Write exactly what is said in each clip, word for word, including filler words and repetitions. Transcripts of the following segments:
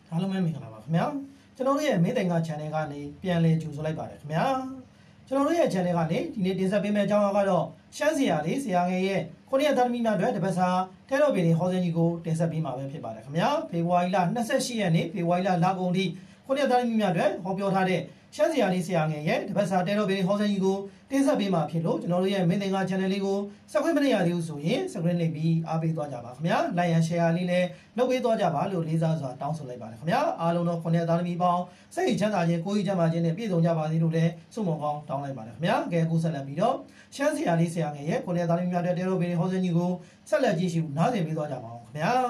အားလုံးပဲမင်္ဂလာပါခင်ဗျာကျွန်တော်တို့ရဲ့မင်းတိုင်က channel ကနေပြန်လည်ကြိုဆိုလိုက်ပါတယ်ခင်ဗျာကျွန်တော်တို့ရဲ့ channel ကနေဒီနေ့တင်ဆက်ပေးမယ့်အကြောင်းအရာကတော့ရှမ်းစရာလေးဆရာငယ်ရဲ့ခုနှစ်ရက်သားသမီးများအတွက်တပတ်စာထဲတော်ပြည်ဟောစင်းကြီးကိုတင်ဆက်ပေးမှာပဲဖြစ်ပါတယ်ခင်ဗျာဖေဖော်ဝါရီလ၂၈ရက်နေ့ဖေဖော်ဝါရီလလကုန်ထိခုနှစ်ရက်သားသမီးများအတွက်ဟောပြောထားတဲ့ရှမ်းစရာလေးဆရာငယ်ရဲ့တပတ်စာထဲတော်ပြည်ဟောစင်းကြီးကိုတင်ဆက်ပေးမှာဖြစ်လို့ကျွန်တော်တို့ရဲ့မင်းတိုင်က channel လေးကို subscribe မလုပ်ရသေးဘူးဆိုရင် subscribe လုပ်ပြီးအားပေးသွားကြပါခင်ဗျာ like and share လေးလည်းလုပ်ပေးသွားကြပါလို့လေးစားစွာတောင်းဆိုလိုက်ပါတယ်ခင်ဗျာအားလုံးတော့ခုနှစ်ရက်သားသမီးပေါင်းစိတ်ချမ်းသာခြင်းကိုယ်ကြီးချမ်းသာခြင်းနဲ့ပြည့်စုံကြပါစေလို့လည်းဆုမွန်ကောင်းတောင်းလိုက်ပါတယ်ခင်ဗျာကဲအခုဆက်လက်ပြီးတော့ရှမ်းစရာလေးဆရာငယ်ရဲ့ခုနှစ်ရက်သားသမီးများတဲ့တဲတော်ပြည်ဟောစင်းကြီးကိုဆက်လက်ကြည့်ရှုနားဆင်ပေးသွားကြပါအောင်ခင်ဗျာ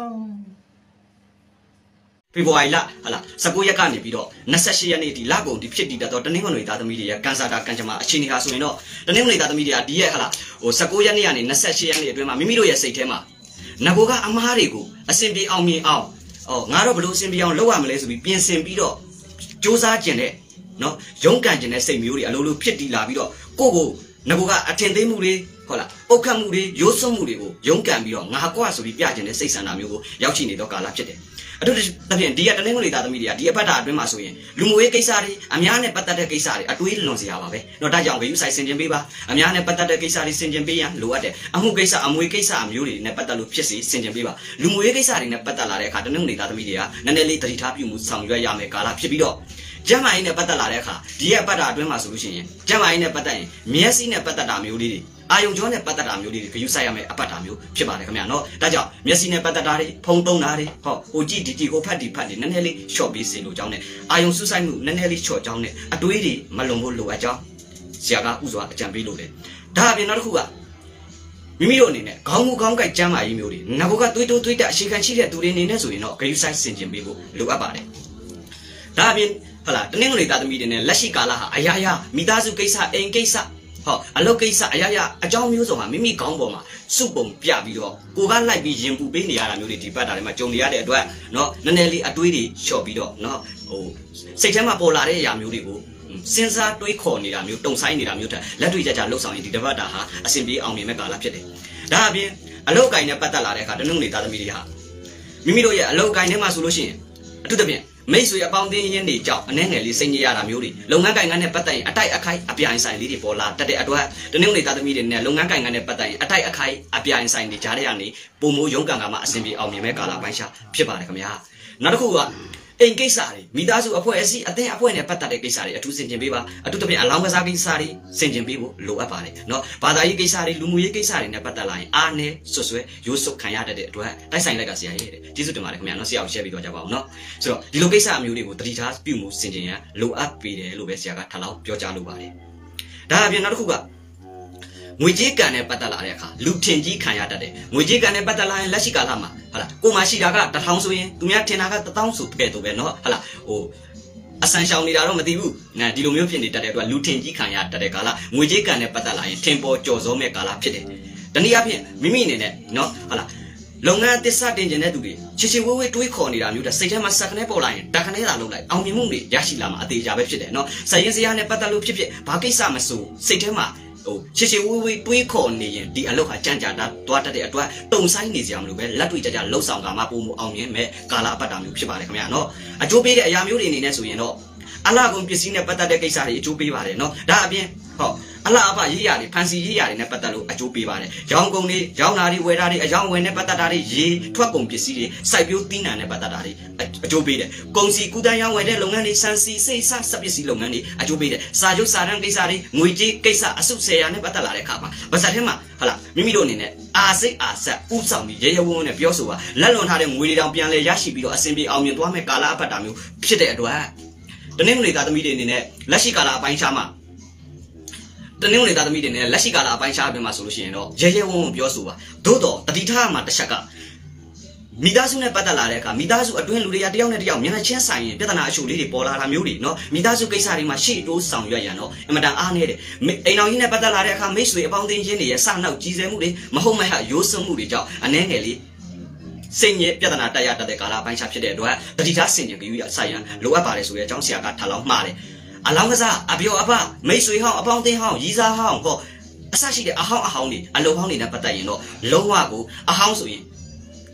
ဖေဖော်ဝါရီလဟာလား၁၉ရက်ကနေပြီးတော့၂၈ရက်နေ့ဒီလကုန်ဒီဖြစ်တည်တော့တနင်္ဂနွေသားသမီးတွေရဲ့ကန်ဆာတာကန်ချမာအခြေအနေဟာဆိုရင်တော့တနင်္ဂနွေသားသမီးတွေကဒီရက်ဟာလားဟို၁၉ရက်နေ့ကနေ၂၈ရက်နေ့အတွင်းမှာမိမိတို့ရဲ့စိတ်ထဲမှာငကိုကအမားတွေကိုအစဉ်ပြေအောင်မြင်အောင်အော်ငါတော့ဘလို့အစဉ်ပြေအောင်လုပ်ရမလဲဆိုပြီးပြင်ဆင်ပြီးတော့စူးစမ်းကျင်တဲ့နော်ရုန်းကန်ကျင်တဲ့စိတ်မျိုးတွေအလိုလိုဖြစ်တည်လာပြီးတော့ကိုကိုငကိုကအထင်သေးမှုတွေဟုတ်လားပုတ်ခတ်မှုတွေရိုးစွမှုတွေကိုရုန်းကန်ပြီးတော့ငါကွာဆိုပြီးပြကျင်တဲ့စိတ်ဆန္ဒမျိုးကိုရောက်ရှိနေတော့ကာလဖြစ်တယ်အထူးသဖြင့်ဒီကတနင်္ဂနွေသားသမီးတွေကဒီအပတ်တာအတွင်းမှာဆိုရင်လူမှုရေးကိစ္စတွေအများနဲ့ပတ်သက်တဲ့ကိစ္စတွေအတွေးလွန်စရာပါပဲ။တော့ဒါကြောင့်ဂရုစိုက်ဆင်ခြင်ပေးပါအများနဲ့ပတ်သက်တဲ့ကိစ္စတွေဆင်ခြင်ပေးရန်လိုအပ်တယ်။အမှုကိစ္စအမွေကိစ္စအမျိုးတွေနဲ့ပတ်သက်လို့ဖြစ်စီဆင်ခြင်ပေးပါလူမှုရေးကိစ္စတွေနဲ့ပတ်သက်လာတဲ့အခါတနင်္ဂနွေသားသမီးတွေကနည်းနည်းလေးသတိထားပြုမှုဆောင်ရွက်ရမယ်ကာလဖြစ်ပြီးတော့ကျမ်းမာရေးနဲ့ပတ်သက်လာတဲ့အခါဒီရဲ့ပတ်တာအတွင်းမှာဆိုလို့ရှိရင်ကျမ်းမာရေးနဲ့ပတ်သက်ရင်မျက်စိနဲ့ပတ်သက်တာမျိုးလေးတွေအာယုံကြောနဲ့ပတ်သက်တာမျိုးလေးတွေဂရုစိုက်ရမယ်အပတ်တာမျိုးဖြစ်ပါတယ်ခင်ဗျာနော်ဒါကြောင့်မျက်စိနဲ့ပတ်သက်တာတွေဖုံးသုံးတာတွေဟောဟိုကြည့်ဒီကြည့်ဟိုဖတ်ဒီဖတ်ဒီနည်းနည်းလေးရှော့ပေးစေလိုကြောင်းနဲ့အာယုံစုဆိုင်မှုနည်းနည်းလေးချော့ကြောင်းနဲ့အတွေးတွေမလုံဖို့လိုအပ်ကြောင်းဆရာကဥစွာအကြံပေးလို့လေဒါအပြင်နောက်တစ်ခုကမိမိတို့အနေနဲ့ခေါင်းမူခေါင်းကိုက်ကျမ်းမာရေးမျိုးတွေငါကသွေးတိုးသွေးတက်အရှိခံရှိတဲ့သူတွေအနေနဲ့ဆိုရင်တော့ဂရုစိုက်ဆင်ခြင်ပေးဖို့လိုအပ်ပါတယ်ဒါအပြင်ဟုတ်လားတနင်္ဂနွေသားသမီးတွေနဲ့လက်ရှိကာလဟာအရာရာမိသားစုကိစ္စအိမ်ကိစ္စဟောအလုပ်ကိစ္စအရာရာအကြောင်းမျိုးစုံမှာမိမိခေါင်းပေါ်မှာစုပုံပြပြီးတော့ကိုကလိုက်ပြီးရင်ပူပေးနေရတာမျိုးတွေဒီပတ်တာတွေမှာကြုံနေရတဲ့အတွက်เนาะနည်းနည်းလေးအတွေးတွေလျှော့ပြီးတော့เนาะဟိုစိတ်ထဲမှာပေါ်လာတဲ့အရာမျိုးတွေကိုစဉ်းစားတွေးခေါ်နေတာမျိုးတုံဆိုင်နေတာမျိုးတဲ့လက်တွေ့ကြကြလှုပ်ဆောင်ရင်ဒီတပတ်တာဟာအဆင်ပြေအောင်မြင်မဲ့ကာလဖြစ်တယ်ဒါအပြင်အလုပ်ကိုင်နဲ့ပတ်သက်လာတဲ့အခါတနင်္ဂနွေသားသမီးတွေဟာမိမိတို့ရဲ့အလုပ်ကိုင်ထဲမှာဆိုလို့ရှိရင်အထူးသဖြင့်မိတ်ဆွေအပေါင်းအသင်းရင်းတွေကြောင့်အနှဲငယ်လေးစိတ်ညစ်ရတာမျိုးတွေလုပ်ငန်းကိုင်ငန်းနဲ့ပတ်သက်ရင်အတိုက်အခိုက်အပြိုင်ဆိုင်လေးတွေပေါ်လာတတ်တဲ့အတွက်တနင်္ဂနွေသားသမီးတွေနဲ့လုပ်ငန်းကိုင်ငန်းနဲ့ပတ်သက်ရင်အတိုက်အခိုက်အပြိုင်ဆိုင်တွေကြားထဲကနေပုံမိုးရုံးကန်ကမှအဆင်ပြေအောင်မြင်မဲ့ကာလပိုင်းခြားဖြစ်ပါတယ်ခင်ဗျာနောက်တစ်ခုကအိမ်ကိစ္စတွေမိသားစုအဖွဲ့အစည်းအသင်းအဖွဲ့နဲ့ပတ်သက်တဲ့ကိစ္စတွေအထူးဆင်ခြင်ပေးပါအထူးသဖြင့်အလောင်းကစားကိစ္စတွေဆင်ခြင်ပေးဖို့လိုအပ်ပါတယ်เนาะဘာသာရေးကိစ္စတွေလူမှုရေးကိစ္စတွေနဲ့ပတ်သက်လာရင်အားနဲ့ဆွဆွဲရိုးစွခံရတတ်တဲ့အတွက်တိုက်ဆိုင်လိုက်ကဆရာရဲ့တဲ့ကျေးဇူးတင်ပါတယ်ခင်ဗျာเนาะဆရာကို share ပေးတော့ကြပါအောင်เนาะဆိုတော့ဒီလိုကိစ္စအမျိုးတွေကိုတတိထားပြုမှုဆင်ခြင်ရန်လိုအပ်ပေတယ်လို့ပဲဆရာကထပ်လောက်ပြောကြားလိုပါတယ်ဒါအပြင်နောက်တစ်ခုကငွေကြေးကန်နဲ့ပတ်သက်လာတဲ့အခါလူထင်ကြီးခံရတတ်တယ်ငွေကြေးကန်နဲ့ပတ်သက်လာရင်လက်ရှိကာလမှာဟုတ်လားကိုမရှိတာကတစ်ထောင်ဆိုရင်သူများထင်တာကတစ်သောင်းဆိုတကယ်တော့ပဲเนาะဟုတ်လားဟိုအဆန်ရှောင်နေတာတော့မသိဘူး။ဒီလိုမျိုးဖြစ်နေတတ်တဲ့အတွက်လူထင်ကြီးခံရတတ်တဲ့ကာလငွေကြေးကန်နဲ့ပတ်သက်လာရင်ထင်ပေါ်ကြော်စောမဲ့ကာလဖြစ်တယ်။တနည်းအားဖြင့်မိမိအနေနဲ့နော်ဟုတ်လားလုပ်ငန်းသစ္စာတင်ကျင်တဲ့သူတွေချစ်ချစ်ဝေးဝေးတွေးခေါ်နေတာမျိုးတဲ့စိတ်ထဲမှာစက်ကနေပေါ်လာရင်တခနဲ့သာလုပ်လိုက်အောင်မြင်မှုတွေရရှိလာမှာအသေးချာပဲဖြစ်တယ်နော်။စရင်စရာနဲ့ပတ်သက်လို့ဖြစ်ဖြစ်ဘာကိစ္စမဆိုစိတ်ထဲမှာဟိုချစ်ချစ်ဝေးဝေးတွေးခေါ်နေရင်ဒီအလုပ်ဟာကြံ့ကြာတာတွားတတ်တဲ့အတွက်တုံဆိုင်နေစရာမလိုပဲလက်တွေ့ကြကြလှုပ်ဆောင်ကမှပုံမှုအောင်မြင်မဲ့ကာလအပတ်တာမျိုးဖြစ်ပါတယ်ခင်ဗျာနော်။အကျိုးပေးတဲ့အရာမျိုးတွေအနေနဲ့ဆိုရင်တော့အလားကုန်ပစ္စည်းနဲ့ပတ်သက်တဲ့ကိစ္စတွေအကျိုးပေးပါတယ်နော်ဒါအပြင်ဟောအလားအပရေးရတွေဖန်စီရေးရတွေနဲ့ပတ်သက်လို့အကျိုးပေးပါတယ်ရောင်းကုန်တွေရောင်းတာတွေဝယ်တာတွေအယောင်းဝယ်နဲ့ပတ်သက်တာတွေရေထွက်ကုန်ပစ္စည်းတွေစိုက်ပျိုးသီးနှံနဲ့ပတ်သက်တာတွေအကျိုးပေးတယ်ကုန်စီကုသန်းရောင်းဝယ်တဲ့လုပ်ငန်းတွေစံစီစိတ်ဆစပစ္စည်းလုပ်ငန်းတွေအကျိုးပေးတယ်စာချုပ်စာတမ်းကိစ္စတွေငွေကြေးကိစ္စအစုဆယ်ရာနဲ့ပတ်သက်လာတဲ့အခါမှာဗဇက်ထဲမှာဟလာမိမိတို့အနေနဲ့အာစိတ်အာဆက်ဥဆောင်ပြီးရေရဝုန်းနဲ့ပြောဆိုပါလက်လွန်ထားတဲ့ငွေတွေတောင်ပြန်လဲရရှိပြီးတော့အဆင်ပြေအောင်မြင်သွားမဲ့ကာလအပတ်တာမျိုးဖြစ်တဲ့အတွက်တနင်္ဂနွေသားသမီးတွေအနေနဲ့လက်ရှိကာလအပိုင်းခြားမှာတနင်္ဂနွေသားသမီးတွေနဲ့လက်ရှိကာလအပိုင်းခြားအပြင်မှာဆိုလို့ရှိရင်တော့ရဲရဲဝုန်းဝုန်းပြောဆိုပါသို့တော့တတိထားမှာတစ်ချက်ကမိသားစုနဲ့ပတ်သက်လာတဲ့အခါမိသားစုအတွင်းလူတွေကတယောက်နဲ့တယောက်မျက်နှာချင်းဆိုင်ရင်ပြဿနာအချို့လေးတွေပေါ်လာတာမျိုးတွေနော်မိသားစုကိစ္စတွေမှာရှေ့တိုးဆောင်ရွက်ရန်တော့အင်မတန်အားနည်းတယ်အိမ်တော်ကြီးနဲ့ပတ်သက်လာတဲ့အခါမိတ်ဆွေအပေါင်းအသင်းချင်းတွေရဲ့စနောက်ကြီးစဲမှုတွေမဟုတ်မဟရိုးစွမှုတွေကြောင့်အနှဲငယ်လေးစိတ်ညစ်ပြဿနာတက်ရတတ်တဲ့ကာလပိုင်းခြားဖြစ်တဲ့အတွက်တတိထားဆင်ခြင်ပြီးရဆိုင်ရန်လိုအပ်ပါတယ်ဆိုတဲ့အကြောင်းဆရာကထပ်လောင်းမှားတယ်အလောင်းကစားအပြောအဖမိတ်ဆွေဟောင်းအပေါင်းအသင်းဟောင်းရီးစားဟောင်းဟောအဆရှိတဲ့အဟောင်းအဟောင်းတွေအလုံးဟောင်းတွေနဲ့ပတ်သက်ရင်တော့လုံးဝကိုအဟောင်းဆိုရင်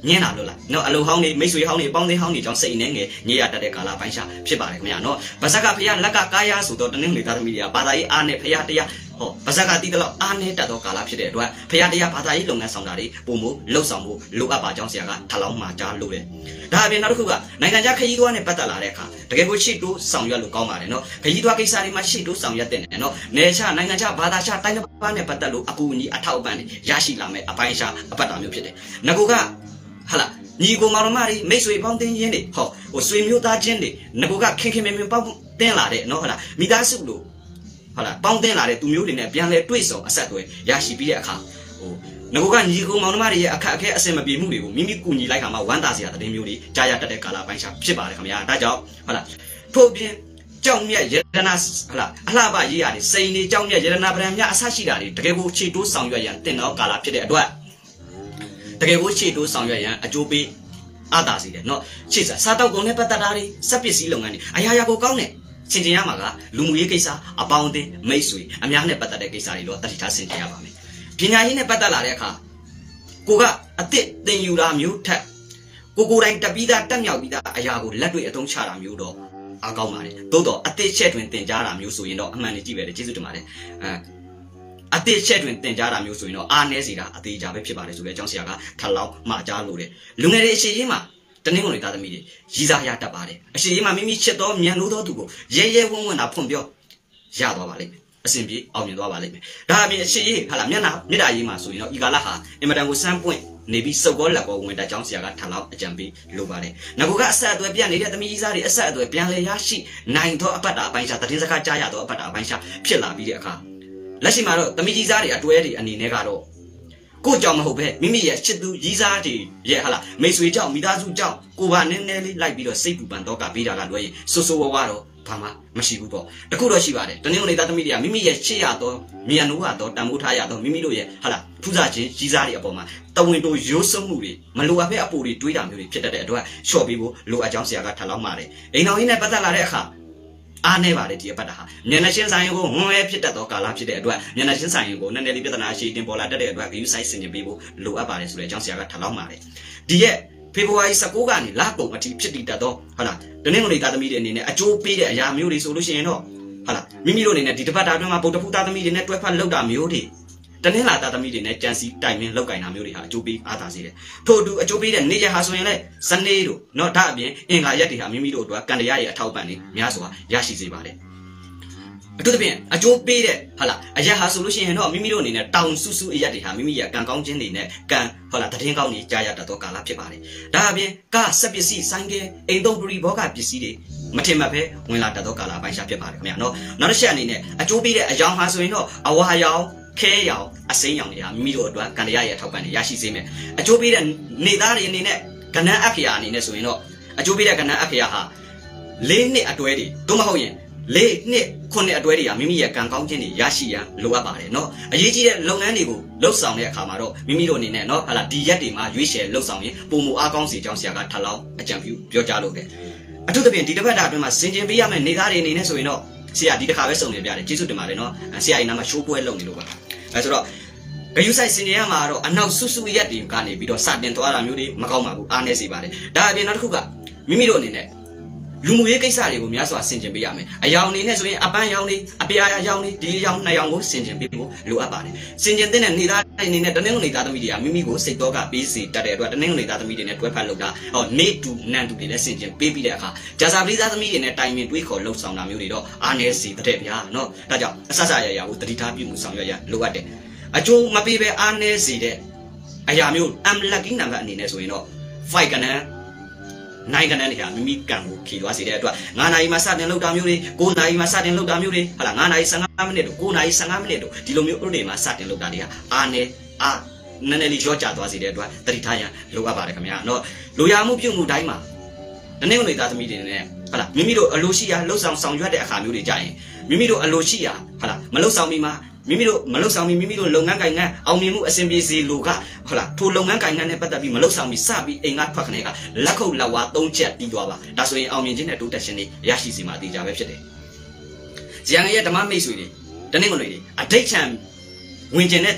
ညင်းလာလို့လားနော်အလိုဟောင်းနေမိတ်ဆွေဟောင်းနေပေါင်းသေးဟောင်းနေကြောင့်စိတ်နဲ့ငယ်ညရတတ်တဲ့ကာလပိုင်းရှာဖြစ်ပါတယ်ခင်ဗျာနော်ဗဇက်ကဖျားလက်ကကာယဆိုတော့တနင်္ဂနွေသားသမီးတွေကဘာသာရေးအားနဲ့ဖျားတရားဟောဗဇက်ကတီးတော့အားနဲ့တတ်တော့ကာလဖြစ်တဲ့အတွက်ဖျားတရားဘာသာရေးလုပ်ငန်းဆောင်တာတွေပုံမှုလှုပ်ဆောင်မှုလိုအပ်ပါကြောင်းဆရာကထလောင်းမှာကြားလို့တယ်ဒါအပြင်နောက်တစ်ခုကနိုင်ငံခြားခရီးသွားနဲ့ပတ်သက်လာတဲ့အခါတကယ်ကိုရှေ့တိုးဆောင်ရွက်လို့ကောင်းပါတယ်နော်ခရီးသွားကိစ္စတွေမှာရှေ့တိုးဆောင်ရွက်တဲ့နော်နယ်ခြားနိုင်ငံခြားဘာသာခြားတိုင်းတစ်ပါးနဲ့ပတ်သက်လို့အကူအညီအထောက်အပံ့တွေရရှိလာမယ်အပိုင်းရှာအပတ်တာမျိုးဖြစ်တယ်ငကူကဟာလားညီကိုမောင်မတွေမိတ်ဆွေပေါင်းတင်းရင်းတွေဟောဟိုဆွေမျိုးသားချင်းတွေငကူကခင်ခင်မင်မင်ပေါင်းတင်းလာတဲ့နော်ဟာလားမိသားစုလို့ဟာလားပေါင်းတင်းလာတဲ့သူမျိုးတွေနဲ့ပြန်လဲတွေ့ဆုံအဆက်အသွယ်ရရှိပြီးတဲ့အခါဟိုငကူကညီကိုမောင်မတွေရဲ့အခက်အခဲအဆင်မပြေမှုတွေကိုမိမိကူညီလိုက်ခါမှာဝမ်းသာစရာတဲ့မျိုးတွေကြားရတတ်တဲ့ကာလပိုင်းရှာဖြစ်ပါတယ်ခင်ဗျာဒါကြောင့်ဟာလားထို့ပြင်ကြောင်မြတ်ရတနာဟာလားအလှပရေးရတယ်စိန်နေကြောင်မြတ်ရတနာပရံမြအဆရှိတာတွေတကယ်ကိုခြေတိုးဆောင်ရွက်ရန်တင်တော့ကာလဖြစ်တဲ့အတွက်တကယ်ကိုခြေတိုးဆောင်ရွက်ရန်အကျိုးပေးအသာစီတယ်နော်ခြေစားစားတောက်ကုန်နဲ့ပတ်သက်တာတွေစက်ပစ္စည်းလုပ်ငန်းတွေအရာရာကိုကောင်းတယ်စင်ကြင်ရမှာကလူမှုရေးကိစ္စအပေါင်းအသင်းမိတ်ဆွေအများနဲ့ပတ်သက်တဲ့ကိစ္စတွေတော့တတိထားစင်ကြင်ရပါမယ်ပညာရေးနဲ့ပတ်သက်လာတဲ့အခါကိုကအစ်စ်သင်ယူတာမျိုးထက်ကိုကိုယ်တိုင်တပီးသားတက်မြောက်ပြီးသားအရာကိုလက်တွေ့အသုံးချတာမျိုးတော့အားကောင်းပါတယ်သို့တော့အစ်စ်ချက်တွင်သင်ကြားတာမျိုးဆိုရင်တော့အမှန်တည်းကြည့်ပဲလေကျေးဇူးတင်ပါတယ်အဲအစ်စ်ချက်တွင်သင်ကြားတာမျိုးဆိုရင်တော့အားနည်းစေတာအသေးချာပဲဖြစ်ပါတယ်ဆိုတဲ့အကြောင်းဆရာကထပ်လောင်းမှာကြားလို့တယ်လူငယ်တွေအရှိရေးမှာတနင်္ဂနွေသားသမီးတွေရည်စားရတတ်ပါတယ်အရှိရေးမှာမိမိချစ်တော်မြန်လို့တော်သူကိုရဲရဲဝံ့ဝံ့တာဖွင့်ပြောရသွားပါလိမ့်မယ်အစဉ်ပြေအောင်မြင်သွားပါလိမ့်မယ်ဒါအပြင်အရှိရေးဟာလာမျက်နှာမြစ်တာရေးမှာဆိုရင်တော့ဤကာလဟာအင်မတန်ကိုစမ်းပွင့်နေပြီးစုပ်ကောလက်ကောဝင်တဲ့ကြောင်းဆရာကထပ်လောက်အကြံပေးလိုပါတယ်ငါကအဆက်အသွယ်ပြတ်နေတဲ့သမီးကြီးစားတွေအဆက်အသွယ်ပြန်လဲရရှိနိုင်သောအပတ်တာအပိုင်းရှာသတင်းစကားကြားရသောအပတ်တာအပိုင်းရှာဖြစ်လာပြီးတဲ့အခါလက်ရှိမှာတော့သမီးကြီးစားတွေအတွဲတွေအနေနဲ့ကတော့ကိုကြောင့်မဟုတ်ပဲမိမိရဲ့ချစ်သူကြီးစားတွေရဲ့ဟာလာမိတ်ဆွေကြောင့်မိသားစုကြောင့်ကိုပါနည်းနည်းလေးလိုက်ပြီးတော့စိတ်ပူပန်တော့ကပေးတာကလွှဲရင်ဆိုးဆိုးဝါးဝါတော့ဘာမှမရှိဘူးပေါ့တခုတော့ရှိပါတယ်တနင်္ဂနွေသားသမီးတွေကမိမိရဲ့ချစ်ရသောမြန်နိုးရသောတန်ဖိုးထားရသောမိမိတို့ရဲ့ဟာလာထူးခြားခြင်းကြီးစားတွေအပေါ်မှာတဝင်တိုရိုးစုံမှုတွေမလိုအပ်ပဲအပူတွေတွေးတာမျိုးတွေဖြစ်တတ်တဲ့အတွက်လျှော့ပေးဖို့လိုအပ်ကြောင်းဆရာကထပ်လောင်းပါတယ်အိမ်တော်ကြီးနဲ့ပတ်သက်လာတဲ့အခါအားနေပါတယ်ဒီအပတ်တာဟာမျက်နှာချင်းဆိုင်ကိုဝန်းဝဲဖြစ်တတ်သောကာလဖြစ်တဲ့အတွက်မျက်နှာချင်းဆိုင်ကိုနည်းနည်းလေးပြဿနာရှိတင်ပေါ်လာတတ်တဲ့အတွက်ဂရုစိုက်ဆင်ခြင်ပေးဖို့လိုအပ်ပါတယ်ဆိုတဲ့အကြောင်းဆရာကထပ်လောင်းပါတယ်ဒီရဲ့ဖေဖော်ဝါရီ၁၉ကနေလကုန်အထိဖြစ်တည်တတ်သောဟုတ်လားတနင်္ဂနွေသားသမီးတွေအနေနဲ့အကျိုးပေးတဲ့အရာမျိုးတွေဆိုလို့ရှိရင်တော့ဟုတ်လားမိမိတို့အနေနဲ့ဒီတစ်ပတ်တာအတွင်းမှာဗုဒ္ဓဖူးသားသမီးတွေနဲ့တွဲဖက်လောက်တာမျိုးတွေတနင်္လာသားသမီးတွေနဲ့ကြံစီတိုင်ပင်လောက်ကင်တာမျိုးတွေဟာအကျိုးပေးအားသာစေတယ်ထို့အတူအကျိုးပေးတဲ့နေရဟာဆိုရင်လည်းစနေတို့နော်ဒါအပြင်အင်္ဂါရက်တွေဟာမိမိတို့အတွက်ကံတရားရဲ့အထောက်ပံ့တွေများစွာရရှိစေပါတယ်အထူးသဖြင့်အကျိုးပေးတဲ့ဟာလားအရက်ဟာဆိုလို့ရှိရင်တော့မိမိတို့အနေနဲ့တောင်ဆူဆူအရက်တွေဟာမိမိရဲ့ကံကောင်းခြင်းတွေနဲ့ကံဟုတ်လားတည်င်းကောင်းတွေကြားရတတ်သောကာလဖြစ်ပါတယ်ဒါအပြင်ကစက်ပစ္စည်းဆိုင်ကဲအိမ်သုံးပရိဘောဂပစ္စည်းတွေမထင်မှတ်ပဲဝင်လာတတ်သောကာလပိုင်းရှာဖြစ်ပါတယ်ခင်ဗျာနော်နောက်တစ်ချက်အနေနဲ့အကျိုးပေးတဲ့အယောင်ဟာဆိုရင်တော့အဝါရောင်ခဲရောင်အစိမ်းရောင်တွေဟာမိမိတို့အတွက်ကံတရားရဲ့အထောက်ပံ့တွေရရှိစေမယ်အကျိုးပေးတဲ့နေသားတွေအနေနဲ့ကဏ္ဍအခရာအနေနဲ့ဆိုရင်တော့အကျိုးပေးတဲ့ကဏ္ဍအခရာဟာလေးနှစ်အတွဲတွေသို့မဟုတ်ရင်လေးနှစ်ခုနှစ်အတွဲတွေကမိမိရဲ့ကံကောင်းခြင်းတွေရရှိရန်လိုအပ်ပါတယ်เนาะအရေးကြီးတဲ့လုပ်ငန်းတွေကိုလှုပ်ဆောင်တဲ့အခါမှာတော့မိမိတို့အနေနဲ့เนาะဟာလာဒီရက်တွေမှာရွေးချယ်လှုပ်ဆောင်ရင်ပုံမူအားကောင်းစီကြောင်းဆရာကထပ်လောင်းအကြံပြုပြောကြားလို့တယ်အထူးသဖြင့်ဒီတစ်ပတ်တာအတွင်းမှာစင်ကျင်ပေးရမယ့်နေသားတွေအနေနဲ့ဆိုရင်တော့ဆရာဒီတစ်ခါပဲစုံနေပြတယ်ကျေးဇူးတင်ပါတယ်เนาะဆရာအိမ်နာမှာရှိုးပွဲလုပ်နေလို့ပါအဲဆိုတော့ဂယုဆိုင်စင်ကျင်ရမှာတော့အနောက်ဆုစုရက်တွေကနေပြီးတော့စတင်သွားတာမျိုးတွေမကောင်းပါဘူးအားနည်းစေပါတယ်ဒါအပြင်နောက်တစ်ခုကမိမိတို့အနေနဲ့လူမှုရေးကိစ္စတွေကိုများစွာဆင်ခြင်ပေးရမယ်။အယောင်အနေနဲ့ဆိုရင်အပန်းရောင်တွေအပြာရောင်တွေဒီရောင်နှစ်ရောင်ကိုဆင်ခြင်ပေးဖို့လိုအပ်ပါတယ်။ဆင်ခြင်တဲ့နေသားအနေနဲ့တနင်္ဂနွေသားသမီးတွေကမိမိကိုစိတ်တော့ကပေးစီတတ်တဲ့အတွက်တနင်္ဂနွေသားသမီးတွေနဲ့တွဲဖက်လုပ်တာဟောနေတူနန်တူတွေနဲ့ဆင်ခြင်ပေးပြီးတဲ့အခါဂျာစာပရိသတ်သမီးတွေနဲ့တိုင်ပင်တွေးခေါ်လှုပ်ဆောင်တာမျိုးတွေတော့အားနည်းစီတဲ့ဗျာနော်။ဒါကြောင့်အဆဆရရကိုတတိထားပြုမှုဆောင်ရွက်ရလိုအပ်တယ်။အကျိုးမပေးပဲအားနည်းစီတဲ့အရာမျိုး unlucky number အနေနဲ့ဆိုရင်တော့ five ကနန်းနိုင်ကနေနေဟာမိမိကံကိုခီသွားစေတဲ့အတွက်ငါးနာရီမှစတင်လောက်တာမျိုးတွေကိုးနာရီမှစတင်လောက်တာမျိုးတွေဟာလားငါးနာရီ၁၅မိနစ်တို့ကိုးနာရီ၁၅မိနစ်တို့ဒီလိုမျိုးဥတွေမှာစတင်လောက်တာတွေကအာနေအာနည်းနည်းလေးရော့ကျသွားစေတဲ့အတွက်တတိထားရန်လိုအပ်ပါတယ်ခင်ဗျာနော်လိုရာမှုပြုမှုတိုင်းမှာတနေ့ကနေ့သားသမီးတွေနဲ့ဟာလားမိမိတို့အလိုရှိရာလှုပ်ဆောင်ဆောင်ရွက်တဲ့အခါမျိုးတွေကြရင်မိမိတို့အလိုရှိရာဟာလားမလှုပ်ဆောင်မီမှာမိမိတို့မလှုပ်ဆောင်မီမိမိတို့လုပ်ငန်းကိုင်ငန်းအောင်မြင်မှုအဆင်ပြေစေလိုကဟုတ်လားထိုလုပ်ငန်းကိုင်ငန်းနဲ့ပတ်သက်ပြီးမလှုပ်ဆောင်မီစပြီးအိမ်ကထွက်ခနဲ့ကလက်ခုပ်လက်ဝါးသုံးချက်တီးသွားပါဒါဆိုရင်အောင်မြင်ခြင်းနဲ့တိုးတက်ခြင်းတွေရရှိစီမှာအသေးချာပဲဖြစ်တယ်ဇယံရဲ့ဓမ္မမိတ်ဆွေတွေတနေ့ကနေ့တွေအဋိဋ္ဌံဝင်ကျင်တဲ့သူတွေ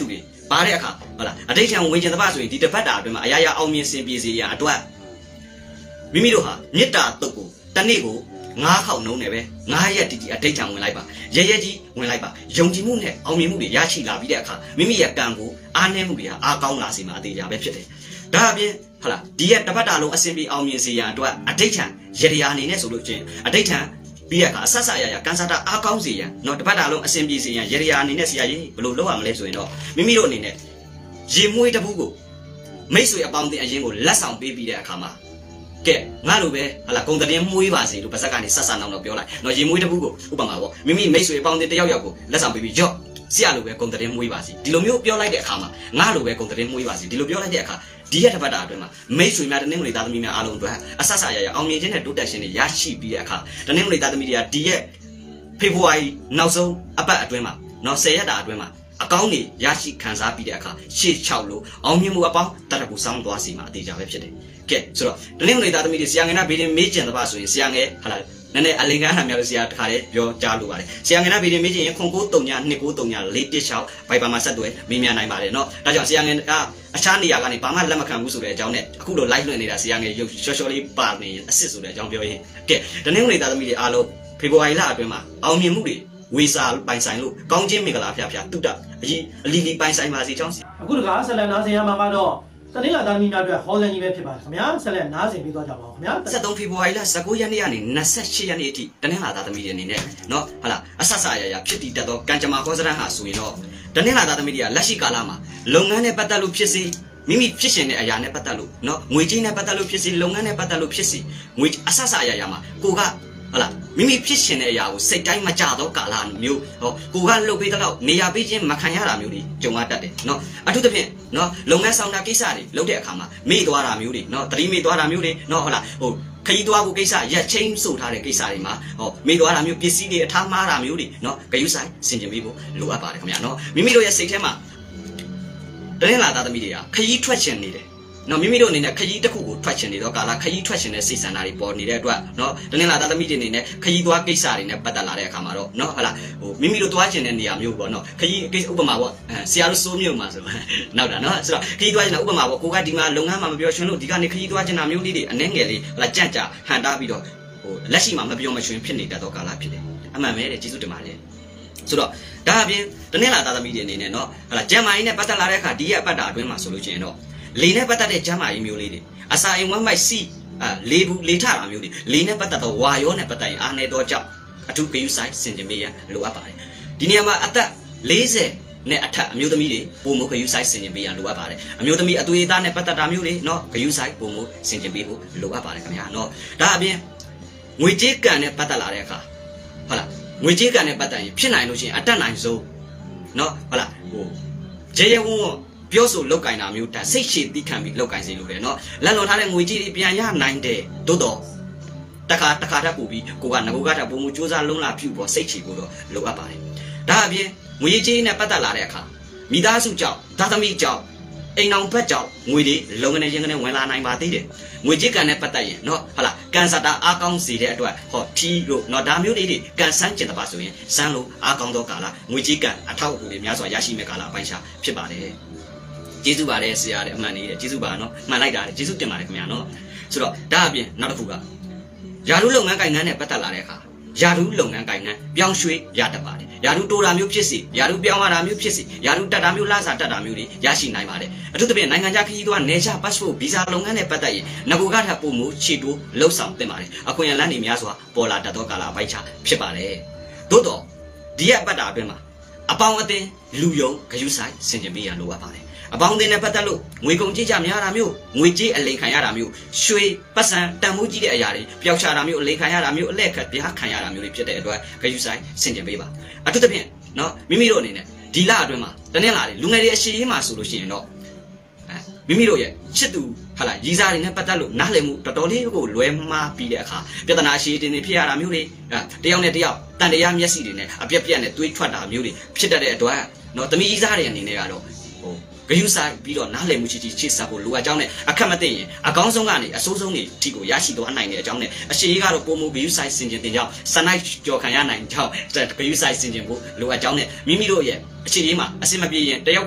巴列卡，好了，啊，这像我以前的把水，地的发达对嘛，哎呀呀，后面先别是呀，对，咪咪都哈，你打都过，但那个牙口弄那边，牙也弟弟啊，这像我来吧，爷爷子我来吧，用起木呢，后面木的牙齿拉比的卡，咪咪也干过，安那木的啊，阿高拉是嘛，地下别撇的，那边好了，第一的发达路啊，先别后面是呀，对，啊，这像爷爷你那手路线，啊，这像。比亚卡莎莎呀呀，干啥的阿高些呀？喏，这把大龙阿先比些呀，爷爷你那些呀，不露露啊，没来说喏，明明罗你呢，一摸一的不够，没说要帮的阿爷我拉上 baby 的看嘛，给，俺路呗，好了，工作人摸一把些，路不是干的莎莎闹闹不要来，喏一摸一的不够，我帮嘛我，明明没说要帮的都要要够，拉上 baby 就，下路呗，工作人摸一把些，第六没有不要来的看嘛，俺路呗，工作人摸一把些，第六不要来的看。第一的发达对嘛，没说嘛的，你们大的米面阿龙对，啊啥啥呀呀，后面真的都在现在也起比呀卡，但你们大的米呀，第一，佩服爱闹手阿爸对嘛，闹谁也大对嘛，啊高呢也起看啥比呀卡，写桥路，后面木阿包，大家不上多些嘛，地下会撇的，给，是咯，但你们大的米的，像人家别人没见的吧，所以像个，好了。那那阿玲啊，他们要是要看的，要加入啊的。像人家别人没见，空股东呀，你股东呀，累得少，白爸妈杀对，明明来嘛的喏。大家像人啊，阿查尼亚个你爸妈那么看无数的讲呢，古罗来论的啦，像人有小小的八年、四十的讲表演。给，但你们大的米的阿罗，皮肤爱拉对嘛，后面木的为啥白山路，钢筋没个拉撇撇，都得，一里里白山嘛是讲是。 古罗个是来拿些呀嘛个咯。但你那大米那边好人一边批判，怎么样？是来拿谁比多少嘛？怎么样？ 这东皮肤还là十几年呢，那十七年的，但你那大的米的呢，喏，好了，啊啥啥呀呀，批地得到，干什么好事让哈属于喏，但你那大的米的，那是干啦嘛？龙安的不得路批示，明明批示呢，哎呀呢不得路，喏，外地呢不得路批示，龙安呢不得路批示，外啊啥啥呀呀嘛，国家。好了，明明批示呢呀，实在嘛假到干啦မျိုး，哦，国家路边得了，你也毕竟嘛看下啦မျိုး的，就我得的，喏，啊tout片，喏，龙安上那幾啥的，老啲看嘛，沒多啦မျိုး的，喏，特別沒多啦မျိုး的，喏，好啦，哦，可以多個幾啥，一清數他的幾啥的嘛，哦，沒多啦မျိုး，必須的他媽啦မျိုး的，喏，佢有啥，先至微博，路啊把的咁樣，喏，明明都有四天嘛，等你拿到的米的呀，可以出錢的。喏，明明都你呢，可以得苦出錢的都搞啦，可以出錢的市場那裡播你的多，喏，等你拿到的米的你呢，可以多幾啥的呢，不得拿來看嘛咯，喏，好啦，哦，明明都多錢的你也沒有過喏，可以給อุปมาว่าเสียรู้สูงอยู่มาสิ喏啦喏，是吧？可以多錢อุปมาว่ากูก็ดีมาลงงานมาไม่เปลี่ยนชวนลูกดีกันนี่可以多錢นะမျိုးလေးတွေအနေငယ်လေးလာကြံ့ကြဟန်တာပြီးတော့ဟိုလက်ရှိမှာမပြောမချွင်ဖြစ်နေတဲ့တော့ကာလဖြစ်တယ်အမှန်ပဲတဲ့ကျေးဇူးတင်ပါတယ်ဆိုတော့ဒါအပြင်တနေ့လာသားသမီးတွေအနေနဲ့เนาะဟလာကျမ်းမာရေးနဲ့ပတ်သက်လာတဲ့အခါဒီရဲ့အပတ်တာအတွင်းမှာဆိုလို့ချင်းတော့လေနဲ့ပတ်သက်တဲ့ကျမ်းမာရေးမျိုးလေးတွေအစာအိမ်ဝမ်းမိုက်စီအာလေဘူးလေထတာမျိုးတွေလေနဲ့ပတ်သက်တော့ဝါရောနဲ့ပတ်သက်ရင်အားနေတော့ကြောက်အထူးဂရုစိုက်စင်ကြင်ပေးရလိုအပ်ပါတယ်ဒီနေရာမှာအသက်လေးဆယ်နဲ့အထက်အမျိုးသမီးတွေပုံမှုဂရုစိုက်စင်ကြင်ပေးရလိုအပ်ပါတယ်အမျိုးသမီးအသွေးသားနဲ့ပတ်သက်တာမျိုးတွေเนาะဂရုစိုက်ပုံမှုစင်ကြင်ပေးဖို့လိုအပ်ပါတယ်ခင်ဗျာเนาะဒါအပြင်ငွေကြေးကံနဲ့ပတ်သက်လာတဲ့အခါဟုတ်လားငွေကြေးကံနဲ့ပတ်သက်ရင်ဖြစ်နိုင်လို့ရှိရင်အတက်နိုင်ဆုံးเนาะဟုတ်လားဟိုရေရဝုန်းပြောဆိုလောက်ကင်တာမျိုးဒါစိတ်ရှည်တိခံပြီးလောက်ကင်စေလို့လေเนาะလက်လွန်ထားတဲ့ငွေကြေးတွေပြန်ရနိုင်တယ်သို့တော့တခါတခါတည်းပို့ပြီးကိုကငကိုကတည်းပုံမှုစူးစမ်းလုံးလာပြုဖို့စိတ်ချဖို့တော့လိုအပ်ပါတယ်ဒါအပြင်ငွေကြေးနဲ့ပတ်သက်လာတဲ့အခါမိသားစုကြောင့်သာသမီကြောင့်အိမ်အောင်ဘက်ကြောင့်ငွေတွေလုံငနေရင်ငနေဝင်လာနိုင်ပါသေးတယ်ငွေကြေးကံနဲ့ပတ်သက်ရင်เนาะဟုတ်လားကန်စတာအားကောင်းစေတဲ့အတွက်ဟောထီလို့เนาะဒါမျိုးလေးတွေကန်ဆန်းကျင်တဲ့ပါဆိုရင်စမ်းလို့အားကောင်းသောကာလငွေကြေးကံအထောက်အကူတွေများစွာရရှိမဲ့ကာလအပိုင်းခြားဖြစ်ပါတယ်ကျေးဇူးပါတယ်ဆရာတဲ့အမှန်ကြီးတဲ့ကျေးဇူးပါเนาะမှန်လိုက်တာကျေးဇူးတင်ပါတယ်ခင်ဗျာเนาะဆိုတော့ဒါအပြင်နောက်တစ်ခုကယာရုလုပ်ငန်းကိုင်ငန်းနဲ့ပတ်သက်လာတဲ့အခါယာရုလုပ်ငန်းကိုင်ငန်းပြောင်းရွှေ့ရတတ်ပါတယ်ယာရုတိုးတာမျိုးဖြစ်စီယာရုပြောင်းရတာမျိုးဖြစ်စီယာရုတက်တာမျိုးလာစားတက်တာမျိုးတွေရရှိနိုင်ပါတယ်အထူးသဖြင့်နိုင်ငံခြားခရီးသွားနေချ passport visa လုပ်ငန်းနဲ့ပတ်သက်ရင်ငကိုကထပ်ပုံမှုချီတိုးလှုပ်ဆောင်တင်ပါတယ်အခွင့်အလမ်းတွေများစွာပေါ်လာတတ်သောကာလအပိုင်းခြားဖြစ်ပါတယ်သို့တော့ဒီရဲ့ပတ်တာအတွင်းမှာအပေါင်းအသင်းလူယုံဂရုစိုက်ဆင်ခြင်ပေးရလိုအပ်ပါတယ်အပေါင်းအသင်းနဲ့ပတ်သက်လို့ငွေကုန်ကြေးကြများတာမျိုးငွေကြေးအလိမ်ခံရတာမျိုးရွှေပတ်စံတန်ဖိုးကြီးတဲ့အရာတွေပျောက်ချတာမျိုးအလိမ်ခံရတာမျိုးအလက်ခတ်ပြားခံရတာမျိုးတွေဖြစ်တဲ့အတွက်ဂရုစိုက်ဆင်ခြင်ပေးပါအထူးသဖြင့်เนาะမိမိတို့အနေနဲ့ဒီလအတွင်းမှာတနေ့လာတယ်လူငယ်တွေအရှိရေးမှာဆိုလို့ရှိရင်တော့အဲမိမိတို့ရဲ့ချစ်သူဟာလာရီစားတွေနဲ့ပတ်သက်လို့နားလည်မှုတော်တော်လေးကိုလွဲမှားပြီးတဲ့အခါပြဿနာအရှိတင်နေဖြစ်ရတာမျိုးတွေတယောက်နဲ့တယောက်တန်တရားမျက်စိတွေနဲ့အပြက်ပြက်နဲ့တွေးထွက်တာမျိုးတွေဖြစ်တတ်တဲ့အတွက်เนาะသမီးရီစားတွေအနေနဲ့ကတော့ဟိုဂယုဆိုင်ပြီးတော့နားလည်မှုချီချီချစ်ဆက်ဖို့လိုအပ်ကြောင်းနဲ့အခက်မသိရင်အကောင်းဆုံးကနေအဆိုးဆုံးတွေအထိကိုရရှိသွားနိုင်တဲ့အကြောင်းနဲ့အရှိကြီးကတော့ပုံမူဂယုဆိုင်စင်ကျင်တင်ကြောင်းစနိုက်ကြော်ခံရနိုင်ကြောင်းဂယုဆိုင်စင်ကျင်ဖို့လိုအပ်ကြောင်းနဲ့မိမိတို့ရဲ့အရှိကြီးမှာအစင်မပြေရင်တယောက်က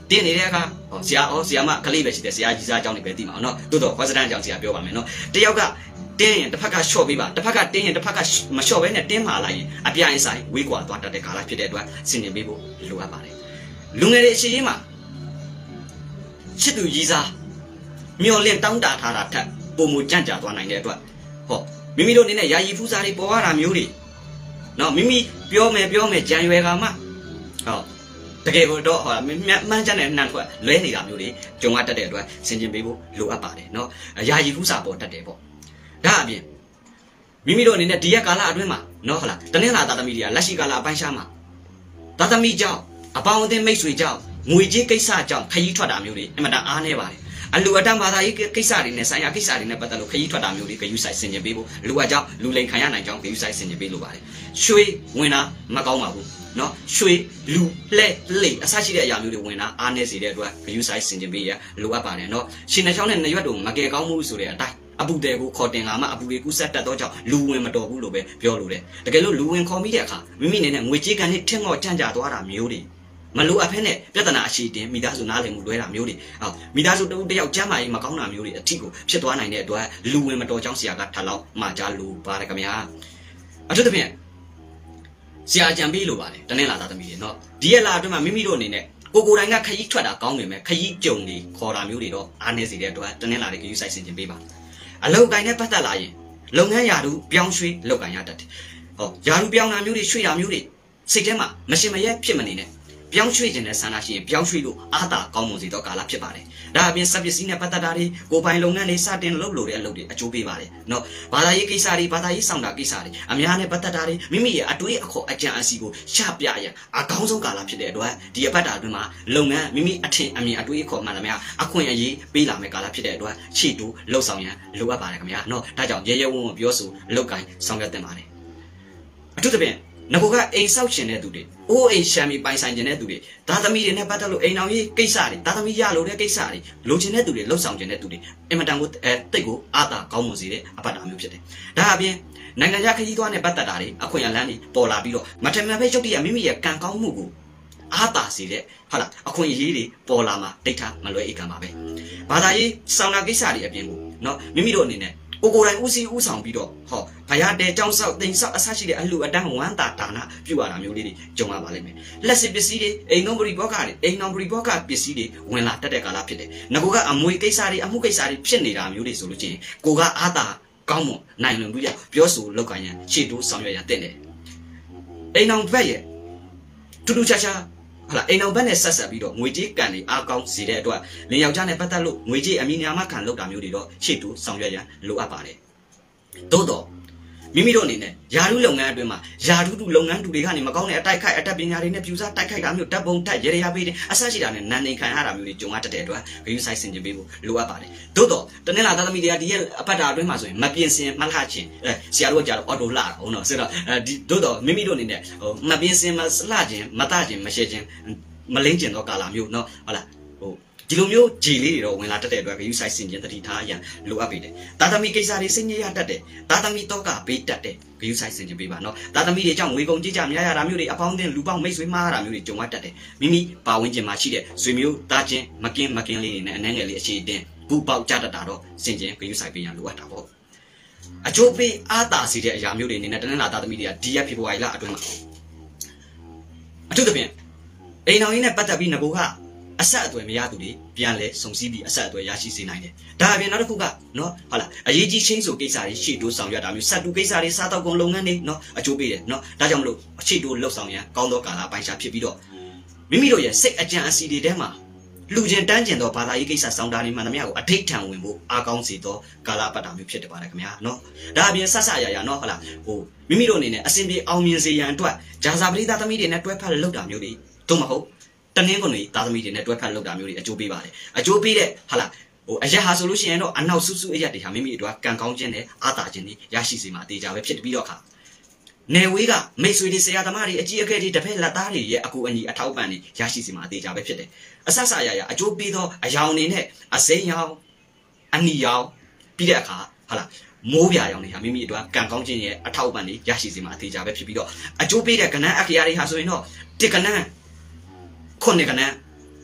တင်းနေတဲ့အခါဟောဆရာဟောဆရာမကလေးပဲရှိတယ်ဆရာကြီးစားအကြောင်းတွေပဲသိမှာနော်တိုးတော့ခွာစတန်းအကြောင်းဆရာပြောပါမယ်နော်တယောက်ကတင်းရင်တစ်ဖက်ကရှော့ပေးပါတစ်ဖက်ကတင်းရင်တစ်ဖက်ကမရှော့ဘဲနဲ့တင်းမာလိုက်ရင်အပြိုင်ဆိုင်ဝေးကွာသွားတတ်တဲ့ကာလဖြစ်တဲ့အတွက်ဆင်ခြင်ပေးဖို့လိုအပ်ပါတယ်လူငယ်တွေအရှိရေးမှာချစ်သူကြီးစားမျော်လင့်တောင်းတထားတာထက်ပုံမူကြံ့ကြာသွားနိုင်တဲ့အတွက်ဟောမိမိတို့အနေနဲ့ယာယီဖူးစားတွေပေါ်ရတာမျိုးတွေနော်မိမိပြောမယ်ပြောမယ်ကြံရွယ်ကမှဟောတကယ်တော့ဟောမှန်းချက်နဲ့နှံ့ထွက်လွဲနေတာမျိုးတွေကြုံရတတ်တဲ့အတွက်ဆင်ခြင်ပေးဖို့လိုအပ်ပါတယ်နော်ယာယီဖူးစားပေါ်တတ်တယ်ပေါ့ဒါအပြင်မိမိတို့အနေနဲ့ဒီရက်ကာလအတွင်းမှာနော်ဟုတ်လားတနင်္လာသားသမီးတွေကလက်ရှိကာလအပိုင်းရှားမှာသားသမီးကြောင့်အပေါင်းအသင်းမိတ်ဆွေကြောင့်ငွေကြေးကိစ္စကြောင့်ခရီးထွက်တာမျိုးတွေအမှန်တန်အားနေပါတယ်အလူအတန်းဘာသာရေးကိစ္စတွေနဲ့ဆိုင်ရာကိစ္စတွေနဲ့ပတ်သက်လို့ခရီးထွက်တာမျိုးတွေဂရုစိုက်ဆင်ခြင်ပေးဖို့လူအကြောင်းလူလိန်ခံရနိုင်ကြောင်းဂရုစိုက်ဆင်ခြင်ပေးလိုပါတယ်ရွှေဝင်တာမကောင်းပါဘူးနော်ရွှေလူလှဲ့လိအစရှိတဲ့အရာမျိုးတွေဝင်တာအားနေစေတဲ့အတွက်ဂရုစိုက်ဆင်ခြင်ပေးရလိုအပ်ပါတယ်နော်ရှင်နှချောင်းနဲ့နှရွက်တို့မကယ်ကောင်းမှုဆိုတဲ့အတိုင်းအပူတဲကိုခေါ်တင်လာမှအပူတွေကူးဆက်တတ်သောကြောင့်လူဝင်မတော်ဘူးလို့ပဲပြောလိုတယ်တကယ်လို့လူဝင်ခေါ်မိတဲ့အခါမိမိအနေနဲ့ငွေကြေးကန်နဲ့ထင်းငေါ့ကြံ့ကြာသွားတာမျိုးတွေမလိုအပ်ဖက်နဲ့ပြဿနာအရှိတင်မိသားစုနားလည်မှုလွဲတာမျိုးတွေဟောမိသားစုတဦးတယောက်ကျမ်းမာရေးမကောင်းတာမျိုးတွေအထီကိုဖြစ်သွားနိုင်တဲ့အတွက်လူဝင်မတော်ကြောင်းဆရာကထပ်လောက်မှကြားလို့ပါတယ်ခင်ဗျာအထူးသဖြင့်ဆရာကြံပေးလို့ပါတယ်တနေ့လာသားသမီးတွေနော်ဒီရက်လာအတွင်းမှာမိမိတို့အနေနဲ့ကိုကိုတိုင်းကခရီးထွက်တာကောင်းပေမဲ့ခရီးကြုံတွေခေါ်တာမျိုးတွေတော့အားနေစေတဲ့အတွက်တနေ့လာတွေခရီးဆိုင်ဆင်ခြင်ပေးပါအလောက်ကိုင်းနဲ့ပတ်သက်လာရင်လုပ်ငန်းယာတူပြောင်းရွှေ့လောက်ကိုင်းရတတ်တယ်ဟောယာတူပြောင်းတာမျိုးတွေရွှေ့တာမျိုးတွေစိတ်ထဲမှာမရှင်မရဲဖြစ်မနေနဲ့ပြောင်းရွှေ့ခြင်းနဲ့ဆန္ဒရှိရင်ပြောင်းရွှေ့လို့အားသာကောင်းမွန်စေသောကာလဖြစ်ပါတယ်ဒါအပြင်စက်ပစ္စည်းနဲ့ပတ်သက်တာတွေကိုပိုင်လုပ်ငန်းတွေစတင်လုပ်လို့တဲ့အလုပ်တွေအကျိုးပေးပါတယ်နော်ဘာသာရေးကိစ္စတွေဘာသာရေးဆောင်တာကိစ္စတွေအများနဲ့ပတ်သက်တာတွေမိမိရဲ့အတွေးအခေါ်အကြံအစီကိုရှပြရအကောင်းဆုံးကာလဖြစ်တဲ့အတွက်ဒီအပတ်တာအတွင်းမှာလုပ်ငန်းမိမိအထင်အမြင်အတွေးအခေါ်မှန်သမျှအခွင့်အရေးပေးလာမယ့်ကာလဖြစ်တဲ့အတွက်ရှေ့တူလှုပ်ဆောင်ရန်လိုအပ်ပါတယ်ခင်ဗျာနော်ဒါကြောင့်ရဲရဲဝံ့ဝံ့ပြောဆိုလုပ်ကိုင်ဆောင်ရွက်သင့်ပါတယ်အထူးသဖြင့်ငါကအိမ်ဆောက်ရှင်တဲ့သူတွေအိုးအိမ်ရှမ်းပြီးပိုင်ဆိုင်ခြင်းတဲ့သူတွေဒါသမီးတွေနဲ့ပတ်သက်လို့အိမ်အောင်ရေးကိစ္စတွေဒါသမီးရလို့တဲ့ကိစ္စတွေလိုချင်တဲ့သူတွေလှုပ်ဆောင်ခြင်းတဲ့သူတွေအင်မတန်ကိုအဲတိတ်ကိုအာသာကောင်းမွန်စေတဲ့အပတ်တာမျိုးဖြစ်တယ်ဒါအပြင်နိုင်ငံခြားခရီးသွားနဲ့ပတ်သက်တာတွေအခွင့်အလမ်းတွေပေါ်လာပြီးတော့မထင်မှန်ပဲရုပ်တရက်မိမိရဲ့ကံကောင်းမှုကိုအားသာစေတဲ့ဟုတ်လားအခွင့်အရေးတွေပေါ်လာမှာတိတ်ထားမလွယ်ဧကံပါပဲဘာသာရေးဆောင်တာကိစ္စတွေအပြင်ကိုเนาะမိမိတို့အနေနဲ့ကိုကိုယ်တိုင်ဦးစီးဦးဆောင်ပြီးတော့ဟောဘယာတဲကြောင်းဆောက်တင်ဆောက်အဆရှိတဲ့အလှအတန်းဝမ်းတာဒါနပြုရတာမျိုးလေးတွေကြုံရပါလိမ့်မယ်လက်စစ်ပစ္စည်းတွေအိမ်နုံပရိဘောကတွေအိမ်နုံပရိဘောကပစ္စည်းတွေဝင်လာတတ်တဲ့ကာလဖြစ်တယ်ငကိုကအမွေကိစ္စတွေအမှုကိစ္စတွေဖြစ်နေတာမျိုးတွေဆိုလို့ချင်းကိုကအားသာကောင်းမွန်နိုင်လွန်ပြီးပြောဆိုလောက်ကန်ရန်ရှေ့တိုးဆောင်ရွက်ရတဲ့တယ်အိမ်နုံဘက်ရဲ့တူတူချာချာဟလာအိမ်အောင်ဘက်နဲ့ဆက်ဆက်ပြီးတော့ငွေကြေးကန်တွေအားကောင်းစေတဲ့အတွက်လင်ယောက်ျားနဲ့ပတ်သက်လို့ငွေကြေးအမိညာမခံလောက်တာမျိုးတွေတော့ရှေ့တူဆောင်ရွက်ရန်လိုအပ်ပါတယ်။သို့တော့မိမိတို့အနေနဲ့ယာရုလုပ်ငန်းအတွင်းမှာယာရုတူလုပ်ငန်းတူတွေကနေမကောင်းတဲ့အတိုက်ခိုက်အတက်ပညာတွေနဲ့ပြူစားတိုက်ခိုက်တာမျိုးတပ်ပုံတက်ရေရပေးတယ်အဆက်ရှိတာနဲ့နန်းနေခံရတာမျိုးတွေကြုံရတတ်တဲ့အတွက်ဂရုစိုက်ဆင်ခြင်ပေးဖို့လိုအပ်ပါတယ်။သို့တော့တနေ့လာသားသမီးတွေကဒီရဲ့အပတ်တာအတွင်းမှာဆိုရင်မပြင်းစင်မလှချင်းအဲဆရာတို့ကကြတော့အော်တိုလှတာဟုတ်တော့ဆိုတော့အဲဒီသို့တော့မိမိတို့အနေနဲ့ဟိုမပြင်းစင်မလှချင်းမတချင်းမရှဲချင်းမလင်းကျင်တော့ကာလာမျိုးเนาะဟုတ်လားဟိုဒီလိုမျိုးဂျီလေးတွေတော့ဝင်လာတတ်တဲ့အတွက်ဂရုစိုက်ဆင်ခြင်တတိထားအရင်လိုအပ်ပေတယ်။သာသမီကိစ္စတွေစိတ်ညစ်ရတတ်တယ်။သာသမီတော့ကဘေးတက်တယ်ဂရုစိုက်ဆင်ခြင်ပေးပါနော်။သာသမီတွေကြောင့်ငွေကုန်ကြေးကြများရတာမျိုးတွေအပေါင်းအသင်းလူပေါင်းမိတ်ဆွေမှားရတာမျိုးတွေကြုံရတတ်တယ်။မိမိပါဝင်ခြင်းမှာရှိတဲ့ဆွေမျိုးသားချင်းမကင်းမကင်းလေးတွေနဲ့အနှဲငယ်လေးအခြေအတင်ဘူပေါက်ကြတတ်တာတော့ဆင်ခြင်ဂရုစိုက်ပေးရလိုအပ်တာပေါ့။အကျိုးပေးအားသာစေတဲ့အရာမျိုးတွေအနေနဲ့တနင်္လာသာသမီတွေကဒီရက်ဖေဖော်ဝါရီလအတွင်းမှာအထူးသဖြင့်အိမ်တော်ကြီးနဲ့ပတ်သက်ပြီးငကိုကအဆက်အသွယ်မရသူတွေပြန်လဲစုံစည်းပြီးအဆက်အသွယ်ရရှိစေနိုင်တယ်။ဒါအပြင်နောက်တစ်ခုကနော်ဟုတ်လားအရေးကြီးချင်းဆိုကိစ္စတွေရှေ့တိုးဆောင်ရွက်တာမျိုးစက်တူကိစ္စတွေစားတော့ကုန်လုပ်ငန်းတွေနော်အကျိုးပေးတယ်နော်ဒါကြောင့်မလို့ရှေ့တိုးလှုပ်ဆောင်ရန်ကောင်းသောကာလပိုင်းခြားဖြစ်ပြီးတော့မိမိတို့ရဲ့စိတ်အကြံအစီတွေထဲမှာလူကျင်တန်းကျင်သောဘာသာရေးကိစ္စဆောင်တာတွေမှန်သမျှကိုအထိတ်ထန်ဝင်ဖို့အားကောင်းစေသောကာလပတ်တာမျိုးဖြစ်တယ်ပါတယ်ခင်ဗျာနော်ဒါအပြင်ဆက်ဆက်ရရနော်ဟုတ်လားဟိုမိမိတို့အနေနဲ့အစဉ်ပြေအောင်မြင်စေရန်အတွက်ဂျာဇာပရိသသမီးတွေနဲ့တွဲဖက်လှုပ်တာမျိုးတွေတို့မဟုတ်တနင်းကုန်တွေသားသမီးတွေနဲ့တွဲဖက်လုပ်တာမျိုးတွေအကျိုးပေးပါတယ်အကျိုးပေးတဲ့ဟာလားဟိုအရက်ဟာဆိုလို့ရှိရင်တော့အနောက်ဆူဆူအရက်တွေဟာမိမိအတွက်ကံကောင်းခြင်းနဲ့အာသာခြင်းတွေရရှိစေမှာအသေးချာပဲဖြစ်ပြီးတော့ခါနေဝေးကမိတ်ဆွေတွေဆရာသမားတွေအကြီးအကဲတွေတစ်ဖက်လက်သားတွေရဲ့အကူအညီအထောက်ပံ့တွေရရှိစေမှာအသေးချာပဲဖြစ်တယ်အဆဆရရအကျိုးပေးသောအယောင်တွေနဲ့အစိမ်းရောင်အနီရောင်ပြီးတဲ့အခါဟာလားမိုးပြာရောင်တွေဟာမိမိအတွက်ကံကောင်းခြင်းရဲ့အထောက်ပံ့တွေရရှိစေမှာအသေးချာပဲဖြစ်ပြီးတော့အကျိုးပေးတဲ့ကဏ္ဍအခရာတွေဟာဆိုရင်တော့တစ်ကဏ္ဍခုနှစ်ကဏ္ဍ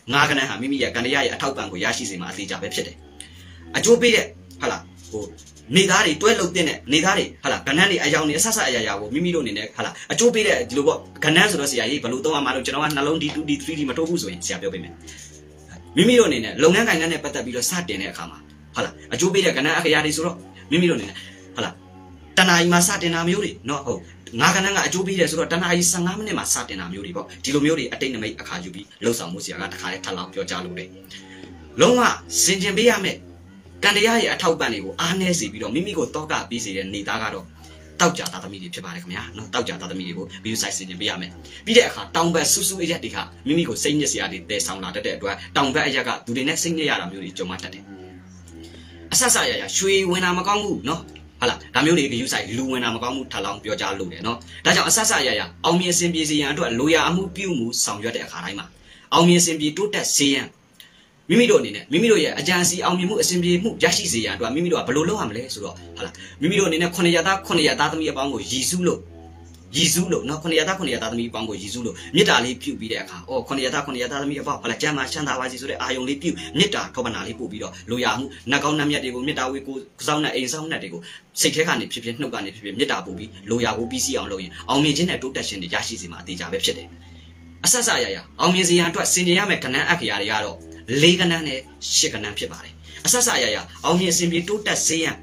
ngã cái này hả mimi ya cái này ya thâu bằng của giá trị gì mà thì chả biết chết đấy à chỗ bây giờ hả là cô nị đá đi tuổi lâu tiền này nị đá đi hả là cái này đi ai giàu này sát sát ai giàu mimi đồ này hả là à chỗ bây giờ chỉ lúc cái này rồi đó gì vậy balu tao mà đâu cho nó ăn nalong đi two đi three đi mà đâu cũng rồi xia biểu bên mimi đồ này lâu ngày cái này bắt đầu bị nó sát tiền này khám hả là à chỗ bây giờ cái này cái gì rồi mimi đồ này hả là ta này mà sát tiền nào miêu đi nó oh ngã cái này ngã chỗ bây giờ rồi ta này sang ngã này mà sát tiền nào miêu đi bộ chỉ lo miêu đi ở đây này mấy khá chụp lâu sau một xia cái khá thà lão cho cha luôn đấy lâu mà sinh viên bây giờ mẹ cái này ai thâu bàn này của anh ấy gì bị đó mimi của to cả bị gì đấy nị đá cả đó tao trả ta tami đi phía bài này không nhá tao trả ta tami đi của ví dụ sai sinh viên bây giờ mẹ bây giờ khá tao về su su ấy đi khá mimi của sinh nhật gì đi để xong là để để đuổi tao về ấy cả tụi này sinh nhật làm miêu đi cho mặt đấy sao sao vậy suy when nào mà con ngu nó hả là làm miêu đi ví dụ sai lu when nào mà con ngu thà lòng biểu trả lu đấy nó đã chọn sao sao vậy ông miên sinh viên gì anh đuổi lu ya mu piu mu xong cho để khá đấy mà ông miên sinh viên tốt đẹp xí mimi đồ này nè mimi đồ vậy agency ông miên mu sinh viên mu giá trị gì anh đuổi mimi đồ à bao lâu làm lẽ rồi hả là mimi đồ này nè con này ta con này ta tụi mình bảo ngồi Giêsu lo Giêsu lo nó con này ta con này ta tụi mình bảo ngồi Giêsu lo nhất là lấy piu bị đấy khá ô con này ta con này ta tụi mình bảo hả là cha mà cha ta vào Giêsu đấy ai用lấy piu nhất là thâu bàn nào lấy piu bị đó lo ya mu nãy con năm nhật đi cũng nhất là với cô sau này anh sau này đi cũng xây thế cái này phía phía nông cái này phía nhất là piu bị lo ya cũng busy ông lo gì ông miên trên này tốt đẹp trên giá trị gì mà thì trả về phía đấy à sao sao vậy ông miên gì anh đuổi sinh nhật mấy cái này ác gì à đó lấy cái này xí cái này phía bài à sao sao vậy ông miên sinh viên tốt đẹp xí à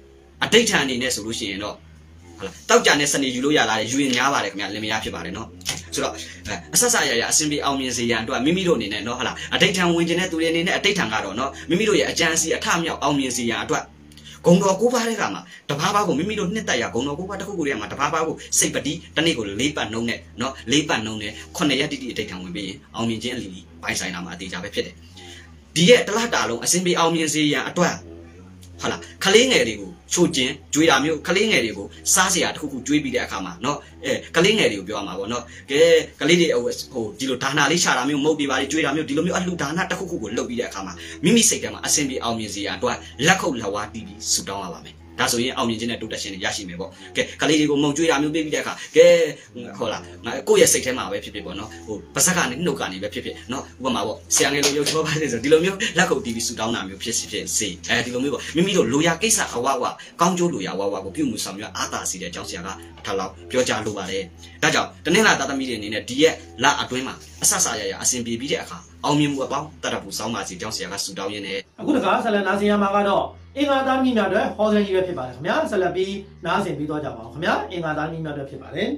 à đây thằng này nè solution đó tao trả này sân đi du lịch là du lịch nhà bài cái này làm gì bài nó rồi đó à sao sao vậy sinh viên ông miên gì anh đuổi mimi đồ này nè nó hả là à đây thằng nguyên này tụi này nè à đây thằng nào đó nó mimi đồ vậy agency tham nhau ông miên gì anh đuổi công đồ cũ bài cái mà tập ba ba của mimi đồ này tại à công đồ cũ bài đó cũ mà tập ba ba của xây bát đi tao này của lấy bàn nông này nó lấy bàn nông này con này đi đi đây thằng nguyên bây ông miên chỉ là lì bài sai nào mà thì trả về phía đấy đi cái đó là đảo luôn, sinh viên ông miên gì à, tôi à, hả là, khá lấy nghề đi của, chua chén, chui đam yêu, khá lấy nghề đi của, xa xỉ à, thu của chui bị đẹp khá mà, nó, khá lấy nghề đi của biểu mà, nó, cái, khá lấy đi, oh, đi lột thằng nào lấy xa đam yêu, mâu đi vào đi chui đam yêu, đi lột yêu ăn lột thằng nào, ta khu của lột bị đẹp khá mà, mimi say cái mà, sinh viên ông miên gì à, tôi à, lá khâu là hoa đi đi, sụt down vào mày. Đã rồi ông nhìn trên này tôi đã xem giá trị mấy bộ, cái cái này thì cũng mong chui đam yêu bị đẹp khá, cái, gọi là, cô ấy say thế mà về phía bên nó, bắt sắc anh nấu cái này về phía bên nó, qua mà bộ, sáng ngày lúc yêu bao giờ đi lột yêu, lá khâu đi đi sụt down nào yêu phía phía say, đi lột yêu, mimi đồ lôi cái sao hoa hoa, công chúa lôi hoa hoa, biểu muốn xem như ác ta xí để cháu xem cái, thằng lão biểu trả lôi vào đấy, đã cháu, cho nên là ta ta mi này này đi là ở tuổi mà, sao sao vậy, sinh viên bị đẹp khá, ông miên mua bao, ta đã phụ sáu mà chỉ cháu xem cái sụt down như này. Aku dah kata salah nasi yang makan do. Ingat dan minyak do, hozan juga pun boleh. Kami salah pi nasi pi dua jawab. Kami ingat dan minyak do pun boleh.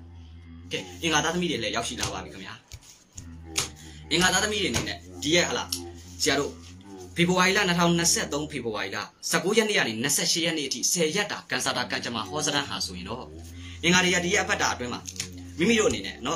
Okay, ingat dan minyak le, yang sih lawan kami. Ingat dan minyak ni, dia hala, siapa Februari lah, nanti nasi dong Februari lah. Sekolah ni ani nasi siapa ni ti saya dah kan sada kan cuma hozan hasuin do. Ingat dia dia apa dah tu mah. Mimi do ni ne, no.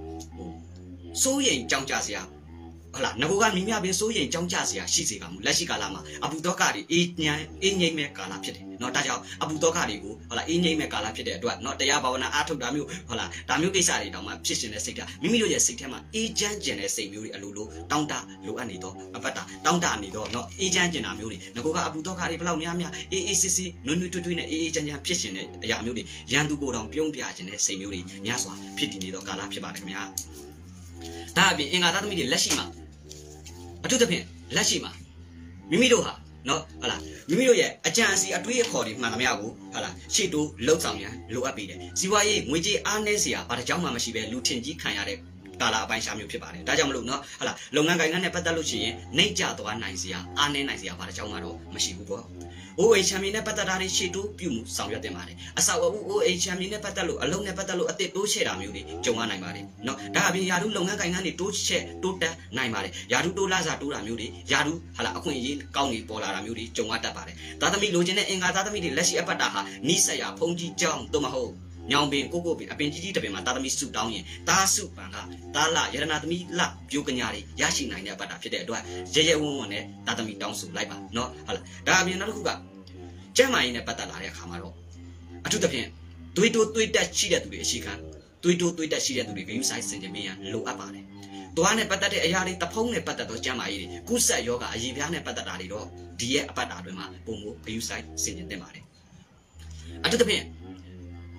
So yang jauh jauh siapa. hả là nó cố gắng mình mới biết số gì trong cha gì à xí gì cả lấy xí cả làm mà abu to cả đi ít nhá ít nhảy mẹ cả làm chết nó ta chào abu to cả đi cú hả là ít nhảy mẹ cả làm chết đoạn nó tại sao bảo là áp thúc đám yêu hả là đám yêu cái sao đi đâu mà chết chuyện này xảy ra mình mới nói xảy ra mà ít chân chuyện này xảy ra lulu lulu tông ta lulu anh đi đó à bắt ta tông ta đi đó nó ít chân chuyện nào yêu đi nó cố gắng abu to cả đi bao nhiêu nhá ít ít xí xí nó nuôi tui tui này ít chân chân chết chuyện này làm yêu đi giang tu cố đồng biếng bia chuyện này xảy ra đi nhá xóa chết đi đó cả làm chết bạn đấy nhá ta bị anh ta tao mới đi lấy xí mà à chút tập hiện lá chi mà mimi đâu hả nó hả là mimi đâu vậy à cha si à đuôi khó đi mà làm sao cũng hả là chỉ tu lâu xong nhá lâu áp bị đấy si vậy người chỉ ăn đấy gì à bà cháu mà mà si về lưu thiên chỉ khai ra đấy cả là bài sao nhiềuဖြစ်ပါတယ်ဒါကြောင့်မလို့နော်ဟလာလုပ်ငန်းကိုင်ငန်းနဲ့ပတ်သက်လို့ရှိရင်နှိမ့်ကြသွားနိုင်စရာအားနည်းနိုင်စရာဘာတစ်ကြောင်းမှတော့မရှိဘူးပေါ့အိုးအိမ်ချမ်းမီနဲ့ပတ်သက်တာတွေရှေ့တိုးပြုမှုဆောင်ရွက်တင်ပါတယ်အဆောက်အဦအိုးအိမ်ချမ်းမီနဲ့ပတ်သက်လို့အလုံးနဲ့ပတ်သက်လို့အစ်စ်တိုးချဲ့တာမျိုးတွေကြုံရနိုင်ပါတယ်နော်ဒါအပြင်ယာတုလုပ်ငန်းကိုင်ငန်းတွေတိုးချဲ့တိုးတက်နိုင်ပါတယ်ယာတုတိုးလာစားတိုးတာမျိုးတွေယာတုဟလာအခွင့်အရေးကောင်းနေပေါ်လာတာမျိုးတွေကြုံရတတ်ပါတယ်သာသမီလိုချင်တဲ့အင်္ဂါသာသမီတွေလက်ရှိအပတ်တာဟာနိစ္စရာဖုန်ကြီးကြောင်းတို့မဟုတ်ညောင်ပင်ကိုကိုပင်အပင်ကြီးကြီးတပင်မှာတာသမီစုတောင်းရင်တာစုပန်ကတာလယရနာသမီလပြိုကညာတွေရရှိနိုင်တဲ့ပတ်တာဖြစ်တဲ့အတွက်ရဲရဲဝံ့ဝံ့နဲ့တာသမီတောင်းစုလိုက်ပါနော်ဟုတ်လားဒါအပြင်နောက်တစ်ခုကကျမ်းမာရေးနဲ့ပတ်သက်လာတဲ့အခါမှာတော့အထူးသဖြင့်သွေးတိုးသွေးတက်ရှိတဲ့သူတွေအရှိခံသွေးတိုးသွေးတက်ရှိတဲ့သူတွေဂရုစိုက်စင်ကြင်မရလိုအပ်ပါတယ်တွားနဲ့ပတ်သက်တဲ့အရာတွေတဖုံးနဲ့ပတ်သက်တော့ကျမ်းမာရေးတွေကုသယောဂအရေးပြားနဲ့ပတ်သက်တာတွေတော့ဒီရဲ့အပတ်တာတွေမှာပုံမဂရုစိုက်စင်ကြင်တင်ပါတယ်အထူးသဖြင့်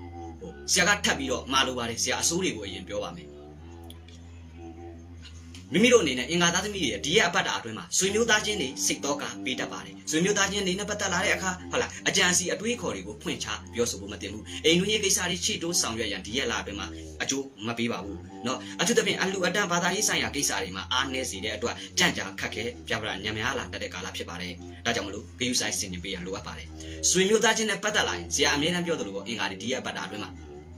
ဆရာကထပ်ပြီးတော့မာလိုပါတယ်ဆရာအစိုးတွေကိုအရင်ပြောပါမယ်မိမိတို့အနေနဲ့အင်္ဂါသားသမီးတွေဒီရက်အပတ်တာအတွင်းမှာဆွေမျိုးသားချင်းတွေစိတ်တော့ကပေးတတ်ပါတယ်ဆွေမျိုးသားချင်းတွေနဲ့ပတ်သက်လာတဲ့အခါဟုတ်လားအကြံစီအတွေးခေါ်တွေကိုဖွင့်ချပြောဆိုဖို့မတင်ဘူးအိမ်တွင်းရေးကိစ္စတွေချစ်တိုးဆောင်ရွက်ရန်ဒီရက်လာအတွင်းမှာအကျိုးမပေးပါဘူးเนาะအထူးသဖြင့်အလူအတန်ဘာသာရေးဆိုင်ရာကိစ္စတွေမှာအားနည်းစေတဲ့အတွက်ကြံ့ကြာခက်ခဲပြပလာညံများလာတတ်တဲ့ကာလဖြစ်ပါတယ်ဒါကြောင့်မလို့ဂရုစိုက်ဆင်ခြင်ပေးရလိုအပ်ပါတယ်ဆွေမျိုးသားချင်းနဲ့ပတ်သက်လာရင်ဇာအမြဲတမ်းပြောသလိုပေါ့အင်္ဂါတွေဒီရက်အပတ်တာအတွင်းမှာ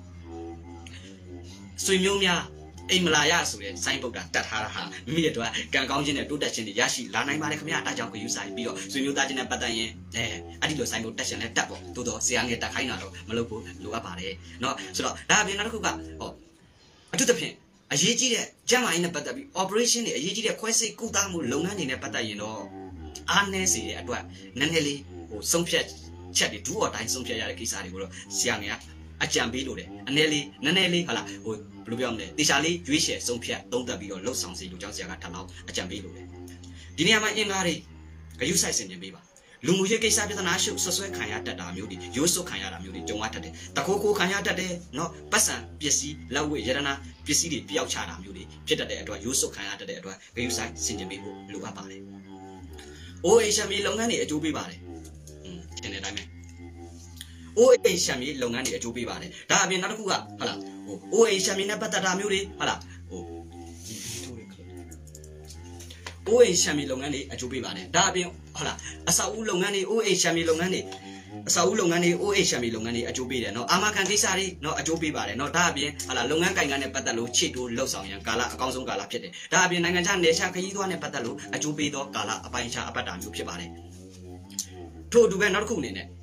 ဆွေမျိုးများအိမ်မလာရဆိုတဲ့စိုင်းပုတ်တာတတ်ထားတာဟာမိမိရဲ့တော့ကံကောင်းခြင်းနဲ့တိုးတက်ခြင်းတွေရရှိလာနိုင်ပါတယ်ခင်ဗျာဒါကြောင့်ဂရုစိုက်ပြီးတော့ဆွေမျိုးသားချင်းနဲ့ပတ်သက်ရင်အဲအဲ့ဒီလိုစိုင်းပုတ်တက်ခြင်းနဲ့တက်ပေါ့တိုးတော့ဇာငယ်တက်ခိုင်းတာတော့မလုပ်ဖို့လိုအပ်ပါတယ်เนาะဆိုတော့ဒါအပြင်နောက်တစ်ခုကဟောအထူးသဖြင့်အရေးကြီးတဲ့ကျန်းမာရေးနဲ့ပတ်သက်ပြီး operation တွေအရေးကြီးတဲ့ခွဲစိတ်ကုသမှုလုပ်ငန်းတွေနဲ့ပတ်သက်ရင်တော့အားနည်းစေတဲ့အတွက်နည်းနည်းလေးဟိုဆုံးဖြတ်ချက်တွေဒူးအော်တိုင်းဆုံးဖြတ်ရတဲ့ကိစ္စတွေကိုတော့ဆရာငယ်ကအကြံပေးလို့တယ်အနည်းလေးနည်းနည်းလေးဟာလားဟိုဘယ်လိုပြောမလဲတေချာလေးရွေးချယ်ဆုံးဖြတ်သုံးသပ်ပြီးတော့လှုပ်ဆောင်စီလို့ကျောင်းဆရာကထပ်လောက်အကြံပေးလို့တယ်ဒီနေရာမှာအင်္ဂါတွေဂရုစိုက်ဆင်ခြင်ပေးပါလူမှုရေးကိစ္စပြဿနာရှုပ်ဆွဆွဲခံရတတ်တာမျိုးတွေရိုးစွခံရတာမျိုးတွေကြုံရတတ်တယ်တခိုးခိုးခံရတတ်တယ်เนาะပတ်စံပစ္စည်းလက်ဝတ်ရတနာပစ္စည်းတွေပျောက်ချတာမျိုးတွေဖြစ်တတ်တဲ့အတွက်ရိုးစွခံရတတ်တဲ့အတွက်ဂရုစိုက်ဆင်ခြင်ပေးဖို့လိုအပ်ပါတယ်အိုးအေရှမီလုပ်ငန်းတွေအကျိုးပေးပါတယ်อืมသင်တဲ့အတိုင်းပဲအိုးအေရှမီလုပ်ငန်းတွေအကျိုးပေးပါတယ်ဒါအပြင်နောက်တစ်ခုကဟုတ်လားဟိုအိုးအေရှမီနဲ့ပတ်သက်တာမျိုးတွေဟုတ်လားဟိုအိုးအေရှမီလုပ်ငန်းတွေအကျိုးပေးပါတယ်ဒါအပြင်ဟုတ်လားအဆောက်အဦလုပ်ငန်းတွေအိုးအေရှမီလုပ်ငန်းတွေအဆောက်အဦလုပ်ငန်းတွေအိုးအေရှမီလုပ်ငန်းတွေအကျိုးပေးတယ်เนาะအာမခံကိစ္စတွေเนาะအကျိုးပေးပါတယ်เนาะဒါအပြင်ဟုတ်လားလုပ်ငန်းကိုင်ကန်းနဲ့ပတ်သက်လို့ချစ်တိုးလှုပ်ဆောင်ရန်ကာလအကောင်းဆုံးကာလဖြစ်တယ်ဒါအပြင်နိုင်ငံခြားနယ်ခြားခရီးသွားနဲ့ပတ်သက်လို့အကျိုးပေးသောကာလအပိုင်းခြားအပတ်တာမျိုးဖြစ်ပါတယ်ထို့အတူပဲနောက်တစ်ခုအနေနဲ့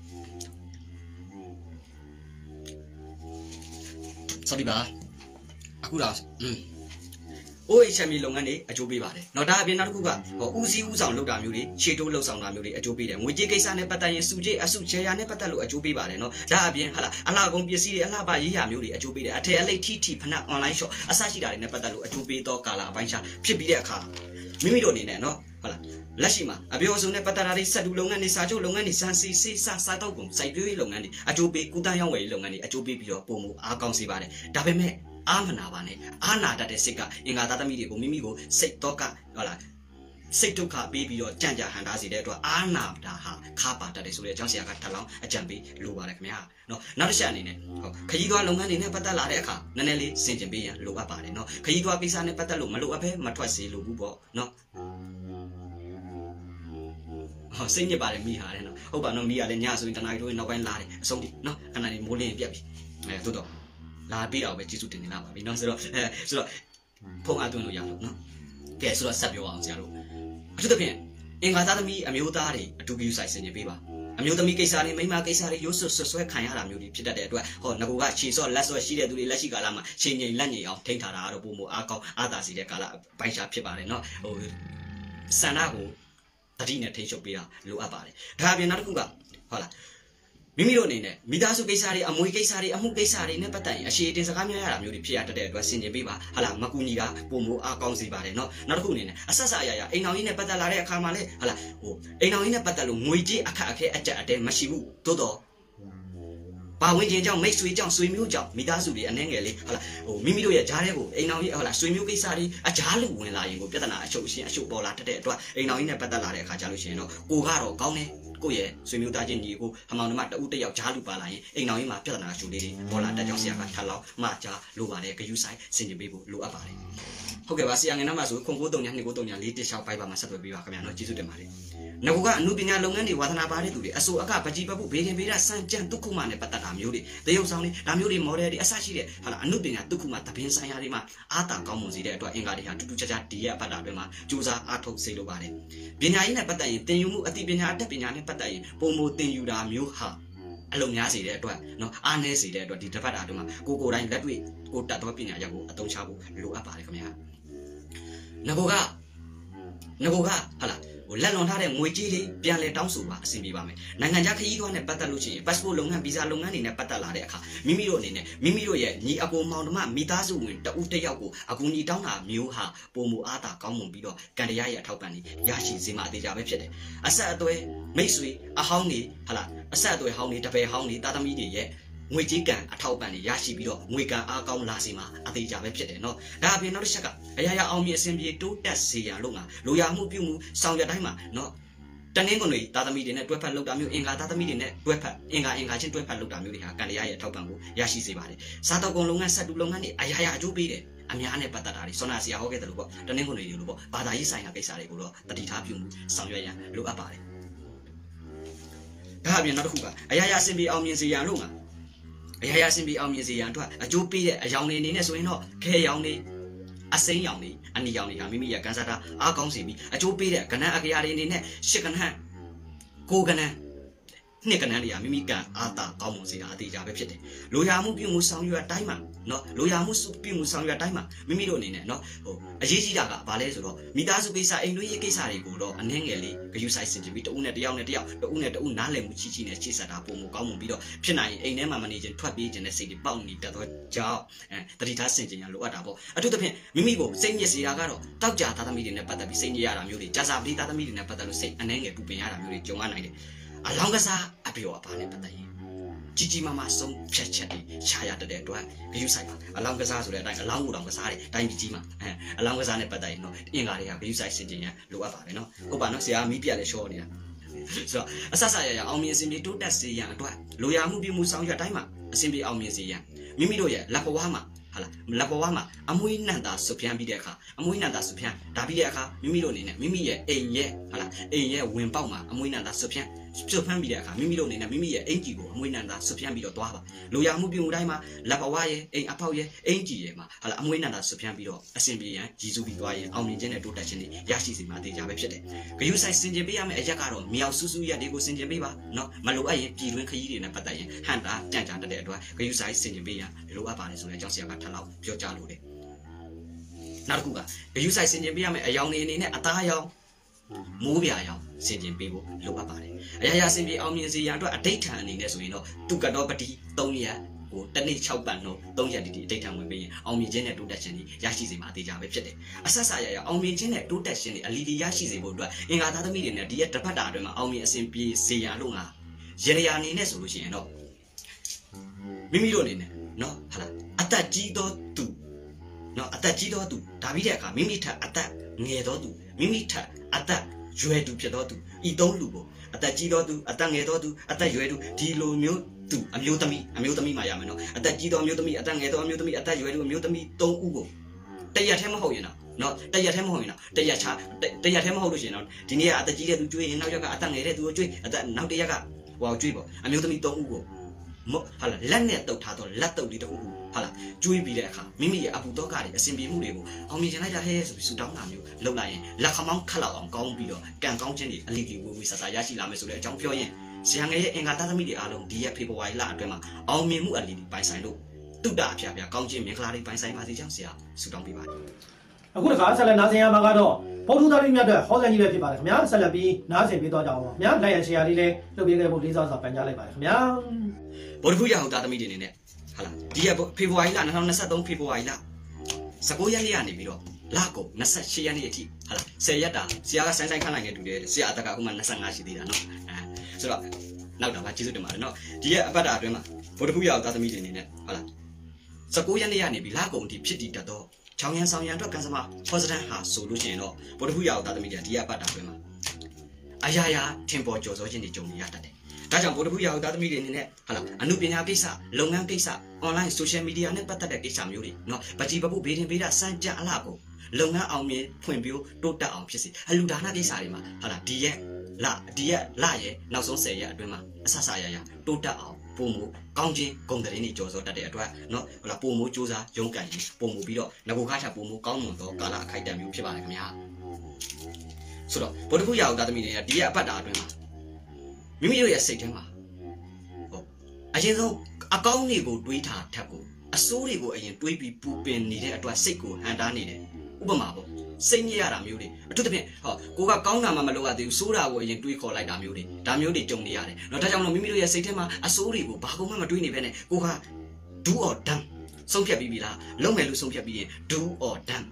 sorry ပါအခုတော့อืมအိုးအေချမ်မီလုပ်ငန်းတွေအကျိုးပေးပါတယ်။နော်ဒါအပြင်နောက်တစ်ခုကဟောဦးစီးဦးဆောင်လုပ်တာမျိုးတွေခြေတိုးလှုပ်ဆောင်တာမျိုးတွေအကျိုးပေးတယ်။ငွေကြေးကိစ္စနဲ့ပတ်သက်ရင်စုကြေးအစုချေရာနဲ့ပတ်သက်လို့အကျိုးပေးပါတယ်နော်။ဒါအပြင်ဟာလာအလှကုန်ပစ္စည်းတွေအလှပရေးရာမျိုးတွေအကျိုးပေးတယ်။အထည်အလိတ်ထီထီဖနက် online shop အစရှိတာတွေနဲ့ပတ်သက်လို့အကျိုးပေးသောကာလအပိုင်းခြားဖြစ်ပြီးတဲ့အခါမိမိတို့အနေနဲ့နော်ဟုတ်လားလက်ရှိမှာအပြောအဆိုနဲ့ပတ်သက်တာတွေစက်တူလုပ်ငန်းတွေစာချုပ်လုပ်ငန်းတွေစံစီစီစစာတောက်ကုန်စိုက်ပျိုးရေးလုပ်ငန်းတွေအကျိုးပေးကုသရောင်းဝယ်ရေးလုပ်ငန်းတွေအကျိုးပေးပြီးတော့ပုံမှုအားကောင်းစေပါတယ်။ဒါပေမဲ့အာမနာပါနဲ့အာနာတတ်တဲ့စိတ်ကအင်္ဂါသားသမီးတွေကိုမိမိကိုစိတ်တော့ကဟုတ်လားစိတ်ဒုက္ခပေးပြီးတော့ကြံ့ကြာဟန်တာစေတဲ့အတွက်အာနာတာဟာခါပါတတ်တယ်ဆိုတဲ့အကြောင်းဆရာကထပ်လောင်းအကြံပေးလိုပါတယ်ခင်ဗျာနော်နောက်တစ်ချက်အနေနဲ့ဟုတ်ခရီးသွားလုပ်ငန်းတွေနဲ့ပတ်သက်လာတဲ့အခါနည်းနည်းလေးစင်ကြင်ပေးရန်လိုအပ်ပါတယ်နော်ခရီးသွားကိစ္စနဲ့ပတ်သက်လို့မလိုအပ်ဘဲမထွက်စေလိုဘူးပေါ့နော်ဟောစိတ်ညစ်ပါတယ်မိဟာတယ်နော်ဟုတ်ပါနော်မိကလည်းညဆိုရင်တနားရီတို့နောက်ပိုင်းလာတယ်အဆုံးထိနော်ခဏလေးမိုးလင်းပြက်ပြီအဲသို့တော့လာပြီးတော့ပဲကျေးဇူးတင်နေလာပါပြီเนาะဆိုတော့အဲဆိုတော့ဖုန်းအသွင်းလို့ရလို့เนาะကဲဆိုတော့ဆက်ပြောအောင်ဆရာတို့အထူးသဖြင့်အင်္ဂါသားသမီးအမျိုးသားတွေအတူတူဆိုင်ဆင်ခြင်ပေးပါအမျိုးသမီးကိစ္စတွေမိန်းမကိစ္စတွေရိုးစွတ်ဆွဆွဲခံရတာမျိုးတွေဖြစ်တတ်တဲ့အတွက်ဟောငကိုကခြေစော့လက်စော့ရှိတဲ့သူတွေလက်ရှိကာလမှာချိန်ငိမ်လက်ငိမ်အောင်ထိန်းထားတာကတော့ပုံမအားကောင်းအားသာစီတဲ့ကာလပိုင်းခြားဖြစ်ပါတယ်เนาะဟိုဆန္ဒကိုတတိနဲ့ထိန်းချုပ်ပေးတာလိုအပ်ပါတယ်ဒါအပြင်နောက်တစ်ခုကဟုတ်လားမိမိတို့အနေနဲ့မိသားစုကိစ္စတွေအမွေကိစ္စတွေအမှုကိစ္စတွေနဲ့ပတ်သက်ရင်အရှိအတင်စကားများရတာမျိုးတွေဖြစ်ရတတ်တဲ့အတွက်ဆင်ခြင်ပေးပါဟာလာမကူညီတာပုံမိုးအားကောင်းစေပါတယ်เนาะနောက်တစ်ခုအနေနဲ့အဆက်ဆက်အရာရာအိမ်တော်ကြီးနဲ့ပတ်သက်လာတဲ့အခါမှာလေဟာလာဟိုအိမ်တော်ကြီးနဲ့ပတ်သက်လို့ငွေကြေးအခက်အခဲအကျက်အတဲမရှိဘူးသို့တော့ပါဝင်ခြင်းကြောင့်မိတ်ဆွေကြောင့်ဆွေမျိုးကြောင့်မိသားစုတွေအနှဲငယ်လေးဟာလာဟိုမိမိတို့ရဲ့ဂျားတဲ့ကိုအိမ်တော်ကြီးဟာလာဆွေမျိုးကိစ္စတွေအကြားလူဝင်လာရင်ကိုပြဿနာအချုပ်ရှင်အချုပ်ပေါ်လာတတ်တဲ့အတွက်အိမ်တော်ကြီးနဲ့ပတ်သက်လာတဲ့အခါကြလို့ရှိရင်တော့ကိုကတော့ကောင်းတယ်ကိုရဲ့ဆွေမျိုးသားချင်းညီကိုအမောင်နှမတဦးတယောက်ကြားလူပါလာရင်အိမ်တော်ကြီးမှာပြဿနာရှုလေးတွေပေါ်လာတတ်ကြောင်းဆရာကထပ်လောက်မှကြားလိုပါတယ်ဂယုဆိုင်ဆင်ခြင်ပေးဖို့လိုအပ်ပါတယ်ဟုတ်ကဲ့ပါဆရာငယ်နောက်မှာဆိုခွန်ကိုတုံညာနှစ်ကိုတုံညာလေးတစ်ချောက်ပိုက်ပါမှာဆက်သွယ်ပေးပါခင်ဗျာနော်ကျေးဇူးတင်ပါတယ်ငကူကအမှုပညာလုပ်ငန်းတွေဝါသနာပါတဲ့သူတွေအစိုးအကပကြီးပပုဘေခင်ဘေးရစံကြံဒုက္ခမနဲ့ပတ်သက်တာမျိုးတွေတရုပ်ဆောင်တွေဒါမျိုးတွေမော်ဒယ်တွေအစရှိတဲ့ဟာလားအမှုပညာဒုက္ခမသဘင်ဆိုင်ရာတွေမှာအာတာကောင်းမွန်စေတဲ့အတွက်အင်္ဂါတွေဟာတူတူချာချာဒီရဲ့အပတ်တာတွေမှာကြိုးစားအားထုတ်စေလိုပါတယ်ပညာရေးနဲ့ပတ်သက်ရင်သင်ယူမှုအသိပညာအတတ်ပညာနဲ့ပတ်သက်ရင်ပုံမသင်ယူတာမျိုးဟာအလုံးများစေတဲ့အတွက်နော်အားနည်းစေတဲ့အတွက်ဒီတစ်ပတ်တာတွေမှာကိုကိုတိုင်းလက်တွေ့ကိုတတ်သောပညာရပ်ကိုအသုံးချဖို့လိုအပ်ပါတယ်ခင်ဗျာငကူကငကူကဟာလားဟိုလက်လွန်ထားတဲ့ငွေကြေးတွေပြန်လဲတောင်းဆိုပါအဆင်ပြေပါမယ်နိုင်ငံခြားခရီးသွားနဲ့ပတ်သက်လို့ရှိရင် passport လုပ်ငန်း visa လုပ်ငန်းတွေနဲ့ပတ်သက်လာတဲ့အခါမိမိတို့အနေနဲ့မိမိတို့ရဲ့ညီအကိုမောင်နှမမိသားစုဝင်တဦးတစ်ယောက်ကိုအကူအညီတောင်းတာမျိုးဟာပုံမူအားသာကောင်းမွန်ပြီးတော့ကံတရားရဲ့အထောက်ပံ့တွေရရှိစေမှအသေးချာပဲဖြစ်တယ်အဆက်အသွဲမိတ်ဆွေအဟောင်းတွေဟာလားအဆက်အသွဲဟောင်းတွေတပည့်ဟောင်းတွေတာသမီတွေရဲ့ငွေကြေးကံအထောက်ပံ့တွေရရှိပြီးတော့ငွေကံအားကောင်းလာစီမှာအသေးကြပဲဖြစ်တယ်နော်ဒါအပြင်နောက်တစ်ချက်ကအရာရာအောင်မြင်အဆင်ပြေတိုးတက်စေရန်လို့ငါလိုရာမှုပြုမှုဆောင်ရွက်တိုင်းမှာနော်တနင်္ဂနွေသားသမီးတွေနဲ့တွဲဖက်လုပ်တာမျိုးအင်္ဂါသားသမီးတွေနဲ့တွဲဖက်အင်္ဂါအင်္ဂါချင်းတွဲဖက်လုပ်တာမျိုးတွေဟာကံတရားရဲ့အထောက်ပံ့ကိုရရှိစေပါတယ်စားတော့ကုန်လုပ်ငန်းဆက်တူလုပ်ငန်းတွေအရာရာအကျိုးပေးတယ်အများနဲ့ပတ်သက်တာတွေဆွမ်းနာစီယာဟောခဲ့တယ်လို့ပေါ့တနင်္ဂနွေတွေလို့ပေါ့ဘာသာရေးဆိုင်ရာကိစ္စတွေကိုတော့တတိထားပြုမှုဆောင်ရွက်ရန်လိုအပ်ပါတယ်ဒါအပြင်နောက်တစ်ခုကအရာရာအဆင်ပြေအောင်မြင်စေရန်လို့ငါအရာရာအဆင်ပြေအောင်မြင်စေရန်အတွက်အကျိုးပေးတဲ့အယောင်တွေအနေနဲ့ဆိုရင်တော့ခဲရောင်တွေအစိမ်းရောင်တွေအနီရောင်တွေဟာမိမိရဲ့ကံစားတာအားကောင်းစေပြီးအကျိုးပေးတဲ့ကဏ္ဍအကရာတွေအနေနဲ့ရှစ်ကဏ္ဍကိုကဏ္ဍနှစ်ကဏ္ဍတွေကမိမိကံအားသာကောင်းမွန်စေတာအသေးချာပဲဖြစ်တယ်လိုရာမှုပြုမှုဆောင်ရွက်တိုင်းမှာနော်လိုရာမှုပြုမှုဆောင်ရွက်တိုင်းမှာမိမိတို့အနေနဲ့နော်ဟိုအရေးကြီးတာကဘာလဲဆိုတော့မိသားစုကိစ္စအိမ်တွင်းရေးကိစ္စတွေကိုတော့အနှင်းငယ်လေးဂရုစိုက်စင်ကြပြီးတဦးနဲ့တယောက်နဲ့တယောက်တဦးနဲ့တဦးနားလည်မှုချီချီနဲ့ချိတ်ဆက်တာပုံမကောင်းမှုပြီးတော့ဖြစ်နိုင်ရင်အိမ်ထဲမှာမနေခြင်းထွက်ပြေးခြင်းနဲ့စိတ်တွေပေါက်နေတတ်တော့ကြောက်အဲတတိထားစင်ကြရလိုအပ်တာပေါ့အထူးသဖြင့်မိမိကိုစိတ်ညစ်စေတာကတော့တောက်ကြသားသမီးတွေနဲ့ပတ်သက်ပြီးစိတ်ညစ်ရတာမျိုးတွေကြာစာပတိသားသမီးတွေနဲ့ပတ်သက်လို့စိတ်အနှင်းငယ်ပူပင်ရတာမျိုးတွေကြုံရနိုင်တယ်အလောင်းကစားအပြောအပါနဲ့ပတ်သက်ရင်ကြီးကြီးမားမားဆုံးဖြတ်ချက်တွေရှာရတဲ့အတွက်ဂရုစိုက်ပါအလောင်းကစားဆိုတဲ့အတိုင်းအလောင်းကိုတောင်ကစားတယ်တိုင်းပြည်ကြီးမှာအဲအလောင်းကစားနဲ့ပတ်သက်ရင်တော့အင်္ဂါတွေကဂရုစိုက်စင်ကြင်ရလိုအပ်ပါပဲနော်ဟုတ်ပါနော်ဆရာမီးပြတ်လဲရှော့နေတာဆိုတော့အဆက်ဆက်ရရအောင်မြင်အစဉ်ပြေတိုးတက်စေရန်အတွက်လိုရာမှုပြုမှုဆောင်ရွက်တိုင်းမှာအစဉ်ပြေအောင်မြင်စေရန်မိမိတို့ရဲ့လက်ဘဝမှာဟာလားလက်ဘဝမှာအမွေးနှံတာဆွပြန်ပြီးတဲ့အခါအမွေးနှံတာဆွပြန်ဒါပြီးတဲ့အခါမိမိတို့အနေနဲ့မိမိရဲ့အိမ်ရဲ့ဟာလားအိမ်ရဲ့ဝင်ပေါက်မှာအမွေးနှံတာဆွပြန်ဆွဖမ်းပြီးတဲ့အခါမိမိတို့အနေနဲ့မိမိရဲ့အင်ကြီးကိုအမွေးနှံတာဆွပြန်ပြီးတော့သွားပါလိုရာမှုပြုမှုတိုင်းမှာလက်ဘဝရဲ့အိမ်အဖောက်ရဲ့အင်ကြီးရဲ့မှာဟာလားအမွေးနှံတာဆွပြန်ပြီးတော့အစဉ်ပြေရန်ရည်စူးပြီးသွားရင်အောင်မြင်ခြင်းနဲ့တိုးတက်ခြင်းတွေရရှိစေမှာတေချာပဲဖြစ်တယ်ဂရုစိုက်စင်ကြင်ပေးရမယ့်အရက်ကတော့မြောက်ဆူးဆူးရက်တွေကိုစင်ကြင်ပေးပါနော်မလိုအပ်ရင်ပြည်တွင်းခရီးတွေနဲ့ပတ်သက်ရင်ဟန်တာတန့်ကြတတ်တဲ့အတွက်ဂရုစိုက်စင်ကြင်ပေးရန်လိုအပ်ပါတယ်ဆိုတဲ့အကြောင်းဆရာကထပ်လောက်ပြောကြားလိုတယ်နောက်တစ်ခုကဂရုစိုက်စင်ကြင်ပေးရမယ့်အယောင်တွေအနေနဲ့အသားအယောင်မိုးပြာရောင်စင်ကျင်ပေးဖို့လိုအပ်ပါတယ်အရာရာစင်ပြေအောင်မြင်စေရန်အတွက်အဋိဋ္ဌံအနေနဲ့ဆိုရင်တော့သူကတော့ပတိသုံးရက်ဟိုတနေ့၆ပတ်နှုန်းသုံးရက်ဒီဒီအဋိဋ္ဌံဝင်ပေးရင်အောင်မြင်ခြင်းနဲ့တိုးတက်ခြင်းတွေရရှိစေမှာအသေးချာပဲဖြစ်တယ်အဆက်ဆက်ရရအောင်မြင်ခြင်းနဲ့တိုးတက်ခြင်းတွေအလီလီရရှိစေဖို့အတွက်အင်္ဂါသားသမီးတွေနဲ့ဒီရက်တစ်ပတ်တာအတွင်းမှာအောင်မြင်အစဉ်ပြေစေရန်လို့ငါရရအနေနဲ့ဆိုလို့ရှိရင်တော့မိမိတို့အနေနဲ့နော်ဟာလားအသက်ကြီးသောသူနော်အသက်ကြီးသောသူဒါပြီးတဲ့အခါမိမိထက်အသက်ငယ်သောသူမိမိထက်အသက်ရွယ်သူဖြစ်သောသူဤသုံးလူကိုအသက်ကြီးသောသူအသက်ငယ်သောသူအသက်ရွယ်သူဒီလိုမျိုးသူအမျိုးသမီးအမျိုးသမီးမှာရမယ်နော်အသက်ကြီးသောအမျိုးသမီးအသက်ငယ်သောအမျိုးသမီးအသက်ရွယ်သူအမျိုးသမီးသုံးဦးကိုတရက်ထဲမဟုတ်ရင်တော့နော်တရက်ထဲမဟုတ်ရင်တော့တရက်ချတရက်ထဲမဟုတ်လို့ရှိရင်တော့ဒီနေ့ကအသက်ကြီးတဲ့သူကျွေးရင်နောက်ရက်ကအသက်ငယ်တဲ့သူကိုကျွေးအသက်နောက်တစ်ရက်ကဟိုကျွေးပေါ့အမျိုးသမီးသုံးဦးကိုမဟာလာလက်နဲ့တုတ်ထားတော့လက်တုတ်လေးတစ်ခုခုဟာလာကျွေးပြီးတဲ့အခါမိမိရဲ့အပူတော့ကတွေအစဉ်ပြေမှုတွေကိုအောင်မြင်နိုင်ကြဟဲဆိုပြီးဆူတောင်းတာမျိုးလုပ်လိုက်ရင်လက်ခမောင်းခက်လောက်အောင်ကောင်းပြီးတော့ကံကောင်းခြင်းတွေအလီကြီးဝေဝေဆဆရရှိလာမယ်ဆိုတဲ့အကြောင်းပြောရင်ဆရာငယ်ရဲ့အင်္ဂါသားသမီးတွေအားလုံးဒီရက်ဖေဖော်ဝါရီလအတွင်းမှာအောင်မြင်မှုအလီကြီးပိုင်ဆိုင်လို့တုတ္တအဖျားဖျားကောင်းခြင်းမင်္ဂလာတွေပိုင်ဆိုင်ပါစေကြောင်းဆရာဆူတောင်းပေးပါတယ်အခုတခါဆက်လက်နားဆင်ရမှာကတော့ဗုဒ္ဓသားလေးမြတ်အတွက်ဟောစံကြီးပဲဖြစ်ပါတယ်ခင်ဗျာဆက်လက်ပြီးနားဆင်ပေးသွားကြအောင်ပါခင်ဗျာလိုက်ရရှယ်ယာလေးလည်းလုပ်ပေးခဲ့ဖို့လေးစားစွာပန်ကြားလိုက်ပါတယ်ခင်ဗျာဗုဒ္ဓဖူးရဟောသားသမီးတွေနေနဲ့ဟာလားဒီရက်ဖေဖော်ဝါရီလ၂၀၂၃ဖေဖော်ဝါရီလ၁၉ရက်နေ့ကနေပြီးတော့လကုန်၂၈ရက်နေ့အထိဟာလား၁၀ရက်တာဆရာကဆိုင်းဆိုင်းခန့်နိုင်ခဲ့တူတယ်ဆရာအသက်ကအခုမှ၂၅ရှိသေးတာနော်အဲဆိုတော့နောက်တော့ဗာကျေးဇူးတင်ပါတယ်နော်ဒီရက်အပတ်တာအတွင်းမှာဗုဒ္ဓဖူးရဟောသားသမီးတွေနေနဲ့ဟာလား၁၉ရက်နေ့ကနေပြီးလကုန်အထိဖြစ်တည်တတ်တော့ချောင်းရန်ဆောင်ရန်အတွက်ကံစမဖောစတန်ဟာဆိုလို့ရှိရင်တော့ဗုဒ္ဓဖူးရဟောသားသမီးတွေဒီရက်အပတ်တာအတွင်းမှာအရာရာထင်ပေါ်ကျော်စောခြင်းတွေကြုံနေရတတ်တယ်ဒါကြောင့်ဗုဒ္ဓဖူးရဟောသားသမီးတွေအနေနဲ့ဟာလားအနုပညာကိစ္စလုပ်ငန်းကိစ္စ online social media နဲ့ပတ်သက်တဲ့ကိစ္စမျိုးတွေเนาะပကြီးပပုဘေးတင်ဘေးတာစံကြအလှကိုလုပ်ငန်းအောင်မြင်ဖွင့်ပြိုးတိုးတက်အောင်ဖြစ်စေအလူဒါနကိစ္စတွေမှာဟာလားဒီရက်လဒီရက်လရဲ့နောက်ဆုံး၁၀ရက်အတွင်းမှာအဆဆရရတိုးတက်အောင်ပုံမူကောင်းခြင်းဂုဏ်သတင်းတွေကြော်စောတတ်တဲ့အတွက်เนาะဟလာပုံမူစူးစမ်းရုန်းကန်ရင်ပုံမူပြီးတော့ငကိုခါချပုံမူကောင်းမွန်သောကာလအခိုက်အတန့်မျိုးဖြစ်ပါတယ်ခင်ဗျာဆိုတော့ဗုဒ္ဓဖူးရဟောသားသမီးတွေကဒီရက်အပတ်တာအတွင်းမှာမိမိတို့ရဲ့စိတ်ထဲမှာဟုတ်အရင်ဆုံးအကောင်းတွေကိုတွေးထားထက်ကိုအဆိုးတွေကိုအရင်တွေးပြီးပူပင်နေတဲ့အတွက်စိတ်ကိုဟန်တားနေတယ်ဥပမာပေါ့စိတ်ညစ်ရတာမျိုးတွေအထူးသဖြင့်ဟောကိုကကောင်းတာမှမလုပ်ရသေးဘူးဆိုးတာကိုအရင်တွေးခေါ်လိုက်တာမျိုးတွေဒါမျိုးတွေကြုံနေရတယ်เนาะဒါကြောင့်မို့မိမိတို့ရဲ့စိတ်ထဲမှာအဆိုးတွေကိုဘာကုန်မှမတွေးနေဘဲနဲ့ကိုက do or done ဆုံးဖြတ်ပြီးပြီလားလုံးမယ်လို့ဆုံးဖြတ်ပြီးရင် do or done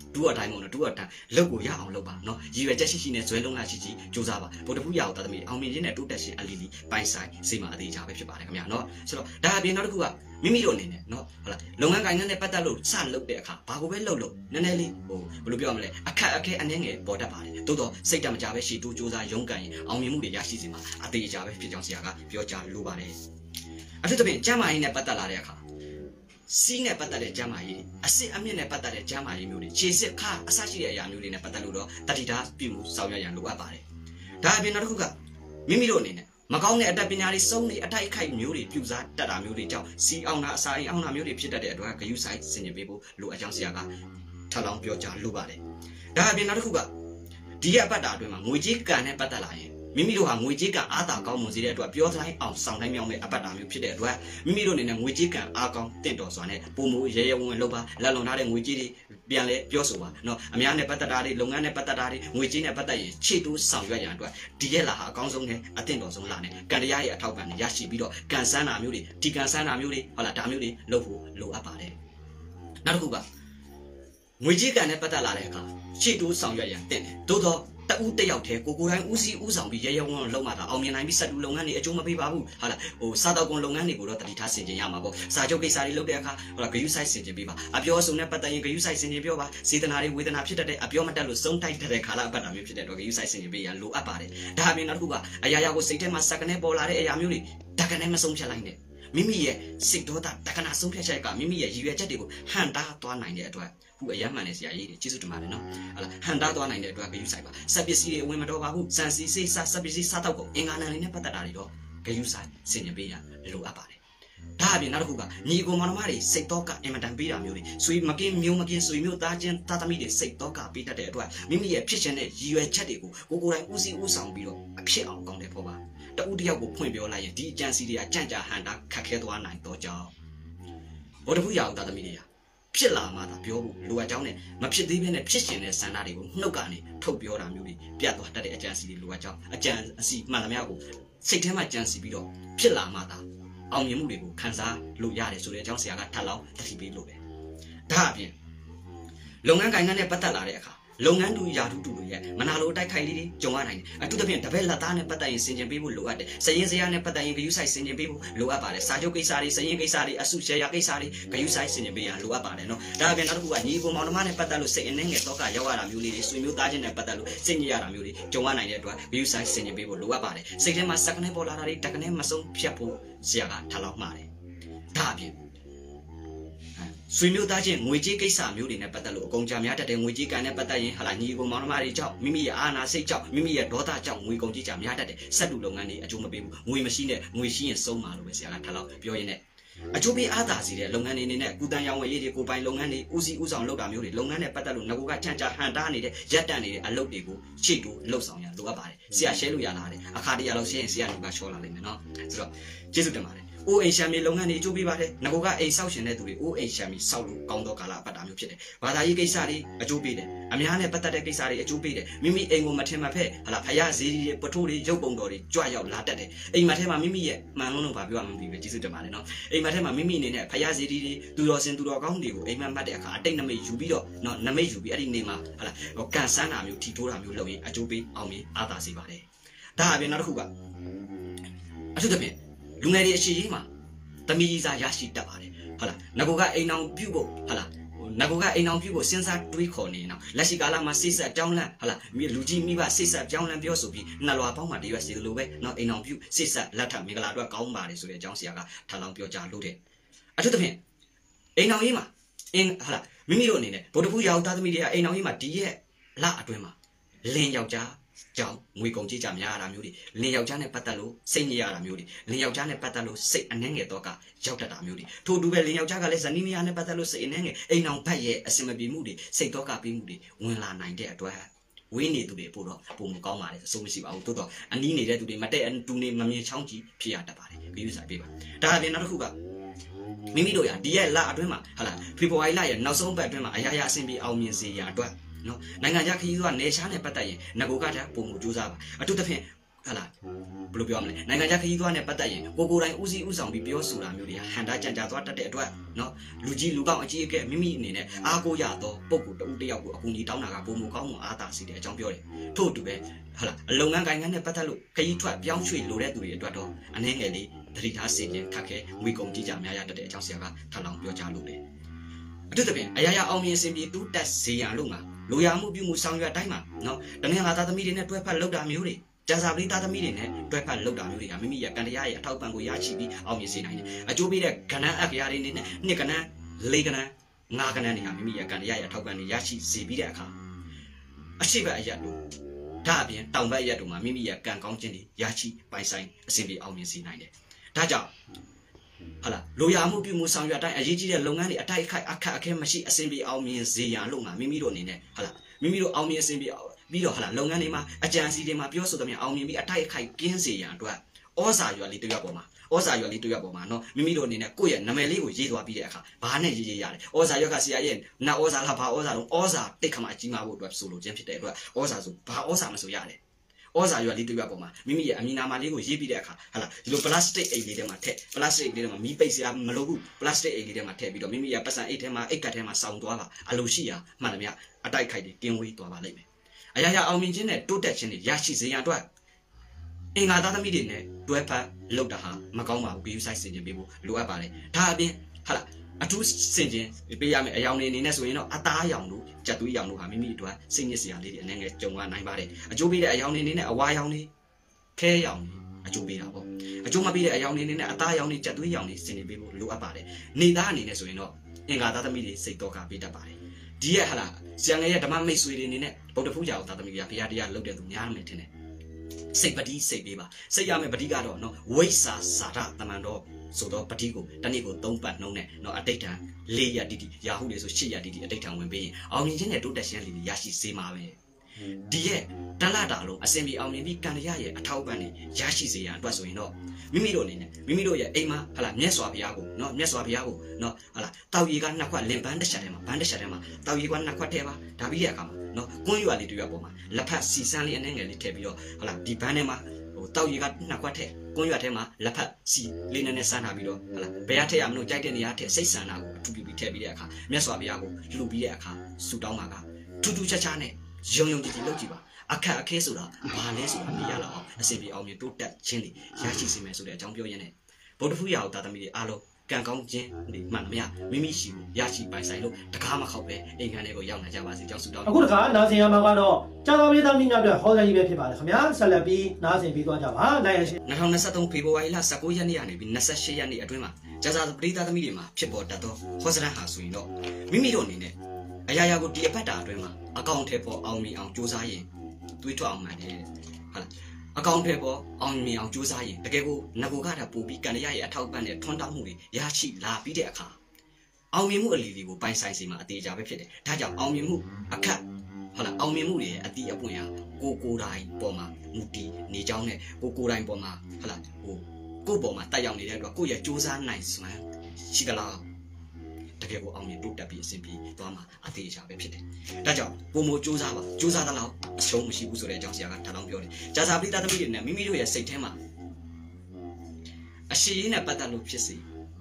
တူအတိုင်းမဟုတ်နော်တူအတိုင်းလောက်ကိုရအောင်လုပ်ပါနော်ရည်ရွယ်ချက်ရှိရှိနဲ့ဇွဲလုံးလာရှိရှိစူးစမ်းပါဗုဒ္ဓဘုရားကိုသားသမီးအောင်မြင်ခြင်းနဲ့တိုးတက်ခြင်းအလီလီပိုင်ဆိုင်စိတ်မှာအသေးချာပဲဖြစ်ပါတယ်ခင်ဗျာနော်ဆိုတော့ဒါအပြင်နောက်တစ်ခုကမိမိတို့အနေနဲ့နော်ဟုတ်လားလုပ်ငန်းကိုင်ငန်းနဲ့ပတ်သက်လို့စလုပ်တဲ့အခါဘာကိုပဲလုပ်လို့နည်းနည်းလေးဟိုဘယ်လိုပြောရမလဲအခက်အခဲအနည်းငယ်ပေါ်တတ်ပါတယ်တိုးတော့စိတ်တမကြပဲရှည်တိုးစူးစမ်းရုန်းကန်ရင်အောင်မြင်မှုတွေရရှိစေမှာအသေးချာပဲဖြစ်ကြောင်းဆရာကပြောကြားလိုပါတယ်အထူးသဖြင့်ကျမ်းမာရေးနဲ့ပတ်သက်လာတဲ့အခါစီးနဲ့ပတ်သက်တဲ့ကျမ်းမာရေးအစစ်အမြင့်နဲ့ပတ်သက်တဲ့ကျမ်းမာရေးမျိုးတွေခြေစစ်ခါအဆရှိတဲ့အရာမျိုးတွေနဲ့ပတ်သက်လို့တော့တတိထားပြုမှုဆောင်ရွက်ရန်လိုအပ်ပါတယ်ဒါအပြင်နောက်တစ်ခုကမိမိတို့အနေနဲ့မကောင်းတဲ့အတတ်ပညာတွေစုံတွေအထိုက်အခိုက်မျိုးတွေပြုစားတတ်တာမျိုးတွေကြောင့်စီအောင်တာအစာအိမ်အောင်တာမျိုးတွေဖြစ်တတ်တဲ့အတွက်ဂရုစိုက်ဆင်ခြင်ပေးဖို့လိုအပ်ကြောင်းဆရာကထပ်လောင်းပြောကြားလိုပါတယ်ဒါအပြင်နောက်တစ်ခုကဒီအပတ်တာအတွင်းမှာငွေကြေးကန်နဲ့ပတ်သက်လာရင်မိမိတို့ဟာငွေကြေးကအားသာကောင်းမွန်စေတဲ့အတွက်ပြောတိုင်းအောင်ဆောင်တိုင်းမြောင်းမဲ့အပတ်တာမျိုးဖြစ်တဲ့အတွက်မိမိတို့အနေနဲ့ငွေကြေးကအားကောင်းတင့်တော်စွာနဲ့ပုံမူရဲရဲဝံ့ဝံ့လုပ်ပါလက်လွန်ထားတဲ့ငွေကြေးတွေပြန်လဲပြောဆိုပါနော်အများနဲ့ပတ်သက်တာတွေလုပ်ငန်းနဲ့ပတ်သက်တာတွေငွေကြေးနဲ့ပတ်သက်ရင်ခြေတိုးဆောင်ရွက်ရန်အတွက်ဒီရက်လာဟာအကောင်းဆုံးနဲ့အတင့်တော်ဆုံးလာနဲ့ကံတရားရဲ့အထောက်ပံ့နဲ့ရရှိပြီးတော့ကံစမ်းတာမျိုးတွေဒီကံစမ်းတာမျိုးတွေဟုတ်လားဒါမျိုးတွေလုပ်ဖို့လိုအပ်ပါတယ်နောက်တစ်ခုကငွေကြေးကံနဲ့ပတ်သက်လာတဲ့အခါခြေတိုးဆောင်ရွက်ရန်တင့်တယ်သို့တော့တဦးတယောက်တည်းကိုကိုတိုင်းဦးစီးဦးဆောင်ပြီးရဲရဲဝံ့ဝံ့လုပ်မှသာအောင်မြင်နိုင်ပြီးစက်တူလုပ်ငန်းတွေအကျိုးမပေးပါဘူးဟာလားဟိုစားတော့ကုန်လုပ်ငန်းတွေကိုတော့တတိထားဆင်ခြင်ရမှာပေါ့စာချုပ်ကိစ္စတွေလုပ်တဲ့အခါဟိုလားဂယုစိုက်ဆင်ခြင်ပေးပါအပြောအဆုံနဲ့ပတ်သက်ရင်ဂယုစိုက်ဆင်ခြင်ပြောပါစေတနာတွေဝေဒနာဖြစ်တတ်တဲ့အပြောမတက်လို့စုံတိုက်တဲ့ခါလာအပတ်တာမျိုးဖြစ်တဲ့တော့ဂယုစိုက်ဆင်ခြင်ပေးရန်လိုအပ်ပါတယ်ဒါအပြင်နောက်တစ်ခုကအရာရာကိုစိတ်ထဲမှာစက္ကနဲ့ပေါ်လာတဲ့အရာမျိုးတွေတက္ကနဲ့မဆုံးဖြတ်လိုက်နဲ့မိမိရဲ့စိတ်ဒေါသတက္ကနာဆုံးဖြတ်ချက်ကမိမိရဲ့ရည်ရွယ်ချက်တွေကိုဟန်တားသွားနိုင်တဲ့အတွက်ခုအယမ်းမှန်တဲ့ဆရာကြီးတွေကျေးဇူးတင်ပါတယ်နော်ဟာလားဟန်တားသွားနိုင်တဲ့အတွက်ဂယုစိုက်ပါစက်ပစ္စည်းတွေဝင်မတော်ပါဘူးစံစီစိတ်စစက်ပစ္စည်းစားတော့ကုန်အင်္ဂါနံလေးနဲ့ပတ်သက်တာတွေတော့ဂယုစိုက်ဆင်ခြင်ပေးရလိုအပ်ပါတယ်ဒါအပြင်နောက်တစ်ခုကညီကိုမောင်နှမတွေစိတ်တော့ကအင်မတန်ပေးတာမျိုးတွေဆွေမကင်းမျိုးမကင်းဆွေမျိုးသားချင်းတာသမီတွေစိတ်တော့ကပေးတတ်တဲ့အတွက်မိမိရဲ့ဖြစ်ချင်တဲ့ရည်ရွယ်ချက်တွေကိုကိုကိုယ်တိုင်ဦးစီးဦးဆောင်ပြီးတော့အဖြစ်အောင်ကောင်းတယ်ပေါ့ပါတဦးတယောက်ကိုဖွင့်ပြောလိုက်ရင်ဒီအကြံစီတွေကကြံ့ကြာဟန်တာခက်ခဲသွားနိုင်တော့ကြောင်းဘောတဖူးရအောင်တာသမီတွေဖြစ်လာမှသာပြောဖို့လိုအပ်ကြောင်းနဲ့မဖြစ်သေးဘဲနဲ့ဖြစ်ရှင်တဲ့ဆန္ဒတွေကိုနှုတ်ကနေထုတ်ပြောတာမျိုးတွေပြတ်သွားတတ်တဲ့အကြံစီတွေလိုအပ်ကြောင်းအကြံအစီမှန်သမျှကိုစိတ်ထဲမှာကြံစီပြီးတော့ဖြစ်လာမှသာအောင်မြင်မှုတွေကိုခံစားလို့ရတယ်ဆိုတဲ့အကြောင်းဆရာကထပ်လောင်းတတိပေးလို့ပဲဒါအပြင်လုပ်ငန်းကိုင်ငန်းနဲ့ပတ်သက်လာတဲ့အခါလုပ်ငန်းတူရာထူးတူတွေရဲ့မနာလိုတိုက်ခိုက်လေးတွေကြုံရနိုင်တယ်အထူးသဖြင့်တပည့်လက်သားနဲ့ပတ်သက်ရင်ဆင်ခြင်ပေးဖို့လိုအပ်တယ်စရင်စရာနဲ့ပတ်သက်ရင်ဂယုစိုက်ဆင်ခြင်ပေးဖို့လိုအပ်ပါတယ်စာချုပ်ကိစ္စတွေစရင်ကိစ္စတွေအစုရှယ်ယာကိစ္စတွေဂယုစိုက်ဆင်ခြင်ပေးရလိုအပ်ပါတယ်နော်ဒါအပြင်နောက်တစ်ခုကညီကိုမောင်နှမနဲ့ပတ်သက်လို့စိတ်အနှင်းငယ်တော့ကရောက်ရတာမျိုးလေးတွေဆွေမျိုးသားချင်းနဲ့ပတ်သက်လို့စိတ်ညစ်ရတာမျိုးတွေကြုံရနိုင်တဲ့အတွက်ဂယုစိုက်ဆင်ခြင်ပေးဖို့လိုအပ်ပါတယ်စိတ်ထဲမှာစက္ကနဲ့ပေါ်လာတာတွေတက္ကနဲ့မဆုံးဖြတ်ဖို့ဆရာကထားလောက်မှာတယ်ဒါအပြင်ဆွေမျိုးသားချင်းငွေကြေးကိစ္စမျိုးတွေနဲ့ပတ်သက်လို့အကုန်ကြများတတ်တဲ့ငွေကြေးကံနဲ့ပတ်သက်ရင်ဟာလာညီကိုမောင်နှမတွေကြောင့်မိမိရဲ့အာနာစိတ်ကြောင့်မိမိရဲ့ဒေါသကြောင့်ငွေကုန်ကြေးကြများတတ်တဲ့စက်တူလုပ်ငန်းတွေအကျိုးမပေးဘူးငွေမရှိနဲ့ငွေရှိရင်ဆုံးမှာလို့ပဲဆရာကထားလောက်ပြောရင်းနဲ့အကျိုးပေးအားသာစီတဲ့လုပ်ငန်းတွေနေနဲ့ကုသန်ရောင်ဝယ်ရေးတွေကိုပိုင်လုပ်ငန်းတွေဦးစီးဦးဆောင်လုပ်တာမျိုးတွေလုပ်ငန်းနဲ့ပတ်သက်လို့ငကူကချမ်းချဟန်တားနေတဲ့ရက်တန့်နေတဲ့အလုပ်တွေကိုရှေ့တူလှုပ်ဆောင်ရလိုအပ်ပါတယ်ဆရာရှဲလို့ရလာတယ်အခါတရလောက်ရှင်းရင်ဆရာညီပါချောလာလိမ့်မယ်နော်ဆိုတော့ကျေးဇူးတင်ပါတယ်အိုးအိမ်ရှာမီလုပ်ငန်းတွေအကျိုးပေးပါတယ်ငကိုကအိမ်ဆောက်ရှင်တဲ့သူတွေအိုးအိမ်ရှာမီဆောက်လို့ကောင်းသောကာလအပတ်တာမျိုးဖြစ်တယ်ဘာသာရေးကိစ္စတွေအကျိုးပေးတယ်အများနဲ့ပတ်သက်တဲ့ကိစ္စတွေအကျိုးပေးတယ်မိမိအိမ်ကိုမထင်မဖက်ဟာလားဖယားဈေးတွေပထိုးတွေရုပ်ပုံတော်တွေကြွရောက်လာတတ်တယ်အိမ်မထဲမှာမိမိရဲ့မှန်လုံးလုံးဘာပြောမှမသိဘူးကျေးဇူးတင်ပါတယ်နော်အိမ်မထဲမှာမိမိအနေနဲ့ဖယားဈေးတွေသူတော်စင်သူတော်ကောင်းတွေကိုအိမ်မမှတ်တဲ့အခါအတိတ်နမိတ်ယူပြီးတော့နော်နမိတ်ယူပြီးအဲ့ဒီနေမှာဟာလားကန်ဆန်းတာမျိုးထီထိုးတာမျိုးလုပ်ရင်အကျိုးပေးအောင်မြင်အားသာစေပါတယ်ဒါအပြင်နောက်တစ်ခုကအထူးသဖြင့်လူငယ်တွေအရှိကြီးမှာသမီးကြီးစားရရှိတတ်ပါတယ်ဟုတ်လားငကိုကအိမ်အောင်ပြုတ်ဖို့ဟုတ်လားငကိုကအိမ်အောင်ပြုတ်ဖို့စဉ်းစားတွေးခေါ်နေတော့လက်ရှိကာလမှာစိတ်ဆက်ကြောင်းလန့်ဟုတ်လားလူကြီးမိဘစိတ်ဆက်ကြောင်းလန့်ပြောဆိုပြီးနှလွာပေါင်းမှာတရွက်စီလိုပဲเนาะအိမ်အောင်ပြုတ်စိတ်ဆက်လက်ထမင်္ဂလာအတွက်ကောင်းပါတယ်ဆိုတဲ့အကြောင်းဆရာကထပ်လောင်းပြောကြားလို့တဲ့အထူးသဖြင့်အိမ်အောင်ရေးမှာအင်းဟုတ်လားမိမိတို့အနေနဲ့ဗုဒ္ဓဘုရားသားသမီးတွေကအိမ်အောင်ရေးမှာဒီရဲ့လအတွင်းမှာလင်းယောက်ျားကြောင့်ငွေကုန်ကြေးကြများရတာမျိုးတွေလင်းယောက်ျားနဲ့ပတ်သက်လို့စိတ်ညစ်ရတာမျိုးတွေလင်းယောက်ျားနဲ့ပတ်သက်လို့စိတ်အနှဲငယ်တော့ကရောက်တတ်တာမျိုးတွေထို့တူပဲလင်းယောက်ျားကလည်းဇနီးမယားနဲ့ပတ်သက်လို့စိတ်အနှဲငယ်အိမ်အောင်ဘက်ရဲ့အစင်မပြေမှုတွေစိတ်တော့ကပေးမှုတွေဝင်လာနိုင်တဲ့အတွက်ဝင်းနေသူတွေပို့တော့ပုံမကောင်းပါလေအဆိုးမရှိပါဘူးတိုးတော့အနီးနေတဲ့သူတွေမတဲ့တူနေမမြင်ချောင်းကြီးဖြစ်ရတတ်ပါတယ်ပြီးဥစားပေးပါဒါအပြင်နောက်တစ်ခုကမိမိတို့ရဒီရဲ့လအတွင်းမှာဟာလားဖေဖော်ဝါရီလရဲ့နောက်ဆုံးပတ်အတွင်းမှာအရာရာအဆင်ပြေအောင်မြင်စေရအတွက်နော်နိုင်ငံခြားခရီးသွားနေရှားနဲ့ပတ်သက်ရင်ငကိုကတည်းကပုံမှုကြိုးစားပါအထူးသဖြင့်ဟာလားဘယ်လိုပြောမလဲနိုင်ငံခြားခရီးသွားနဲ့ပတ်သက်ရင်ကိုကိုတိုင်းဦးစီးဦးဆောင်ပြီးပြောဆိုတာမျိုးတွေကဟန်တာကြံကြသွားတတ်တဲ့အတွက်နော်လူကြီးလူကောင်းအကြီးအကဲမိမိအနေနဲ့အားကိုးရတော့ပုံကိုတဦးတယောက်ကိုအကူအညီတောင်းတာကပုံမကောင်းမှအားသာစီတဲ့အကြောင်းပြောတယ်ထို့အတူပဲဟာလားအလုပ်ငန်းကိုင်ငန်းနဲ့ပတ်သက်လို့ခရီးထွက်ပြောင်းရွှေ့လိုတဲ့သူတွေအတွက်တော့အနေငယ်လေးသတိထားစေခြင်းခက်ခဲငွေကုန်ကြီးကြများရတတ်တဲ့အကြောင်းဆရာကထပ်လောင်းပြောကြားလို့တယ်အထူးသဖြင့်အရာရာအောင်မြင်စင်ပြေတူးတက်စေရန်လို့မှာလိုရာမှုပြုမှုဆောင်ရွက်တိုင်းမှာနော်တနင်္လာသားသမီးတွေနဲ့တွဲဖက်လောက်တာမျိုးတွေကျန်စာပရိသတ်သမီးတွေနဲ့တွဲဖက်လောက်တာမျိုးတွေကမိမိရဲ့ကံတရားရဲ့အထောက်ပံ့ကိုရရှိပြီးအောင်မြင်စေနိုင်တယ်အကျိုးပေးတဲ့ကဏ္ဍအက္ခရာတွေနဲ့နှစ်ကဏ္ဍလေးကဏ္ဍငါးကဏ္ဍတွေဟာမိမိရဲ့ကံတရားရဲ့အထောက်ပံ့တွေရရှိစေပြီးတဲ့အခါအရှိတ်အရက်တို့ဒါအပြင်တောင်ဘက်အရက်တို့မှာမိမိရဲ့ကံကောင်းခြင်းတွေရရှိပိုင်ဆိုင်အစဉ်ပြေအောင်မြင်စေနိုင်တယ်ဒါကြောင့်ဟာလားလိုရာမှုပြုမှုဆောင်ရွက်တိုင်းအရေးကြီးတဲ့လုပ်ငန်းတွေအတိုက်အခိုက်အခက်အခဲမရှိအစဉ်ပြေအောင်မြင်စေရန်လို့မှာမိမိတို့အနေနဲ့ဟာလားမိမိတို့အောင်မြင်အစဉ်ပြေပြီးတော့ဟာလားလုပ်ငန်းတွေမှာအကြံစီတွေမှာပြောဆိုသမျှအောင်မြင်ပြီးအတိုက်အခိုက်ကင်းစေရန်အတွက်ဩဇာရွက်လေးတစ်ရွက်ပေါ်မှာဩဇာရွက်လေးတစ်ရွက်ပေါ်မှာနော်မိမိတို့အနေနဲ့ကိုယ့်ရဲ့နာမည်လေးကိုရေးသွားပြီးတဲ့အခါဘာနဲ့ရေးရေးရတယ်ဩဇာရွက်ကဆရာရဲ့နာဩဇာလားဘာဩဇာတော့ဩဇာတိတ်ခါမှအကြီးမားဖို့အတွက်ဆိုလိုခြင်းဖြစ်တဲ့အတွက်ဩဇာဆိုဘာဩဇာမဆိုရတယ်ဩဇာရွက်လေးတစ်ရွက်ပေါ်မှာမိမိရဲ့အမည်နာမလေးကိုရေးပြီးတဲ့အခါဟာလားဒီလိုပလတ်စတစ်အိတ်လေးထဲမှာထည့်ပလတ်စတစ်အိတ်လေးထဲမှာမီးပိတ်စရာမလိုဘူးပလတ်စတစ်အိတ်လေးထဲမှာထည့်ပြီးတော့မိမိရဲ့ပတ်စံအိတ်ထဲမှာအိတ်ကတ်ထဲမှာစောင်သွားပါအလိုရှိရာမှန်တယ်ဗျအတိုက်ခိုက်တွေကင်းဝေးသွားပါလိမ့်မယ်အရာရာအောင်မြင်ခြင်းနဲ့တိုးတက်ခြင်းတွေရရှိစေရန်အတွက်အင်္ဂါသားသမီးတွေနဲ့တွဲဖက်လုပ်တာဟာမကောင်းပါဘူးဂရုစိုက်စင်ခြင်းပေးဖို့လိုအပ်ပါတယ်ဒါအပြင်ဟာလားအထူးစင်ခြင်းပေးရမယ်အယောင်တွေအနေနဲ့ဆိုရင်တော့အသားအယောင်တို့ကြက်သွေးယောင်တို့ဟာမိမိအတွက်စိတ်ညစ်စရာလေးတွေအနေနဲ့ကြုံရနိုင်ပါတယ်အကျိုးပေးတဲ့အယောင်တွေအနေနဲ့အဝါယောင်တွေခဲယောင်တွေအကျိုးပေးတာပေါ့အကျိုးမပေးတဲ့အယောင်တွေအနေနဲ့အသားယောင်တွေကြက်သွေးယောင်တွေစင်နေပေးဖို့လိုအပ်ပါတယ်နေသားအနေနဲ့ဆိုရင်တော့အင်္ဂါသားသမီးတွေစိတ်တော့ကပေးတတ်ပါတယ်ဒီရဲ့ဟာလားဆရာငယ်ရဲ့ဓမ္မမိတ်ဆွေတွေအနေနဲ့ဗုဒ္ဓဖူးကြောင်သားသမီးကဘုရားတရားလုပ်တဲ့သူများမယ်ထင်တယ်စိတ်ပတိစိတ်ပေးပါစိတ်ရမယ်ပတိကတော့နော်ဝိစာစာရတမန်တော်ဆိုတော့ပတိကိုတနေ့ကိုသုံးပတ်နှုံးနဲ့နော်အတိတ်တန်လေးရတိတိရာဟုလေဆိုရှစ်ရတိတိအတိတ်တန်ဝင်ပေးရင်အောင်မြင်ခြင်းနဲ့တိုးတက်ခြင်းလေးရရှိစေမှာပဲဒီရဲ့တလတာလုံးအစင်ပြေအောင်မြင်ပြီးကံတရားရဲ့အထောက်ပံ့တွေရရှိစေရန်အတွက်ဆိုရင်တော့မိမိတို့အနေနဲ့မိမိတို့ရဲ့အိမ်မှာဟာလာမြတ်စွာဘုရားကိုနော်မြတ်စွာဘုရားကိုနော်ဟာလာတောက်ရီကနှစ်ခွက်လင်ပန်းတစ်ချက်ထဲမှာဘန်းတစ်ချက်ထဲမှာတောက်ရီကနှစ်ခွက်ထဲပါဒါပြီးတဲ့အခါမှာနော်ကွန်းရွာလေးတွေ့ရပေါ်မှာလက်ဖက်စီစမ်းလေးအနှဲငယ်လေးထည့်ပြီးတော့ဟာလာဒီဘန်းထဲမှာဟိုတောက်ရီကနှစ်ခွက်ထဲကွန်းရွာထဲမှာလက်ဖက်စီလေးနဲ့နဲ့စမ်းထားပြီးတော့ဟာလာဘယ်ရထည့်ရမလို့ကြိုက်တဲ့နေရာထည့်စိတ်ဆန္ဒကိုအထူးပြုပြီးထည့်ပြီးတဲ့အခါမြတ်စွာဘုရားကိုလှူပြီးတဲ့အခါဆူတောင်းပါကထူးထူးခြားခြားနဲ့ယုံယုံကြည်ကြည်လုပ်ကြည့်ပါအခက်အခဲဆိုတာဘာလဲဆိုတာသိရလောက်အောင်အစီအပြေအောင်မြင်တိုးတက်ခြင်းတွေရရှိစေမယ်ဆိုတဲ့အကြောင်းပြောရင်းနဲ့ဗုဒ္ဓဖူးရာကိုတာသမီတွေအားလုံးကံကောင်းခြင်းတွေမှန်သမျှမိမိရှိကိုရရှိပိုင်ဆိုင်လို့တကားမခောက်ပဲအိမ်ခန်းတွေကိုရောက်လာကြပါစေကြောင်းဆုတောင်းအခုတခါနာဆင်ရမှာကတော့ကြာသာပြည်သားမိများပြဟောစာကြီးပဲဖြစ်ပါတယ်ခင်ဗျာဆက်လက်ပြီးနာဆင်ပြီးသွားကြပါနိုင်ရရှိ၂၀၂၃ဖေဖော်ဝါရီလ၁၉ရက်နေ့ကနေပြီး၂၈ရက်နေ့အတွင်းမှာကြာသာပြည်သားသမီတွေမှာဖြစ်ပေါ်တတ်သောဟောစရန်ဟာဆိုရင်တော့မိမိတို့အနေနဲ့အရာရာကိုဒီအပတ်တာအတွင်းမှာအကောင့်ထဲပေါ်အောင်မြင်အောင်စူးစမ်းရင်တွေးထွက်အောင်မှန်တယ်ဟာလားအကောင့်ထဲပေါ်အောင်မြင်အောင်စူးစမ်းရင်တကယ်ကိုငကိုကတာပို့ပြီးကံရရဲ့အထောက်ပံ့တဲ့ထွန်းတောက်မှုတွေရရှိလာပြီးတဲ့အခါအောင်မြင်မှုအလီလီကိုပိုင်ဆိုင်စီမှာအသေးချာပဲဖြစ်တယ်ဒါကြောင့်အောင်မြင်မှုအခက်ဟုတ်လားအောင်မြင်မှုတွေရဲ့အတိအပွင့်ဟာကိုကိုတိုင်းပေါ်မှာမူတည်နေကြောင်းနဲ့ကိုကိုတိုင်းပေါ်မှာဟုတ်လားဟိုကိုပေါ်မှာတက်ရောက်နေတဲ့အတွက်ကိုရဲ့စူးစမ်းနိုင်စွမ်းရှိကလားတကယ်ကိုအောင်မြင်တိုးတက်ပြီးအဆင်ပြေသွားမှာအသေးချာပဲဖြစ်တယ်။ဒါကြောင့်ပုံမစူးစမ်းပါစူးစမ်းသလောက်အရှုံးမရှိဘူးဆိုတဲ့အကြောင်းဆရာကဒါတော့ပြောတယ်။ကြာစာပရိသတ်သမီးတွေနဲ့မိမိတို့ရဲ့စိတ်ထဲမှာအရှိရင်းနဲ့ပတ်သက်လို့ဖြစ်စေ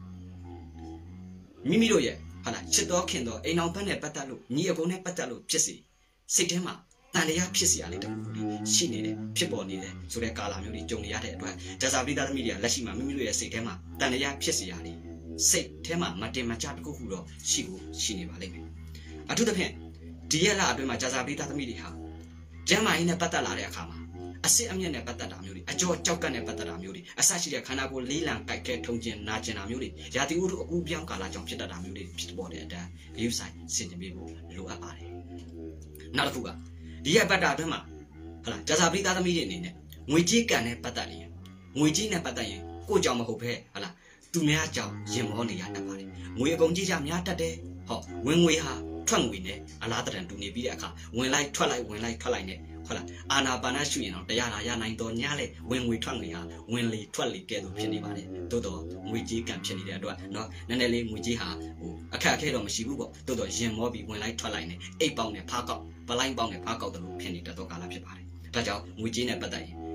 မိမိတို့ရဲ့ဟာလားချစ်တော်ခင်တော်အိမ်အောင်ဘက်နဲ့ပတ်သက်လို့ညီအကုန်နဲ့ပတ်သက်လို့ဖြစ်စေစိတ်ထဲမှာတန်တရားဖြစ်စီရလေးတခုလေးရှိနေတယ်ဖြစ်ပေါ်နေတယ်ဆိုတဲ့ကာလမျိုးတွေကြုံနေရတဲ့အတွက်ကြာစာပရိသတ်သမီးတွေကလက်ရှိမှာမိမိတို့ရဲ့စိတ်ထဲမှာတန်တရားဖြစ်စီရလေးစိတ်ထဲမှာမတင်မချတခုခုတော့ရှိကိုရှိနေပါလိမ့်မယ်အထူးသဖြင့်ဒီရက်လအတွင်းမှာကြာစာပရိသတ်သမီးတွေဟာကျမ်းမာရေးနဲ့ပတ်သက်လာတဲ့အခါမှာအစစ်အမြတ်နဲ့ပတ်သက်တာမျိုးတွေအကြောကြောက်ကပ်နဲ့ပတ်သက်တာမျိုးတွေအဆရှိတဲ့ခန္ဓာကိုယ်လေးလံကြိုက်ခဲထုံကျင်နာကျင်တာမျိုးတွေရာသီဥတုအကူပြောင်းကာလကြောင့်ဖြစ်တတ်တာမျိုးတွေဖြစ်ပေါ်တဲ့အတန်းဂရုစိုက်ဆင်ခြင်ပေးဖို့လိုအပ်ပါတယ်နောက်တစ်ခုကဒီရက်ပတ်တာအတွင်းမှာဟုတ်လားကြာစာပရိသတ်သမီးတွေအနေနဲ့ငွေကြေးကံနဲ့ပတ်သက်ရင်ငွေကြေးနဲ့ပတ်သက်ရင်ကိုယ့်ကြောင့်မဟုတ်ဘဲဟုတ်လားသူများကြောင့်ရင်မောနေရတတ်ပါတယ်ငွေအကုန်ကြီးကြများတတ်တယ်ဟောဝင်ငွေဟာထွက်ငွေနဲ့အလားတရံတူနေပြီးတဲ့အခါဝင်လိုက်ထွက်လိုက်ဝင်လိုက်ထွက်လိုက်နဲ့ဟုတ်လားအာနာပါနရှုရင်တော့တရားလာရနိုင်တော့ညလေဝင်ငွေထွက်ငွေဟာဝင်လေထွက်လေကဲသို့ဖြစ်နေပါတယ်သို့တော့ငွေကြေးကံဖြစ်နေတဲ့အတွက်เนาะနည်းနည်းလေးငွေကြေးဟာဟိုအခက်အခဲတော့မရှိဘူးပေါ့သို့တော့ရင်မောပြီးဝင်လိုက်ထွက်လိုက်နဲ့အိတ်ပေါင်းနဲ့ဖားကောက်ပလိုင်းပေါင်းနဲ့ဖားကောက်တယ်လို့ဖြစ်နေတတ်တော့ကာလဖြစ်ပါတယ်ဒါကြောင့်ငွေကြေးနဲ့ပတ်သက်ရင်ဟော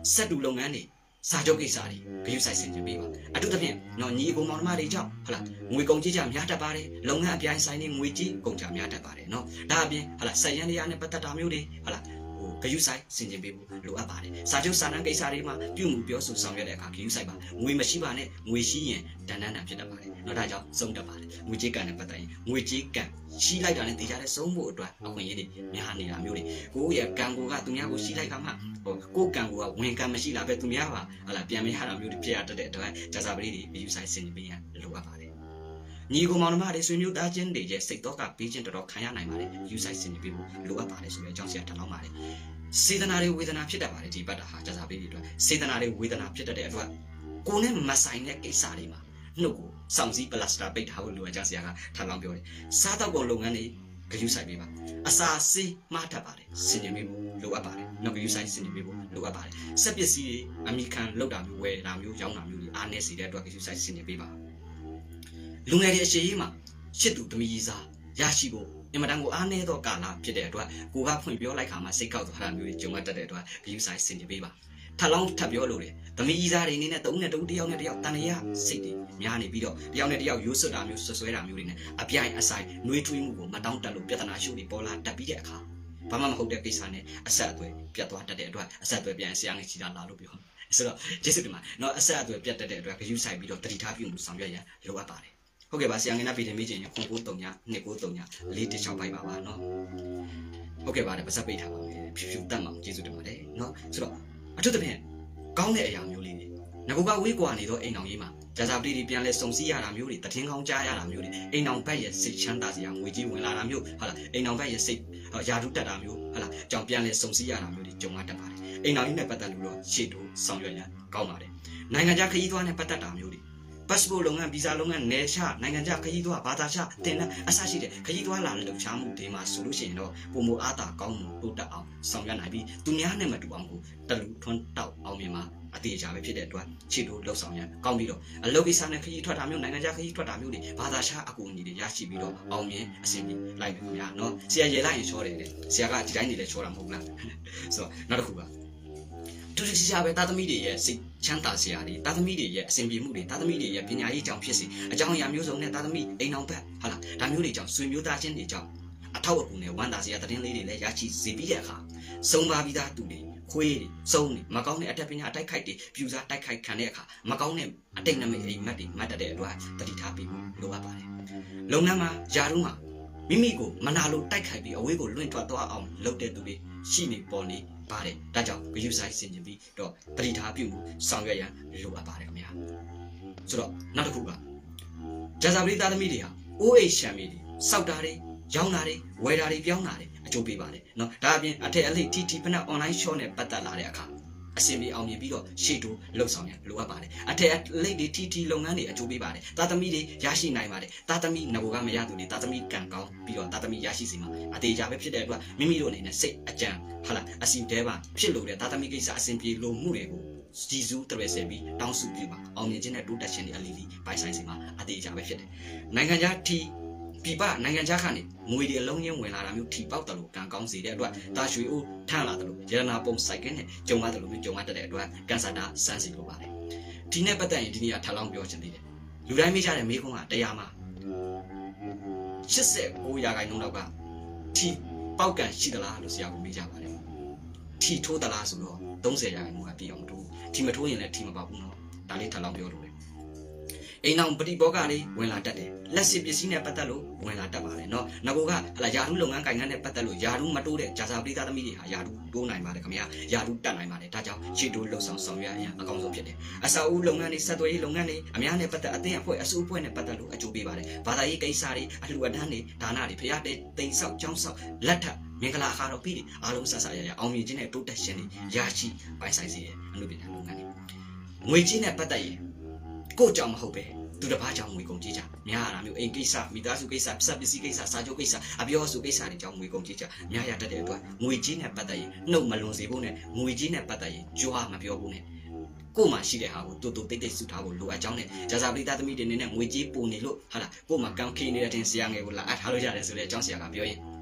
ဆက်တူလုပ်ငန်းတွေစာချုပ်ကိစ္စတွေဂရုစိုက်ဆင်ခြင်ပေးပါအထူးသဖြင့်နော်ညီအကိုမောင်နှမတွေကြောင့်ဟုတ်လားငွေကုန်ကြေးကြများတတ်ပါတယ်လုပ်ငန်းအပြိုင်ဆိုင်တွေငွေကြေးကုန်ကြများတတ်ပါတယ်နော်ဒါအပြင်ဟုတ်လားဆက်ရန်တရားနဲ့ပတ်သက်တာမျိုးတွေဟုတ်လားဂရုစိုက်ဆင်ခြင်ပေးဖို့လိုအပ်ပါတယ်စာချုပ်စာတမ်းကိစ္စတွေမှာပြုမှုပြောဆိုဆောင်ရွက်တဲ့အခါဂရုစိုက်ပါငွေမရှိပါနဲ့ငွေရှိရင်တန်တန်းတန်ဖြစ်တတ်ပါတယ်နော်ဒါကြောင့်စုံတက်ပါတယ်ငွေကြေးကန်နဲ့ပတ်သက်ရင်ငွေကြေးကန်ရှိလိုက်တာနဲ့တေချာတဲ့စုံဖို့အတွက်အခွင့်အရေးတွေများနေတာမျိုးတွေကိုယ့်ရဲ့ကံကိုကသူများကိုရှိလိုက်ကမှဟိုကိုယ့်ကံကိုကဝင်ကံမရှိလာပဲသူများပါဟာလားပြန်မရတာမျိုးတွေဖြစ်ရတတ်တဲ့အတွက်ဂျာစာပလေးတွေဂရုစိုက်ဆင်ခြင်ပေးရလိုအပ်ပါတယ်ညီကိုမောင်နှမတွေဆွေမျိုးသားချင်းတွေရဲ့စိတ်တော့ကပေးခြင်းတော်တော်ခံရနိုင်ပါတယ်ယူဆိုင်ဆင်ခြင်ပေးဖို့လိုအပ်ပါတယ်ဆိုတဲ့အကြောင်းဆရာထပ်လောင်းပါတယ်စေတနာတွေဝေဒနာဖြစ်တတ်ပါတယ်ဒီဘတ်တာဟာကြာစာပေးတွေအတွက်စေတနာတွေဝေဒနာဖြစ်တတ်တဲ့အတွက်ကိုယ်နဲ့မဆိုင်တဲ့ကိစ္စတွေမှာနှုတ်ကိုစောင့်စည်းပလတ်စတာပိတ်ထားဖို့လိုအပ်ကြောင်းဆရာကထပ်လောင်းပြောတယ်စားတော့ကုန်လုပ်ငန်းတွေဂရုစိုက်ပေးပါအစာစေးမှားတတ်ပါတယ်ဆင်ခြင်ပေးဖို့လိုအပ်ပါတယ်နောက်ဂရုစိုက်ဆင်ခြင်ပေးဖို့လိုအပ်ပါတယ်စက်ပစ္စည်းတွေအမိခံလောက်တာမျိုးဝယ်တာမျိုးရောင်းတာမျိုးတွေအားနည်းစေတဲ့အတွက်ဂရုစိုက်ဆင်ခြင်ပေးပါလူငယ်တွေအရှိရေးမှာရှစ်သူသမီးစားရရှိဖို့အင်မတန်ကိုအားနည်းသောကာလဖြစ်တဲ့အတွက်ကိုကဖွင့်ပြောလိုက်ခါမှာစိတ်ကောက်သွားတာမျိုးတွေကြုံရတတ်တဲ့အတွက်ဂရုစိုက်ဆင်ခြင်ပေးပါထပ်လောင်းထပ်ပြောလို့လေသမီးစားတွေအနေနဲ့သုံးနဲ့တုံးတယောက်နဲ့တယောက်တန်ရစိတ်တွေများနေပြီးတော့တယောက်နဲ့တယောက်ရိုးစွတ်တာမျိုးဆွဆွဲတာမျိုးတွေနဲ့အပြိုင်အဆိုင်နှွေးထွေးမှုကိုမတောင်းတလို့ပြဿနာရှုပ်တွေပေါ်လာတတ်ပြီးတဲ့အခါဘာမှမဟုတ်တဲ့ကိစ္စနဲ့အဆက်အသွယ်ပြတ်သွားတတ်တဲ့အတွက်အဆက်အသွယ်ပြန်ဆရာငယ်ချီတာလာလို့ပြောဆိုတော့ကျေးဇူးတင်ပါနော်အဆက်အသွယ်ပြတ်တတ်တဲ့အတွက်ဂရုစိုက်ပြီးတော့တတိထားပြုမှုဆောင်ရွက်ရန်လိုအပ်ပါတယ်ဟုတ်ကဲ့ပါဆရာငယ်နာပြည်တယ်မေးချင်ရင်ခုကိုတုံညာနှစ်ကိုတုံညာလေးတစ်ချောင်းပိုက်ပါပါနော်ဟုတ်ကဲ့ပါတယ်ပါစပ်ပိတ်ထားပါမယ်ဖြူဖြူတတ်မှာကျေးဇူးတင်ပါတယ်နော်ဆိုတော့အထူးသဖြင့်ကောင်းတဲ့အရာမျိုးလေးတွေငါကဝေးကွာနေတော့အိမ်အောင်ကြီးမှာကြာကြာပလေးတွေပြန်လဲစုံစည်းရတာမျိုးတွေတထင်းကောင်းကြားရတာမျိုးတွေအိမ်အောင်ဘက်ရဲ့စိတ်ချမ်းသာစရာငွေကြီးဝင်လာတာမျိုးဟုတ်လားအိမ်အောင်ဘက်ရဲ့စိတ်ယာတုတက်တာမျိုးဟုတ်လားကြောင်ပြန်လဲစုံစည်းရတာမျိုးတွေကြုံရတတ်ပါတယ်အိမ်အောင်ကြီးနဲ့ပတ်သက်လို့တော့ရှေ့တိုးဆောင်ရွက်ရကောင်းပါတယ်နိုင်ငံခြားခရီးသွားနဲ့ပတ်သက်တာမျိုးတွေpassport လုပ်ငန်းဗီဇာလုပ်ငန်းနယ်ချနိုင်ငံခြားခရီးသွားဘာသာချတင်တဲ့အစရှိတဲ့ခရီးသွားလာလှုပ်ရှားမှုတွေမှာဆိုလို့ရှိရင်တော့ပုံမအားတာကောင်းမှုတိုးတက်အောင်ဆောင်ရွက်နိုင်ပြီးသူများနဲ့မတူအောင်ကိုတလူထွန်းတောက်အောင်မြင်မှာအသေးချာပဲဖြစ်တဲ့အတွက်ခြေတိုးလှုပ်ဆောင်ရကောင်းပြီးတော့အလုပ်ကိစ္စနဲ့ခရီးထွက်တာမျိုးနိုင်ငံခြားခရီးထွက်တာမျိုးတွေဘာသာချအကူအညီတွေရရှိပြီးတော့အောင်မြင်အဆင်ပြေလိုက်ပြီခင်ဗျာနော်ဆရာရေလိုက်ရင်ချောတယ်တဲ့ဆရာကဒီတိုင်းနေလဲချောတာမဟုတ်လားဆိုတော့နောက်တစ်ခုကတူတူချာပဲတာသမီတွေရဲ့စိတ်ချမ်းသာစရာတွေတာသမီတွေရဲ့အဆင်ပြေမှုတွေတာသမီတွေရဲ့ပညာရေးကြောင့်ဖြစ်စေအကြောင်းအရာမျိုးစုံနဲ့တာသမီအိမ်အောင်ဘက်ဟာလားဒါမျိုးတွေကြောင့်ဆွေမျိုးသားချင်းတွေကြောင့်အထောက်အကူနဲ့ဝမ်းသာစရာတည်င်းလေးတွေလည်းရရှိစေပြီးတဲ့အခါစုံပါပြီးသားသူတွေခွေးတွေစုံတွေမကောင်းတဲ့အတက်ပညာအတိုက်ခိုက်တွေပြူစားတိုက်ခိုက်ခံတဲ့အခါမကောင်းတဲ့အတိတ်နမိတ်အိမ်မက်တွေမှတ်တဲ့အတွက်တတိထားပြီးလိုအပ်ပါတယ်လုံနှမ်းမှာယာရုံးမှာမိမိကိုမနာလို့တိုက်ခိုက်ပြီးအဝေးကိုလွင့်ထွက်သွားအောင်လုပ်တဲ့သူတွေရှိနေပေါ်နေပါတယ်ဒါကြောင့်ဂရုစိုက်ဆင်ခြင်ပြီးတော့တတိထားပြုမှုဆောင်ရွက်ရန်လိုအပ်ပါတယ်ခင်ဗျာဆိုတော့နောက်တစ်ခုကဂျာဇာပရိသသမီးတွေဟာ အိုး အိတ် ရှမ်းမီတွေစောက်တာတွေရောင်းတာတွေဝယ်တာတွေပြောင်းတာတွေအကျိုးပေးပါတယ်နော်ဒါအပြင်အထက်အလိတ် တီ တီ ဖနက် online shop နဲ့ပတ်သက်လာတဲ့အခါအဆင်ပြေအောင်မြင်ပြီးတော့ရှေ့တိုးလှုပ်ဆောင်ရလိုအပ်ပါတယ်အထက်အလိတ်တွေ တီ တီ လုပ်ငန်းတွေအကျိုးပေးပါတယ်သားသမီးတွေရရှိနိုင်ပါတယ်သားသမီးငကိုကမရသူတွေသားသမီးကံကောင်းပြီးတော့သားသမီးရရှိစီမှာအသေးချာပဲဖြစ်တဲ့အတွက်မိမိတို့အနေနဲ့စိတ်အကြံဟာလားအစီတဲပါဖြစ်လို့တဲ့သားသမီးကိစ္စအဆင်ပြေလို့မှုတွေကိုစီစုတရယ်ဆယ်ပြီးတောင်းစုပြပါအောင်မြင်ခြင်းနဲ့တိုးတက်ခြင်းတွေအလီလီပိုင်ဆိုင်စီမှာအသေးချာပဲဖြစ်တယ်နိုင်ငံခြားထီပြပနိုင်ငံခြားကနေငွေတွေအလုံးရင်းဝင်လာတာမျိုးထီပေါက်တယ်လို့ကံကောင်းစေတဲ့အတွက်တာရွှေအိုးထမ်းလာတယ်လို့ရတနာပုံစိုက်ကင်းနဲ့ကြုံရတယ်လို့မျိုးကြုံရတဲ့အတွက်ကန်ဆာတာစမ်းစီလိုပါတယ်ဒီနဲ့ပတ်သက်ရင်ဒီနေ့ကထပ်လောင်းပြောချင်သေးတယ်လူတိုင်းမေးကြတဲ့မေးခွန်းကတရားမှာရှစ်ဆယ်ကိုရာခိုင်နှုန်းလောက်ကထီပေါက်ကန်ရှိသလားလို့ဆရာကမေးကြပါတယ်ထီထိုးသလားဆိုတော့သုံးဆယ်ရာခိုင်နှုန်းကပြည့်အောင်မထိုးထီမထိုးရင်လည်းထီမပေါက်ဘူးနော်ဒါလေးထပ်လောင်းပြောလို့အိမ်အောင်ပတိဘောကလေးဝင်လာတတ်တယ်လက်စစ်ပစ္စည်းနဲ့ပတ်သက်လို့ဝင်လာတတ်ပါတယ်နော်ငကိုကဟလာယာရုလုပ်ငန်းကိုင်ငန်းနဲ့ပတ်သက်လို့ယာရုမတိုးတဲ့ဂျာစာပရိသသမီးတွေဟာယာရုတိုးနိုင်ပါတယ်ခင်ဗျာယာရုတက်နိုင်ပါတယ်ဒါကြောင့်ရှေ့တိုးလှုပ်ဆောင်ဆောင်ရွက်ရန်အကောင်းဆုံးဖြစ်တယ်အစာအုပ်လုပ်ငန်းတွေဆက်သွယ်ရေးလုပ်ငန်းတွေအများနဲ့ပတ်သက်အသင်းအဖွဲ့အစုအဖွဲ့နဲ့ပတ်သက်လို့အကျိုးပေးပါတယ်ဘာသာရေးကိစ္စတွေအလှူအတန်းတွေဒါနတွေဖျားတဲ့တိမ်ဆောက်ကျောင်းဆောက်လက်ထပ်မင်္ဂလာအခါတော်ပြီးအားလုံးဆက်ဆက်ရရအောင်မြင်ခြင်းနဲ့တိုးတက်ခြင်းတွေရရှိပိုင်ဆိုင်စေတဲ့အလုပ်ပညာလုပ်ငန်းတွေငွေကြီးနဲ့ပတ်သက်ရင်ကိုယ့်ကြောင့်မဟုတ်ပဲသူတစ်ပါးကြောင့်ငွေကုန်ကြေးကြများရတာမျိုးအိမ်ကိစ္စမိသားစုကိစ္စစက်ပစ္စည်းကိစ္စစာချုပ်ကိစ္စအပြောအဆိုကိစ္စတွေကြောင့်ငွေကုန်ကြေးကြများရတတ်တဲ့အတွက်ငွေကြေးနဲ့ပတ်သက်ရင်နှုတ်မလွန်စေဖို့နဲ့ငွေကြေးနဲ့ပတ်သက်ရင်ကြွားမပြောဖို့နဲ့ကို့မှာရှိတဲ့ဟာကိုတူတူတိတ်တိတ်စုထားဖို့လိုအပ်ကြောင်းနဲ့ဂျာစာပရိသသမီးတွေနဲ့ငွေကြေးပုံနေလို့ဟာလားကို့မှာကံခေးနေတဲ့တင်ဆရာငယ်ကိုလာအပ်ထားလို့ရတယ်ဆိုတဲ့အကြောင်းဆရာကပြောရင်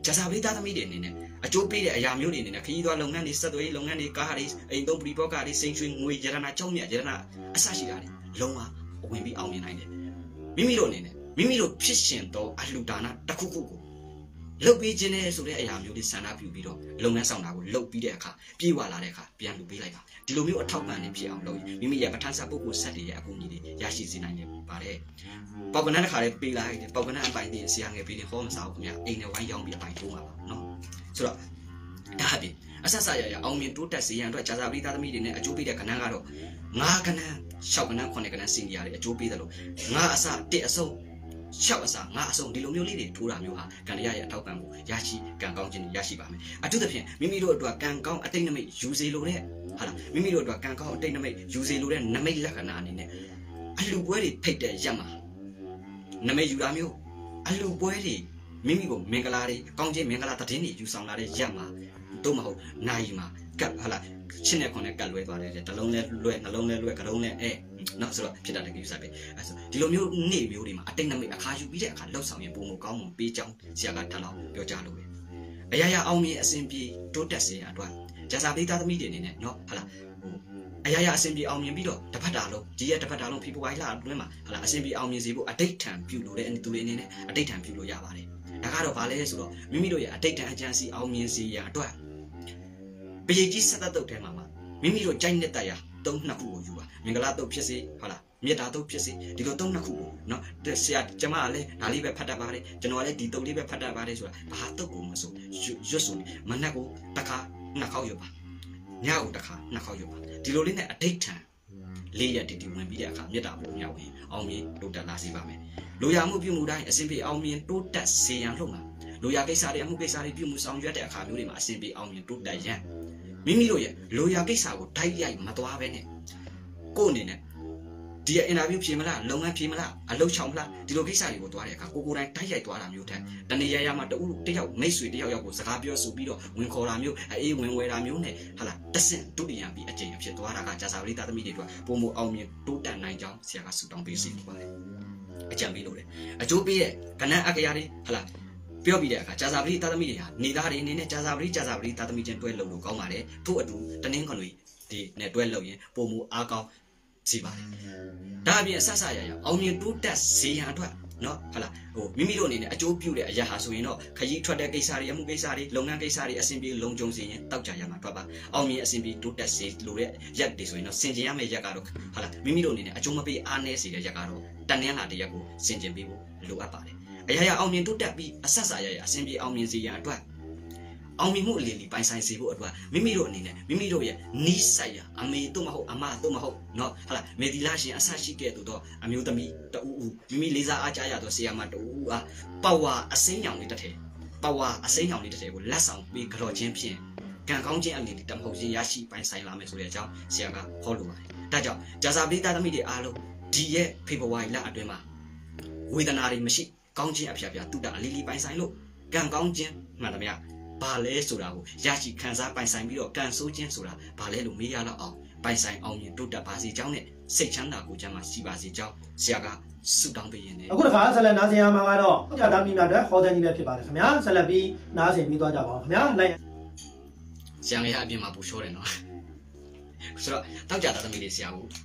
ဂျာစာပရိသတ်သမီးတွေအနေနဲ့အကျိုးပေးတဲ့အရာမျိုးတွေအနေနဲ့ခရီးသွားလုပ်ငန်းတွေစက်သွေးလုပ်ငန်းတွေကားတွေအိမ်သုံးပရိဘောဂတွေစိန်ရွှေငွေရတနာကြောင်းမြတ်ရတနာအစရှိတာတွေလုံးဝဝင်ပြီးအောင်မြင်နိုင်တယ်မိမိတို့အနေနဲ့မိမိတို့ဖြစ်ရှင်သောအလှူဒါနတစ်ခုခုကိုလုပ်ပေးခြင်းနဲ့ဆိုတဲ့အရာမျိုးတွေဆန္ဒပြုပြီးတော့လုပ်ငန်းဆောင်တာကိုလုပ်ပြီးတဲ့အခါပြေးဝလာတဲ့အခါပြန်လူပေးလိုက်ပါဒီလိုမျိုးအထောက်ပံ့နေဖြစ်အောင်လုပ်ရင်မိမိရဲ့ပဋ္ဌာန်းစာပုဂ္ဂိုလ်ဆက်တွေရဲ့အကူအညီတွေရရှိစေနိုင်တယ်ပါတယ်ပေါက်ကနန်းတစ်ခါလေးပေးလိုက်တယ်ပေါက်ကနန်းအပိုင်းတင်ဆရာငယ်ပေးတယ်ဟောမစားဘူးခင်ဗျအိမ်နဲ့ဝိုင်းရောက်ပြီးအပိုင်းတိုးမှာပါနော်ဆိုတော့ဒါဟာဒီအဆက်ဆက်ရရအောင်မြင်တိုးတက်စေရန်အတွက်ဂျာစာပရိသတ်သမီးတွေနဲ့အကျိုးပေးတဲ့ကဏ္ဍကတော့ငါးကဏ္ဍ၆ကဏ္ဍခုနှစ်ကဏ္ဍစင်ကြရတယ်အကျိုးပေးတယ်လို့ငါအစတစ်အစုံရှောက်အစားငါအစုံဒီလိုမျိုးလေးတွေထိုးတာမျိုးဟာကံတရားရဲ့အထောက်ပံ့ကိုရရှိကံကောင်းခြင်းရရှိပါမယ်အထူးသဖြင့်မိမိတို့အတွက်ကံကောင်းအတိတ်နမိတ်ယူစေလိုတဲ့ဟာလားမိမိတို့အတွက်ကံကောင်းအတိတ်နမိတ်ယူစေလိုတဲ့နမိတ်လက္ခဏာအနေနဲ့အလှပွဲတွေဖိတ်တဲ့ရက်မှာနမိတ်ယူတာမျိုးအလှပွဲတွေမိမိကိုမင်္ဂလာတွေကောင်းခြင်းမင်္ဂလာသတင်းတွေယူဆောင်လာတဲ့ရက်မှာတို့မဟုတ်နိုင်မှာကပ်ဟာလားရှင်းတဲ့ခွန်နဲ့ကတ်လွဲသွားတယ်တလုံးလဲလွဲနှလုံးလဲလွဲကလုံးလဲအဲနော်ဆိုတော့ဖြစ်တာတကယ်ယူစားပဲအဲဆိုဒီလိုမျိုးနေ့မျိုးတွေမှာအတိတ်နမိတ်အခါယူပြီးတဲ့အခါလှုပ်ဆောင်ရင်ပုံမကောင်းမှပေးချောင်းဆရာကတလောက်ပြောကြလို့ပဲအရာရာအောင်မြင်အစဉ်ပြေတိုးတက်စေရအတွက်ဂျာစာပရိသတ်သမီးတွေအနေနဲ့နော်ဟာလားဟိုအရာရာအစဉ်ပြေအောင်မြင်ပြီးတော့တစ်ဖက်တာလုံးဒီရဲ့တစ်ဖက်တာလုံးဖေဖော်ဝါရီလအတွင်းမှာဟာလားအစဉ်ပြေအောင်မြင်စေဖို့အတိတ်ထံပြုလို့တဲ့သူတွေအနေနဲ့အတိတ်ထံပြုလို့ရပါတယ်ဒါကတော့ဗာလဲဆိုတော့မိမိတို့ရဲ့အတိတ်ထံအကျဉ်းစီအောင်မြင်စေရအတွက်ပရိကြီးဆက်သက်တုတ်ထဲမှာမှာမိမိတို့ကြိုက်တဲ့တရားသုံးနှစ်ခုကိုယူပါမင်္ဂလာတုတ်ဖြစ်စေဟုတ်လားမေတ္တာတုတ်ဖြစ်စေဒီလိုသုံးနှစ်ခုကိုနော်ဆရာကျမကလည်းဒါလေးပဲဖတ်တတ်ပါတယ်ကျွန်တော်ကလည်းဒီတုတ်လေးပဲဖတ်တတ်ပါတယ်ဆိုတာဘာတုတ်ကိုမဆိုရွတ်ဆိုမနက်ကိုတစ်ခါနှစ်ခေါက်ယူပါညကိုတစ်ခါနှစ်ခေါက်ယူပါဒီလိုလေးနဲ့အဋိဋ္ဌံလေးရတီတီဝင်ပြီးတဲ့အခါမေတ္တာပုံမြောက်ရင်အောင်မြင်တိုးတက်လာစေပါမယ်လိုရာမှုပြုမှုတိုင်းအစဉ်ပြေအောင်မြင်တိုးတက်စေရန်လုပ်မှာလိုရာကိစ္စတွေအမှုကိစ္စတွေပြုမှုဆောင်ရွက်တဲ့အခါမျိုးတွေမှာအစဉ်ပြေအောင်မြင်တိုးတက်ရန်မိမိတို့ရဲ့လိုရာကိစ္စကိုတိုက်ရိုက်မသွားပဲနဲ့ကိုယ်အနေနဲ့ဒီအင်တာဗျူးဖြေမလားလုပ်ငန်းဖြေမလားအလုပ်ချောင်မလားဒီလိုကိစ္စတွေကိုသွားတဲ့အခါကိုကိုယ်တိုင်တိုက်ရိုက်သွားတာမျိုးထက်တနေရာရာမှာတူတယောက်မိတ်ဆွေတယောက်ယောက်ကိုစကားပြောဆိုပြီးတော့ဝင်ခေါ်တာမျိုးအေးဝင်ဝယ်တာမျိုးနဲ့ဟာလားတဆင့်ဒုတိယပြီးအကျင့်အဖြစ်သွားတာကဂျာစာပရိသတ်သမီးတွေအတွက်ပုံမအောင်မြင်တိုးတက်နိုင်ကြောင်းဆရာကဆုတောင်းပေးစီပါတယ်အကြံပေးလို့လေအကျိုးပေးရဲ့ကဏ္ဍအကရာတွေဟာလားပြောပြီးတဲ့အခါဂျာစာပရိသတ်သမီးတွေဟာနေသားတွေအနေနဲ့ဂျာစာပရိဂျာစာပရိသတ်သမီးချင်းတွဲလုံလို့ကောင်းပါတယ်ထို့အတူတနင်္ဂနွေဒီနဲ့တွဲလုံရင်ပုံမအားကောင်းစီပါတယ်ဒါအပြင်အဆက်ဆက်ရရအောင်မြင်တိုးတက်စေရန်အတွက်နော်ဟုတ်လားဟိုမိမိတို့အနေနဲ့အကျိုးပြုတဲ့အရာဟာဆိုရင်တော့ခရီးထွက်တဲ့ကိစ္စတွေအမှုကိစ္စတွေလုပ်ငန်းကိစ္စတွေအဆင်ပြေလုံခြုံစေရင်တောက်ကြရမှာထွက်ပါအောင်မြင်အဆင်ပြေတိုးတက်စေလို့တဲ့ရက်တွေဆိုရင်တော့စင်ကြင်ရမယ့်ရက်ကတော့ဟုတ်လားမိမိတို့အနေနဲ့အကျိုးမပေးအားနည်းစေတဲ့ရက်ကတော့တန်နှင်းလာတဲ့ရက်ကိုစင်ကြင်ပေးဖို့လိုအပ်ပါတယ်အရာရာအောင်မြင်တိုးတက်ပြီးအဆက်ဆက်ရရအဆင်ပြေအောင်မြင်စေရန်အတွက်အောင်မြင်မှုအလင်းလေးပိုင်ဆိုင်စေဖို့အတွက်မိမိတို့အနေနဲ့မိမိတို့ရဲ့နီးစပ်ရာအမေတို့မဟုတ်အမတို့မဟုတ်เนาะဟာလားမေဒီလာရှင်အဆရှိခဲ့တော့အမျိုးသမီးတူဦးမိမိလေးစားအားကြရတော့ဆရာမတူဦးအားပါဝါအစိမ်းရောင်လေးတစ်ထည်ပါဝါအစိမ်းရောင်လေးတစ်ထည်ကိုလက်ဆောင်ပေးကြော်ခြင်းဖြင့်ကံကောင်းခြင်းအလင်းလေးတမဟုတ်ခြင်းရရှိပိုင်ဆိုင်လာမယ်ဆိုတဲ့အကြောင်းဆရာကဟောလိုပါတယ်ဒါကြောင့်ဂျာစာပိသားသမီးတွေအားလုံးဒီရဲ့ဖေဖော်ဝါရီလအတွင်းမှာဝေဒနာတွေမရှိကောင်းခြင်းအဖျားဖျားတုတ္တအလီလီပိုင်ဆိုင်လို့ကံကောင်းခြင်းမှန်သမျှဘာလဲဆိုတာကိုရရှိခံစားပိုင်ဆိုင်ပြီးတော့ကံဆိုးခြင်းဆိုတာဘာလဲလို့မေးရတော့အောင်ပိုင်ဆိုင်အောင်မြင်တိုးတက်ပါစေကြောင်းနဲ့စိတ်ချမ်းသာကိုယ်ချမ်းသာရှိပါစေကြောင်းဆရာကဆုတောင်းပေးရင်းနဲ့အခုတစ်ခါဆက်လက်နားဆင်ရမှာကတော့ကြာသားမိများအတွက်ဟောတဲ့ကြီးပဲဖြစ်ပါတယ်ခင်ဗျာဆက်လက်ပြီးနားဆင်ပြီးသွားကြပါဦးခင်ဗျာလိုက်ဆရာငယ်အပြင်မှာပူချောတယ်နော်ဆိုတော့တောက်ကြသားသမီးလေးဆရာကို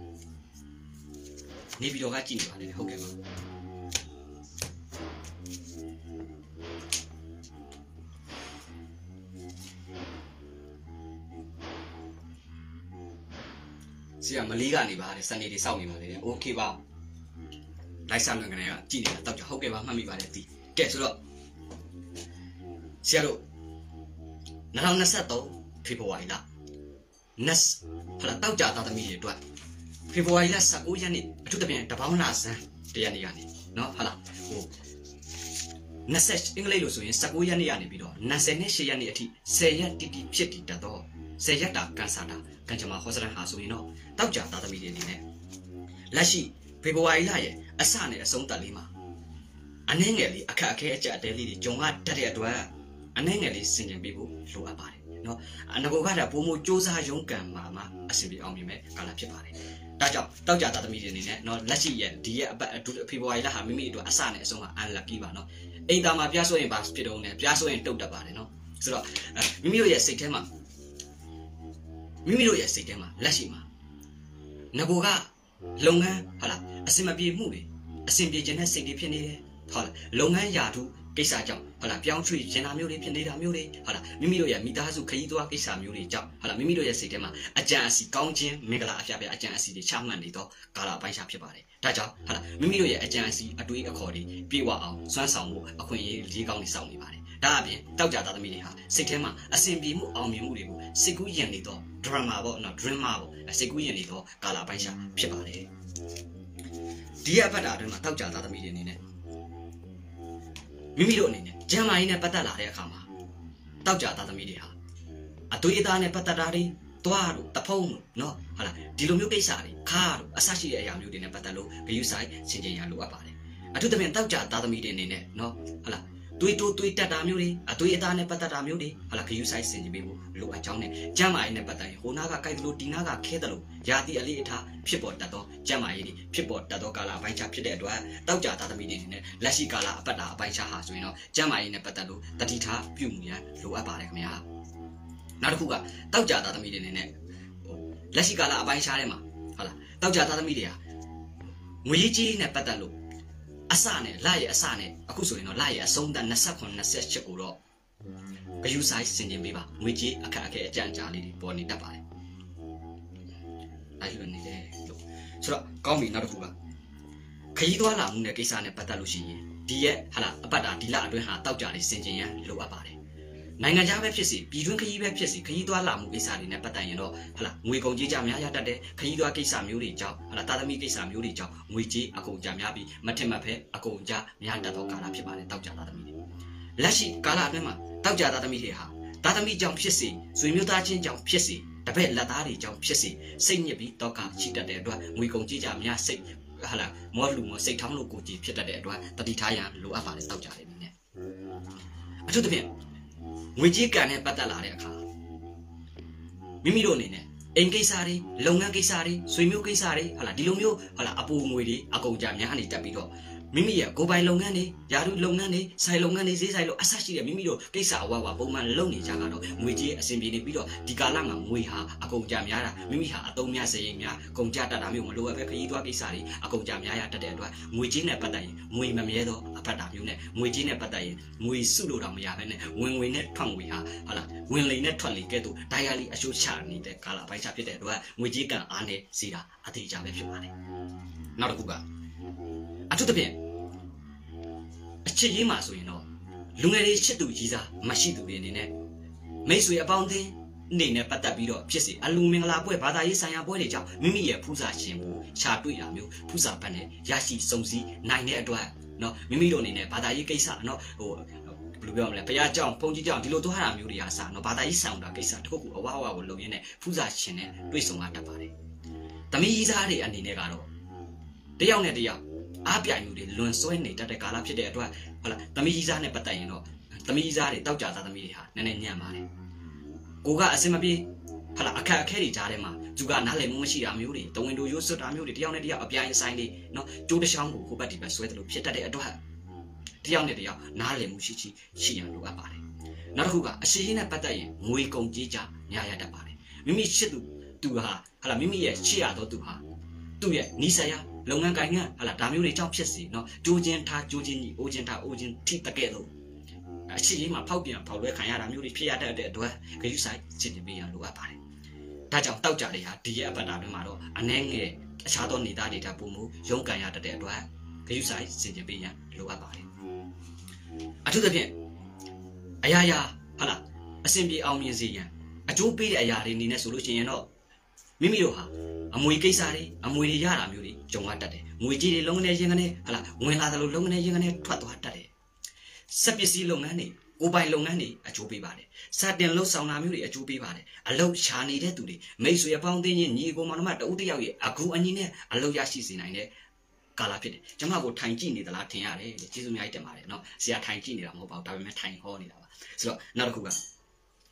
နေပြီးတော့ကကြည့်နေပါလေဟုတ်ကဲ့ပါဆရာမလေးကနေပါတယ်စနေတွေစောင့်နေပါလေโอเคပါလိုက်စားမှန်ကနေကကြည့်နေတာတောက်ကြဟုတ်ကဲ့ပါမှတ်မိပါတယ်ဒီကဲဆိုတော့ဆရာတို့၂၀၂၃ဖေဖော်ဝါရီလနက်ဖလာတောက်ကြသားသမီးတွေအတွက်ဖေဖော်ဝါရီလ၁၉ရက်နေ့အထူးသဖြင့်တပေါင်းလာစမ်းတရက်နေ့ကနေနော်ဟုတ်လားဟို၂၀အင်္ဂလိပ်လို့ဆိုရင်၁၉ရက်နေ့ကနေပြီးတော့၂၀နဲ့၈ရက်နေ့အထိ၁၀ရက်တိတိဖြစ်တည်တတ်တော့ဆယ်ရက်တာကန်ဆာတာကန်ချမာဟောစရန်ဟာဆိုရင်တော့တောက်ကြသားသမီးတွေအနေနဲ့လက်ရှိဖေဖော်ဝါရီလရဲ့အစနဲ့အဆုံးသက်လေးမှာအနှဲငယ်လေးအခက်အခဲအကျအတဲလေးတွေဂျုံကတက်တဲ့အတွက်အနှဲငယ်လေးဆင်ခြင်ပေးဖို့လိုအပ်ပါတယ်နော်အနကောကတာပုံမစူးစမ်းရုံးကန်မှာမှာအစီအပြေအောင်မြင်မဲ့ကာလဖြစ်ပါတယ်ဒါကြောင့်တောက်ကြသားသမီးတွေအနေနဲ့နော်လက်ရှိရဲ့ဒီရဲ့အပတ်ဖေဖော်ဝါရီလဟာမိမိတို့အစနဲ့အဆုံးဟာ unlucky ပါနော်အိမ်သားမှာပြဆိုရင်ပါဖြစ်တော့နဲ့ပြဆိုရင်တုတ်တက်ပါတယ်နော်ဆိုတော့မိမိတို့ရဲ့စိတ်ထဲမှာမိမိတို့ရဲ့စိတ်ထဲမှာလက်ရှိမှာငကိုကလုပ်ငန်းဟာလားအစင်မပြေမှုတွေအစင်ပြေခြင်းနဲ့စိတ်တွေဖြစ်နေတယ်ဟုတ်လားလုပ်ငန်းရာထူးကိစ္စကြောင့်ဟုတ်လားပြောင်းရွှေ့ခြင်းနာမျိုးတွေဖြစ်နေတာမျိုးတွေဟုတ်လားမိမိတို့ရဲ့မိသားစုခရီးသွားကိစ္စမျိုးတွေကြောင့်ဟုတ်လားမိမိတို့ရဲ့စိတ်ထဲမှာအကြံအစီကောင်းခြင်းမင်္ဂလာအဖျားပြအကြံအစီတွေချမှတ်နေတော့ကာလပိုင်းခြားဖြစ်ပါတယ်ဒါကြောင့်ဟုတ်လားမိမိတို့ရဲ့အကြံအစီအတွေးအခေါ်တွေပြေဝအောင်စွမ်းဆောင်မှုအခွင့်အရေးလေးကောင်းတွေစောင့်နေပါတယ်ဒါအပြင်တောက်ကြသားသမီးတွေဟာစိတ်ထဲမှာအစင်ပြေမှုအောင်မြင်မှုတွေကိုစိတ်ကူးယဉ်နေတော့ drama ပေါ့နော် drama ပေါ့စိတ်ကူးယဉ်နေတော့ကာလပိုင်းခြားဖြစ်ပါတယ်ဒီအပတ်တာအတွင်းမှာတောက်ကြသားသမီးတွေအနေနဲ့မိမိတို့အနေနဲ့ဂျမ်းမာရေးနဲ့ပတ်သက်လာတဲ့အခါမှာတောက်ကြသားသမီးတွေဟာအသွေးအသားနဲ့ပတ်သက်တာတွေတွားတို့တဖုံးတို့နော်ဟုတ်လားဒီလိုမျိုးကိစ္စတွေခါတို့အဆရှိတဲ့အရာမျိုးတွေနဲ့ပတ်သက်လို့ဂရုစိုက်ဆင်ခြင်ရလိုအပ်ပါတယ်အထူးသဖြင့်တောက်ကြသားသမီးတွေအနေနဲ့နော်ဟုတ်လားသွေးတိုးသွေးတက်တာမျိုးတွေအသွေးအသားနဲ့ပတ်သက်တာမျိုးတွေဟုတ်လားဂရုစိုက်ဆင်ခြင်ပေးဖို့လိုအပ်ကြောင်းနဲ့ဂျမ်းမာရေးနဲ့ပတ်သက်ရင်ဟိုနာကကြိုက်သလိုဒီနာကခဲသလိုယာတိအလေးအထားဖြစ်ပေါ်တတ်သောဂျမ်းမာရေးတွေဖြစ်ပေါ်တတ်သောကာလအပိုင်းခြားဖြစ်တဲ့အတွက်တောက်ကြသားသမီးတွေအနေနဲ့လက်ရှိကာလအပတ်တာအပိုင်းခြားဟာဆိုရင်တော့ဂျမ်းမာရေးနဲ့ပတ်သက်လို့တတိထားပြုမှုရန်လိုအပ်ပါတယ်ခင်ဗျာနောက်တစ်ခုကတောက်ကြသားသမီးတွေအနေနဲ့လက်ရှိကာလအပိုင်းခြားထဲမှာဟုတ်လားတောက်ကြသားသမီးတွေဟာငွေကြီးနဲ့ပတ်သက်လို့အစနဲ့လရဲ့အစနဲ့အခုဆိုရင်တော့လရဲ့အဆုံးသတ်29 28ကိုတော့ဂရုစိုက်ဆင်ခြင်ပေးပါငွေကြီးအခက်အခဲအကြံကြားလေးတွေပေါ်နေတတ်ပါတယ်အဲဒီလိုနေတယ်လို့ဆိုတော့ကောင်းပြီနောက်တစ်ခုကခရီးသွားလာမှုနဲ့ကိစ္စနဲ့ပတ်သက်လို့ရှိရင်ဒီရဲ့ဟာလာအပတ်တာဒီလအတွင်းဟာတောက်ကြလေးဆင်ခြင်ရန်လိုအပ်ပါတယ်နိုင်ငံခြားပဲဖြစ်စီပြည်တွင်းခရီးပဲဖြစ်စီခရီးသွားလာမှုကိစ္စတွေနဲ့ပတ်သက်ရင်တော့ဟာလာငွေကုန်ကြေးကြများရတတ်တဲ့ခရီးသွားကိစ္စမျိုးတွေကြောင့်ဟာလာတာသမီကိစ္စမျိုးတွေကြောင့်ငွေကြေးအကုန်ကြများပြီးမထင်မှတ်ဖဲအကုန်ကြများတတ်သောကာလဖြစ်ပါတယ်တောက်ကြတာသမီးတွေလက်ရှိကာလအတွင်းမှာတောက်ကြတာသမီးတွေဟာတာသမီကြောင့်ဖြစ်စီဆွေမျိုးသားချင်းကြောင့်ဖြစ်စီတပည့်လက်သားတွေကြောင့်ဖြစ်စီစိတ်ညစ်ပြီးတောကရှိတတ်တဲ့အတွက်ငွေကုန်ကြေးကြများစိတ်ဟာလာမောလူမောစိတ်ထောင်းလို့ကိုကြည်ဖြစ်တတ်တဲ့အတွက်တတိထားရန်လိုအပ်ပါတယ်တောက်ကြတယ်နည်းနဲ့အထူးသဖြင့်ငွေကြေးကံနဲ့ပတ်သက်လာတဲ့အခါမိမိတို့အနေနဲ့အိမ်ကိစ္စတွေလုပ်ငန်းကိစ္စတွေဆွေမျိုးကိစ္စတွေဟာလာဒီလိုမျိုးဟာလာအပူငွေတွေအကုန်ကြများနေတတ်ပြီးတော့မိမိရဲ့ကိုယ်ပိုင်လုပ်ငန်းတွေယာရုလုပ်ငန်းတွေဆိုင်လုပ်ငန်းတွေဈေးဆိုင်လို့အဆရှိတဲ့မိမိတို့ကိစ္စအဝဝပုံမှန်လုပ်နေကြကတော့ငွေကြေးအဆင်ပြေနေပြီးတော့ဒီကာလမှာငွေဟာအကုန်ကြများတာမိမိဟာအသုံးများစရိတ်များကုန်ကြတတ်တာမျိုးမလိုအပ်ပဲခရီးသွားကိစ္စတွေအကုန်ကြများရတတ်တဲ့အတွက်ငွေကြေးနဲ့ပတ်သက်ရင်ငွေမမြဲသောအဖတ်တာမျိုးနဲ့ငွေကြေးနဲ့ပတ်သက်ရင်ငွေစုလို့တော့မရဘဲနဲ့ဝင်ငွေနဲ့ထွက်ငွေဟာဟာလာဝင်လေနဲ့ထွက်လေကဲ့သို့ဒိုင်ယာလီအရှိုးချနေတဲ့ကာလပိုင်းခြားဖြစ်တဲ့အတွက်ငွေကြေးကအားနဲ့စီတာအသေးချပဲဖြစ်ပါတယ်နောက်တစ်ခုကအထူးသဖြင့်အချစ်ရေးမှာဆိုရင်တော့လူငယ်တွေချစ်သူကြီးစားမရှိသူတွေအနေနဲ့မိတ်ဆွေအပေါင်းအသင်းနေနဲ့ပတ်သက်ပြီးတော့ဖြစ်စေအလူမင်္ဂလာပွဲဘာသာရေးဆိုင်ရာပွဲတွေကြောင့်မိမိရဲ့ဖူးစာရှင်မှုခြာတွေ့တာမျိုးဖူးစာဘက်နဲ့ရရှိစုံစည်းနိုင်တဲ့အတွက်เนาะမိမိတို့အနေနဲ့ဘာသာရေးကိစ္စเนาะဟိုဘယ်လိုပြောမလဲဘုရားကြောင့်ဘုန်းကြီးကြောင့်ဒီလိုသွားတာမျိုးတွေဟာစเนาะဘာသာရေးဆောင်တာကိစ္စတစ်ခုခုအဝအဝကိုလုပ်ရင်းနဲ့ဖူးစာရှင်နဲ့တွေ့ဆုံရတတ်ပါတယ်တမီးကြီးစားတွေအနေနဲ့ကတော့တယောက်နဲ့တယောက်အားပြိုင်မှုတွေလွန်ဆွဲနေတတ်တဲ့ကာလဖြစ်တဲ့အတွက်ဟုတ်လားသမီးကြီးစားနဲ့ပတ်သက်ရင်တော့သမီးကြီးစားတွေတောက်ကြသားသမီးတွေဟာနည်းနည်းညံ့ပါတယ်ကိုကအစင်မပြေဟုတ်လားအခက်အခဲတွေကြားထဲမှာသူကနားလည်မှုမရှိတာမျိုးတွေတဝင်းတို့ရိုးစွတ်တာမျိုးတွေတယောက်နဲ့တယောက်အပြိုင်ဆိုင်တွေနော်ကျိုးတစ်ချောင်းကိုဟိုဘက်ဒီဘက်ဆွဲတယ်လို့ဖြစ်တတ်တဲ့အတွက်တယောက်နဲ့တယောက်နားလည်မှုရှိရှိရှိရလိုအပ်ပါတယ်နောက်တစ်ခုကအရှိကြီးနဲ့ပတ်သက်ရင်ငွေကုန်ကြေးကြညာရတတ်ပါတယ်မိမိချစ်သူသူဟာဟုတ်လားမိမိရဲ့ချစ်ရတော့သူဟာသူ့ရဲ့နီးစပ်ရလုပ်ငန်းကိုင်ငန်းဟာလာဒါမျိုးတွေကြောင့်ဖြစ်စီနော်ကြိုးချင်းထားကြိုးချင်းကြီးအိုးချင်းထားအိုးချင်းထိတကဲ့လို့အရှိကြီးမှာဖောက်ပြန်ဖောက်လွဲခံရတာမျိုးတွေဖြစ်ရတတ်တဲ့အတွက်ဂရုစိုက်ရှင်းပြပေးရလိုအပ်ပါတယ်ဒါကြောင့်တောက်ကြတွေဟာဒီရဲ့အပတ်တာတွေမှာတော့အနှဲငယ်အခြားသောနေသားတွေတာပုံမှုရုန်းကန်ရတတ်တဲ့အတွက်ဂရုစိုက်ရှင်းပြပေးရလိုအပ်ပါတယ်အထူးသဖြင့်အရာရာဟာလာအစဉ်ပြေအောင်မြင်စေရန်အကျိုးပေးတဲ့အရာတွေနေနဲ့ဆိုလို့ရှိရင်တော့မိမိတို့ဟာအမွေကိစ္စတွေအမွေတွေရတာမျိုးတွေကြုံရတတ်တယ်ငွေကြီးတွေလုံးငနေရင်းကနေဟာလာဝင်လာတယ်လို့လုံးငနေရင်းကနေထွက်သွားတတ်တယ်စက်ပစ္စည်းလုပ်ငန်းတွေကိုပိုင်လုပ်ငန်းတွေအကျိုးပေးပါတယ်စတင်လှုပ်ဆောင်တာမျိုးတွေအကျိုးပေးပါတယ်အလုပ်ရှာနေတဲ့သူတွေမိတ်ဆွေအပေါင်းအသင်းချင်းညီကိုမောင်နှမတဦးတယောက်ရဲ့အခုအညီနဲ့အလုပ်ရရှိစေနိုင်တဲ့ကာလဖြစ်တယ်ကျွန်မကိုထိုင်ကြည့်နေသလားထင်ရတယ်ကျေးဇူးများတင်ပါတယ်နော်ဆရာထိုင်ကြည့်နေတာမဟုတ်ပါဘူးဒါပေမဲ့ထိုင်ဟောနေတာပါဆိုတော့နောက်တစ်ခုက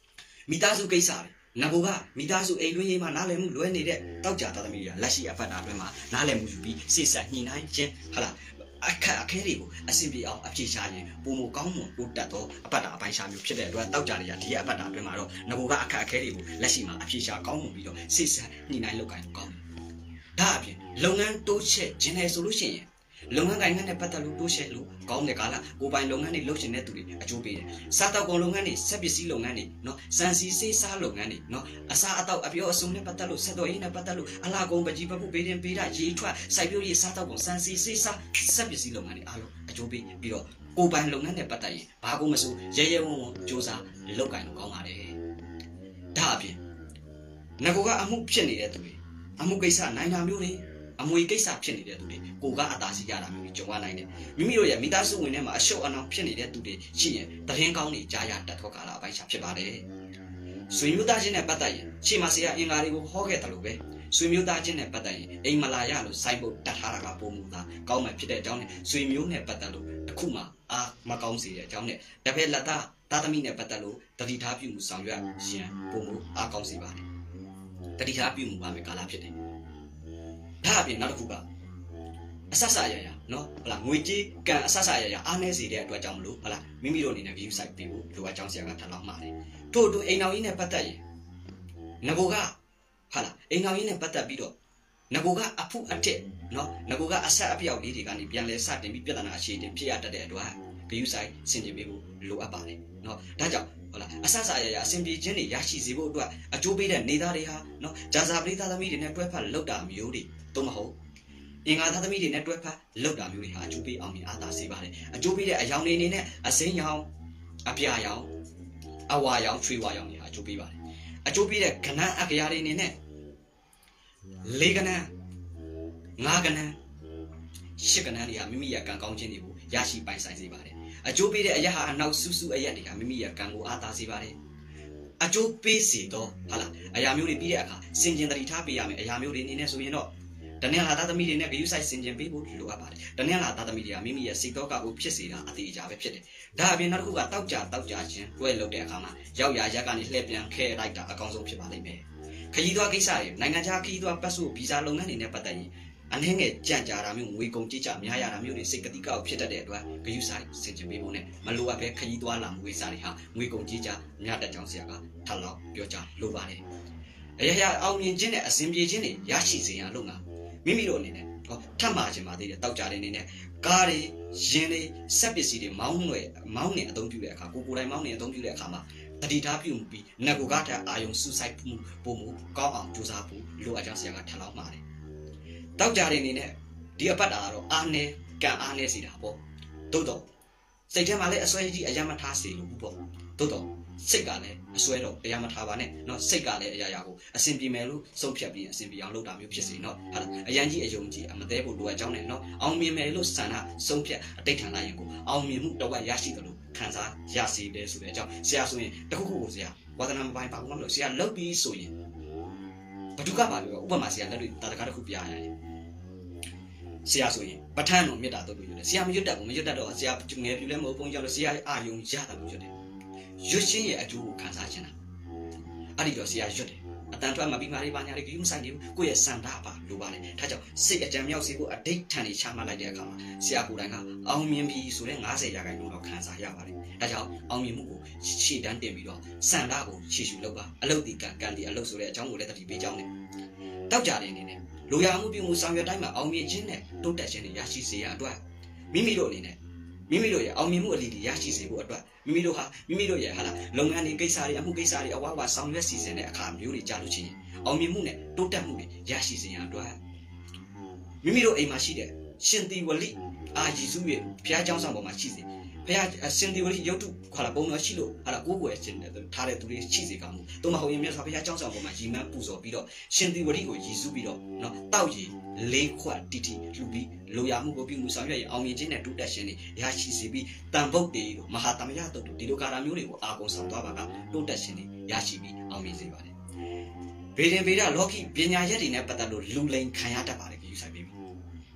မိသားစုကိစ္စငါကမိသားစုအိမ်တွင်းရေးမှာနားလည်မှုလွဲနေတဲ့တောက်ကြသားသမီးတွေကလက်ရှိအဖက်တာအတွင်းမှာနားလည်မှုယူပြီးစိတ်ဆက်ညှိနှိုင်းခြင်းဟုတ်လားအခက်အခဲတွေကိုအဆင်ပြေအောင်အပြေရှားရင်ပုံမကောင်းမွန်တိုးတက်သောအပတ်တာအပိုင်းရှားမျိုးဖြစ်တဲ့အတွက်တောက်ကြတွေကဒီအပတ်တာအတွင်းမှာတော့ငကိုကအခက်အခဲတွေကိုလက်ရှိမှာအပြေရှားကောင်းမွန်ပြီးတော့စိတ်ဆက်ညှိနှိုင်းလုပ်ကိုင်ကောင်းတယ်ဒါအပြင်လုပ်ငန်းတိုးချက်ခြင်းလေဆိုလို့ရှိရင်လုပ်ငန်းကိုင်ငန်းနဲ့ပတ်သက်လို့တိုးချက်လို့ကောင်းတဲ့ကာလကိုပိုင်လုပ်ငန်းတွေလုပ်ရှင်တဲ့သူတွေအကျိုးပေးတယ်စားတောက်ကုန်လုပ်ငန်းတွေစက်ပစ္စည်းလုပ်ငန်းတွေနော်စံစီစေးစားလုပ်ငန်းတွေနော်အစားအသောက်အပြောအစုံနဲ့ပတ်သက်လို့ဆက်တော်ရေးနဲ့ပတ်သက်လို့အလားကုန်ပကြီးပပုပေးတင်ပေးတာရေထွက်စိုက်ပျိုးရေးစားတောက်ကုန်စံစီစေးစားစက်ပစ္စည်းလုပ်ငန်းတွေအားလုံးအကျိုးပေးပြီးတော့ကိုပိုင်လုပ်ငန်းနဲ့ပတ်သက်ရင်ဘာကုန်မစိုးရဲရဲဝံ့ဝံ့စူးစမ်းလုပ်ကိုင်လို့ကောင်းပါတယ်ဒါအပြင်ငါကအမှုဖြစ်နေတဲ့သူတွေအမှုကိစ္စနိုင်တာမျိုးတွေအမွေကိစ္စဖြစ်နေတဲ့သူတွေကိုကအသာစီရတာမျိုးကြုံရနိုင်တယ်မိမိတို့ရဲ့မိသားစုဝင်ထဲမှာအရှုပ်အနှောင်ဖြစ်နေတဲ့သူတွေရှိရင်တရင်ကောင်းတွေကြားရတတ်သောကာလအပိုင်းရှာဖြစ်ပါတယ်ဆွေမျိုးသားချင်းနဲ့ပတ်သက်ရင်ရှေ့မှာဆရာအင်္ဂါတွေကိုဟောခဲ့တယ်လို့ပဲဆွေမျိုးသားချင်းနဲ့ပတ်သက်ရင်အိမ်မလာရလို့စိုက်ဖို့တတ်ထားတာကပုံမူသားကောင်းမှဖြစ်တဲ့အကြောင်းနဲ့ဆွေမျိုးနဲ့ပတ်သက်လို့အခုမှအာမကောင်းစေတဲ့အကြောင်းနဲ့တပည့်လက်သားသားသမီးနဲ့ပတ်သက်လို့တတိထားပြုမှုဆောင်ရွက်ရင်ပုံမူအားကောင်းစေပါတယ်တတိထားပြုမှုပါမယ်ကာလဖြစ်တယ်ဒါအပြင်နောက်တစ်ခုကအဆဆရရနော်ဟုတ်လားငွေကြေးကံအဆဆရရအားနည်းစေတဲ့အတွက်ကြောင့်မလို့ဟုတ်လားမိမိတို့အနေနဲ့ view site ပေးဖို့လိုအပ်ကြောင်းဆရာကထပ်လောက်မှာတယ်ထို့အတူအိမ်တော်ကြီးနဲ့ပတ်သက်ရင်ငကိုကဟုတ်လားအိမ်တော်ကြီးနဲ့ပတ်သက်ပြီးတော့ငကိုကအဖုအထက်နော်ငကိုကအဆက်အပြောက်လေးတွေကနေပြန်လဲစတင်ပြီးပြဿနာအရှိတင်ဖြစ်ရတတ်တဲ့အတွက် view site ဆင်ခြင်ပေးဖို့လိုအပ်ပါတယ်နော်ဒါကြောင့်ဟုတ်လားအဆဆရရအဆင်ပြေခြင်းတွေရရှိစေဖို့အတွက်အကျိုးပေးတဲ့နေသားတွေဟာနော်ဂျာဇာပရိသတ်သမီးတွေနဲ့တွဲဖက်လောက်တာမျိုးတွေတော့မဟုတ်အင်္ဂါသားသမီးတွေနဲ့တွဲဖက်လောက်တာမျိုးတွေဟာအကျိုးပေးအောင်မြင်အားသာစေပါတယ်အကျိုးပေးတဲ့အယောင်တွေအနေနဲ့အစိမ်းရောင်အပြာရောင်အဝါရောင်ချွေဝါရောင်တွေဟာအကျိုးပေးပါတယ်အကျိုးပေးတဲ့ကဏ္ဍအကရာတွေအနေနဲ့လေးကဏ္ဍငါးကဏ္ဍရှစ်ကဏ္ဍတွေဟာမိမိရဲ့ကံကောင်းခြင်းတွေကိုရရှိပိုင်ဆိုင်စေပါတယ်အကျိုးပေးတဲ့အရာဟာအနောက်ဆူဆူအရက်တွေဟာမိမိရဲ့ကံကိုအားသာစေပါတယ်အကျိုးပေးစေတော့ဟာလားအရာမျိုးတွေပြီးတဲ့အခါစင်ကျင်တတိထားပေးရမယ်အရာမျိုးတွေအနေနဲ့ဆိုရင်တော့တနင်္လာသားသမီးတွေနဲ့ဂရုစိုက်စင်ကျင်ပေးဖို့လိုအပ်ပါတယ်တနင်္လာသားသမီးတွေကမိမိရဲ့စိတ်တော်ကကိုဖြစ်စေတာအသေးအချာပဲဖြစ်တယ်ဒါအပြင်နောက်တစ်ခုကတောက်ကြတောက်ကြချင်းတွဲလုပ်တဲ့အခါမှာရောက်ရရက်ကနေလှည့်ပြန်ခဲလိုက်တာအကောင်းဆုံးဖြစ်ပါလိမ့်မယ်ခရီးသွားကိစ္စတွေနိုင်ငံခြားခရီးသွားပတ်စုပ်ဗီဇာလုပ်ငန်းတွေနဲ့ပတ်သက်ရင်အနှဲငယ်ကြံ့ကြာတာမျိုးငွေကုန်ကြေးကြများရတာမျိုးတွေစိတ်ကတိကောက်ဖြစ်တတ်တဲ့အတွက်ဂရုစိုက်စင်ကျင်ပေးဖို့နဲ့မလိုအပ်ပဲခရီးသွားလာမှုကိစ္စတွေဟာငွေကုန်ကြေးကြများတတ်ကြောင်းဆရာကထပ်လောက်ပြောကြားလိုပါတယ်အရာရာအောင်မြင်ခြင်းနဲ့အစဉ်ပြေခြင်းတွေရရှိစေရန်လုပ်ငန်းမိမိတို့အနေနဲ့ဟောထပ်မှာခြင်းပါသေးတယ်တောက်ကြတဲ့အနေနဲ့ကားတွေရင်တွေစက်ပစ္စည်းတွေမောင်းနှွယ်မောင်းနေအသုံးပြုတဲ့အခါကိုကိုယ်တိုင်မောင်းနေအသုံးပြုတဲ့အခါမှာတတိထားပြုမှုပြီးငကိုကထအာယုံစုဆိုင်မှုပုံမှုကောင်းအောင်ကြိုးစားဖို့လိုအပ်ကြောင်းဆရာကထပ်လောက်မှာတယ်တောက်ကြတဲ့အနေနဲ့ဒီအပတ်တာကတော့အားနဲ့ကံအားနဲ့စီတာပေါ့သို့တော့စိတ်ထဲမှာလည်းအစွဲကြီးအယမထားစီလို့ဘူးပေါ့သို့တော့စိတ်ကလည်းအစွဲတော့တရားမထားပါနဲ့เนาะစိတ်ကလည်းအရာရာကိုအစဉ်ပြေမယ်လို့ဆုံးဖြတ်ပြီးအစဉ်ပြေအောင်လုပ်တာမျိုးဖြစ်စေเนาะဟာအရန်ကြီးအယုံကြီးအမသေးဖို့လိုအပ်ကြောင်းနဲ့เนาะအောင်မြင်မယ်လို့ဆန္ဒဆုံးဖြတ်အတိတ်ထန်လိုက်ရင်ကိုအောင်မြင်မှုတဝက်ရရှိတယ်လို့ခံစားရစေတယ်ဆိုတဲ့အကြောင်းဆရာဆိုရင်တခုခုကိုဆရာဝါသနာမပိုင်းပါဘူးမလို့ဆရာလုပ်ပြီးဆိုရင်ဘဒုကပါလို့ဥပမာဆရာလက်တွေ့တာတကားတစ်ခုပြရရင်ဆရာဆိုရင်ပဋ္ဌာန်းတော်မေတ္တာတို့လို့ရတယ်ဆရာမရွတ်တတ်ဘူးမရွတ်တတ်တော့ဆရာငယ်ပြူလဲမဟုတ်ပုံကြောင့်လို့ဆရာအာယုံရတာလို့ရွတ်တယ်ရွတ်ချင်းရဲ့အကျိုးကိုခံစားခြင်းတာအဲ့ဒီတော့ဆရာရွတ်တယ်အတန်ထွက်မပြီးမာရီပါညာတွေဂရုမဆိုင်နေဘူးကိုယ့်ရဲ့စံတာပါလိုပါလေဒါကြောင့်စိတ်အကြံမြောက်စေဖို့အတိတ်ထန်နေချမှတ်လိုက်တဲ့အခါမှာဆရာကိုယ်တိုင်ကအောင်မြင်ပြီဆိုတဲ့၅၀ရာခိုင်နှုန်းတော့ခံစားရပါတယ်ဒါကြောင့်အောင်မြင်မှုကိုရှေ့တန်းတင်ပြီးတော့စံတာကိုရှေ့ရှုလုပ်ပါအလုတ်ဒီကံကံဒီအလုတ်ဆိုတဲ့အကြောင်းကိုလည်းတတိပေးကြောင်းနဲ့တောက်ကြတဲ့အနေနဲ့လိုရာမှုပြုမှုဆောင်ရွက်တိုင်းမှာအောင်မြင်ခြင်းနဲ့တိုးတက်ခြင်းတွေရရှိစေရအတွက်မိမိတို့အနေနဲ့မိမိတို့ရဲ့အောင်မြင်မှုအလေးတွေရရှိစေဖို့အတွက်မိမိတို့ဟာမိမိတို့ရဲ့ဟာလားလုပ်ငန်းတွေကိစ္စတွေအမှုကိစ္စတွေအဝါဝါဆောင်ရွက်စီစဉ်တဲ့အခါမျိုးတွေကြာလို့ချင်းအောင်မြင်မှုနဲ့တိုးတက်မှုတွေရရှိစေရန်အတွက်မိမိတို့အိမ်မှာရှိတဲ့ရှင်သီဝလိအာယေစုရဲ့ဘုရားကျောင်းဆောင်ပေါ်မှာရှိစေဘုရားရှင်သီဝလိရုပ်တုခါလာပုံတော်ရှိလို့ဟာလားကိုယ်ွယ်ရှင်ထားတဲ့သူတွေရှိစေကောင်းမှုတုံးမဟုတ်ရင်မြတ်စွာဘုရားကျောင်းဆောင်ပေါ်မှာရည်မှန်းပူဇော်ပြီးတော့ရှင်သီဝလိကိုရည်စူးပြီးတော့နော်တောက်ရည်လေးခွက်တီတီလှူပြီးလိုရာမှုကိုပြုမှုဆောင်ရွက်ရင်အောင်မြင်ခြင်းနဲ့တိုးတက်ခြင်းတွေရရှိစေပြီးတန်ဖို့တွေတို့မဟာတမယတုတ်တို့ဒီလိုကာရာမျိုးတွေကိုအာကုံဆောင်သွားပါကတိုးတက်ခြင်းတွေရရှိပြီးအောင်မြင်စေပါတယ်ဗေဒင်ဗေဒလောကီပညာရက်တွေနဲ့ပတ်သက်လို့လူလိန်ခံရတတ်ပါတယ်ယူဆိုင်ပြီး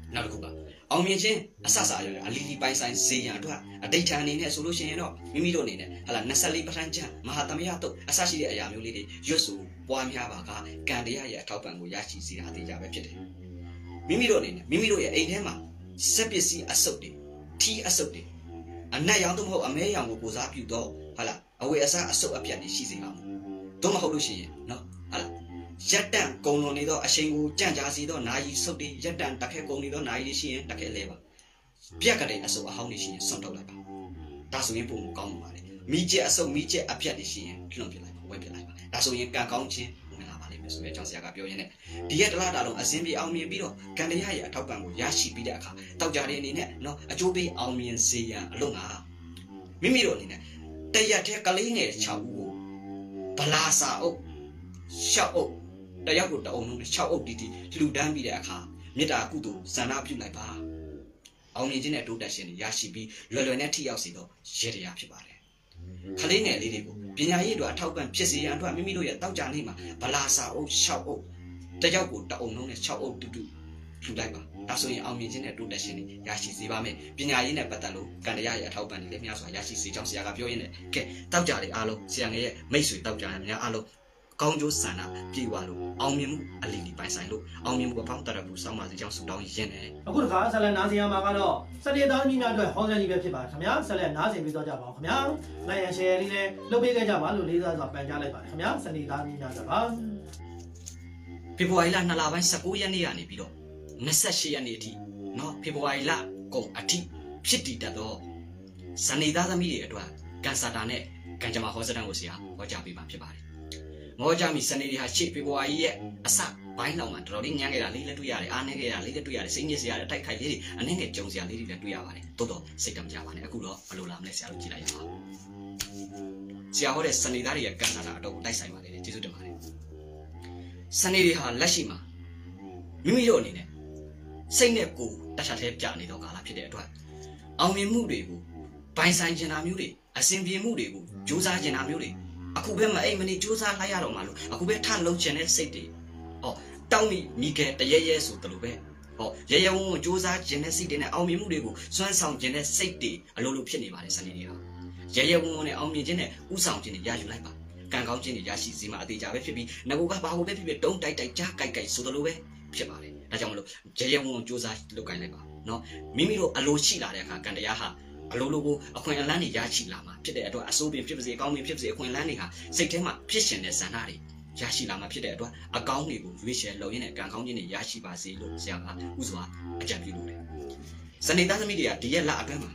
နောက်တစ်ခုပါအောင်မြင်ခြင်းအဆအစာရရအလီလီပိုင်ဆိုင်ဈေးရအတွက်အတိတ်ချာအနေနဲ့ဆိုလို့ရှိရင်တော့မိမိတို့အနေနဲ့ဟာလာ၂၄ပဋ္ဌာန်းကျမ်းမဟာသမယတုတ်အဆရှိတဲ့အရာမျိုးလေးတွေရွတ်ဆိုပွားများပါကကံတရားရဲ့အထောက်ပံ့ကိုရရှိစေတာအသေးကြပဲဖြစ်တယ်မိမိတို့အနေနဲ့မိမိတို့ရဲ့အိမ်ထဲမှာစက်ပစ္စည်းအစုပ်တွေထီးအစုပ်တွေအနက်ရောင်တော့မဟုတ်အမဲရောင်ကိုကိုစားပြုတော့ဟာလာအဝေအစားအစုပ်အပြတ်တွေရှိစေအောင်တော့မဟုတ်လို့ရှိရင်နော်ဟာလာရက်တန့်ကုံလွန်နေတော့အချိန်ကိုကြံ့ကြာစီတော့နာယီစုပ်တွေရက်တန့်တက်ခဲကုံနေတော့နာယီရှိရင်တက်ခဲလဲပါပြက်ကတဲ့အစုပ်အဟောင်းတွေရှိရင်ဆွန့်ထုတ်လိုက်ပါဒါဆိုရင်ပုံမကောင်းပါလေမိကျက်အစုပ်မိကျက်အပြတ်တွေရှိရင်လွန်ပြလိုက်ပါဝဲပြလိုက်ပါဒါဆိုရင်ကံကောင်းခြင်းဝင်လာပါလိမ့်မယ်ဆိုတဲ့အကြောင်းဆရာကပြောရင်းနဲ့ဒီရက်တလားတာလုံးအစင်းပြေအောင်မြင်ပြီးတော့ကံတရားရဲ့အထောက်ပံ့ကိုရရှိပြီးတဲ့အခါတောက်ကြတဲ့အနေနဲ့နော်အကျိုးပေးအောင်မြင်စေရန်အလို့ငါမိမိတို့အနေနဲ့တရက်ထဲကလေးငယ်၆ဦးကိုဗလာစာအုပ်ရှောက်အုပ်တယောက်ကိုတအုံလုံးနဲ့၆အုပ်တီးတီးလှူဒန်းပြီးတဲ့အခါမေတ္တာကုသိုလ်ဇာနာပြုလိုက်ပါအောင်မြင်ခြင်းနဲ့တိုးတက်ခြင်းတွေရရှိပြီးလွယ်လွယ်နဲ့ထိရောက်စေတော့ရေတရားဖြစ်ပါတယ်ခလေးငယ်လေးတွေကိုပညာရေးအတွက်အထောက်ပံ့ဖြစ်စေရန်အတွက်မိမိတို့ရဲ့တောက်ကြနေမှာဗလာစာအုပ်၆အုပ်တယောက်ကိုတအုံလုံးနဲ့၆အုပ်တူတူလှူလိုက်ပါဒါဆိုရင်အောင်မြင်ခြင်းနဲ့တိုးတက်ခြင်းတွေရရှိစေပါမယ်ပညာရေးနဲ့ပတ်သက်လို့ကံတရားရဲ့အထောက်ပံ့တွေလည်းများစွာရရှိစေကြောင်းဆရာကပြောရင်းနဲ့ကဲတောက်ကြတွေအားလုံးဆရာငယ်ရဲ့မိတ်ဆွေတောက်ကြတွေများအားလုံးကောင်းကျိုးဆန္ဒပြေဝလို့အောင်မြင်မှုအလီလီပိုင်ဆိုင်လို့အောင်မြင်မှုအပေါင်းတရဘူးစောင်းပါစေကြောင်းဆုတောင်းရင်းနဲ့အခုတခါဆက်လက်နားဆင်ရမှာကတော့စနေသားကြီးများအတွက်ဟောကြားကြီးပဲဖြစ်ပါခင်ဗျာဆက်လက်နားဆင်ပြီးတော့ကြပါအောင်ခင်ဗျာလိုက်ရရှယ်လေးနဲ့လုပ်ပေးခဲ့ကြပါလို့လေးစားစွာပန်ကြားလိုက်ပါတယ်ခင်ဗျာစနေသားကြီးများအတွက်ပါဖေဖော်ဝါရီလနှစ်လပိုင်း၁၉ရက်နေ့ကနေပြီးတော့၂၈ရက်နေ့အထိနော်ဖေဖော်ဝါရီလကုန်အထိဖြစ်တည်တတ်သောစနေသားသမီးတွေအတွက်ကန်စာတာနဲ့ကံကြမ္မာဟောစတန်ကိုဆရာဟောကြားပေးမှာဖြစ်ပါတယ်ငေါ်ကြမီစနေတွေဟာရှေ့ဖေဖော်ဝါရီရဲ့အစပိုင်းလောက်မှာတော်တော်လေးညံ့ခဲ့တာလေးလည်းတွေ့ရတယ်အားနည်းခဲ့တာလေးလည်းတွေ့ရတယ်စိတ်ညစ်စရာအတိုက်ခိုက်လေးတွေအနည်းငယ်ကြုံစရာလေးတွေလည်းတွေ့ရပါတယ်တိုးတော့စိတ်တမကြပါနဲ့အခုတော့ဘယ်လိုလာမလဲဆရာတို့ကြည့်လိုက်ရအောင်ဆရာဟောတဲ့စနေသားတွေရဲ့ကံစာတာအတော့တိုက်ဆိုင်ပါလေကျေးဇူးတင်ပါတယ်စနေတွေဟာလက်ရှိမှာမိမိတို့အနေနဲ့စိတ်နဲ့ကိုယ်တခြားသေးပြနေတော့ကာလဖြစ်တဲ့အတွက်အောင်မြင်မှုတွေကိုပိုင်ဆိုင်ကျင်တာမျိုးတွေအစဉ်ပြေမှုတွေကိုကြိုးစားကျင်တာမျိုးတွေအခုပဲမအိမ်မနေကြိုးစားလိုက်ရတော့မှလို့အခုပဲထလုံးချင်တဲ့စိတ်တွေဟောတောင်းမိမိကတရဲရဲဆိုတလို့ပဲဟောရဲရဲဝုန်းဝုန်းကြိုးစားကျင်တဲ့စိတ်တွေနဲ့အောင်မြင်မှုတွေကိုစွမ်းဆောင်ကျင်တဲ့စိတ်တွေအလိုလိုဖြစ်နေပါတယ်စနေတွေဟာရဲရဲဝုန်းဝုန်းနဲ့အောင်မြင်ခြင်းနဲ့ဥဆောင်ခြင်းတွေရယူလိုက်ပါကံကောင်းခြင်းတွေရရှိစီမှာအသေးကြပဲဖြစ်ပြီးငကိုကဘာကိုပဲဖြစ်ဖြစ်တုံးတိုက်တိုက်ကြားကြိုက်ကြိုက်ဆိုတလို့ပဲဖြစ်ပါတယ်ဒါကြောင့်မလို့ရဲရဲဝုန်းဝုန်းကြိုးစားလုပ်ကိုင်လိုက်ပါနော်မိမိတို့အလိုရှိလာတဲ့အခါကံတရားဟာအလိုလိုကိုအခွင့်အလမ်းတွေရရှိလာမှာဖြစ်တဲ့အတွက်အစိုးပင်ဖြစ်ပါစေအကောင်းပင်ဖြစ်ပါစေအခွင့်အလမ်းတွေဟာစိတ်ထဲမှာဖြစ်ရှင်တဲ့ဇာဏတွေရရှိလာမှာဖြစ်တဲ့အတွက်အကောင်းတွေကိုရွေးချယ်လုပ်ရင်းနဲ့ကံကောင်းခြင်းတွေရရှိပါစေလို့ဆရာကဥစွာအကြံပြုလို့တယ်စနေသားသမီးတွေကဒီရက်လအတွင်းမှာ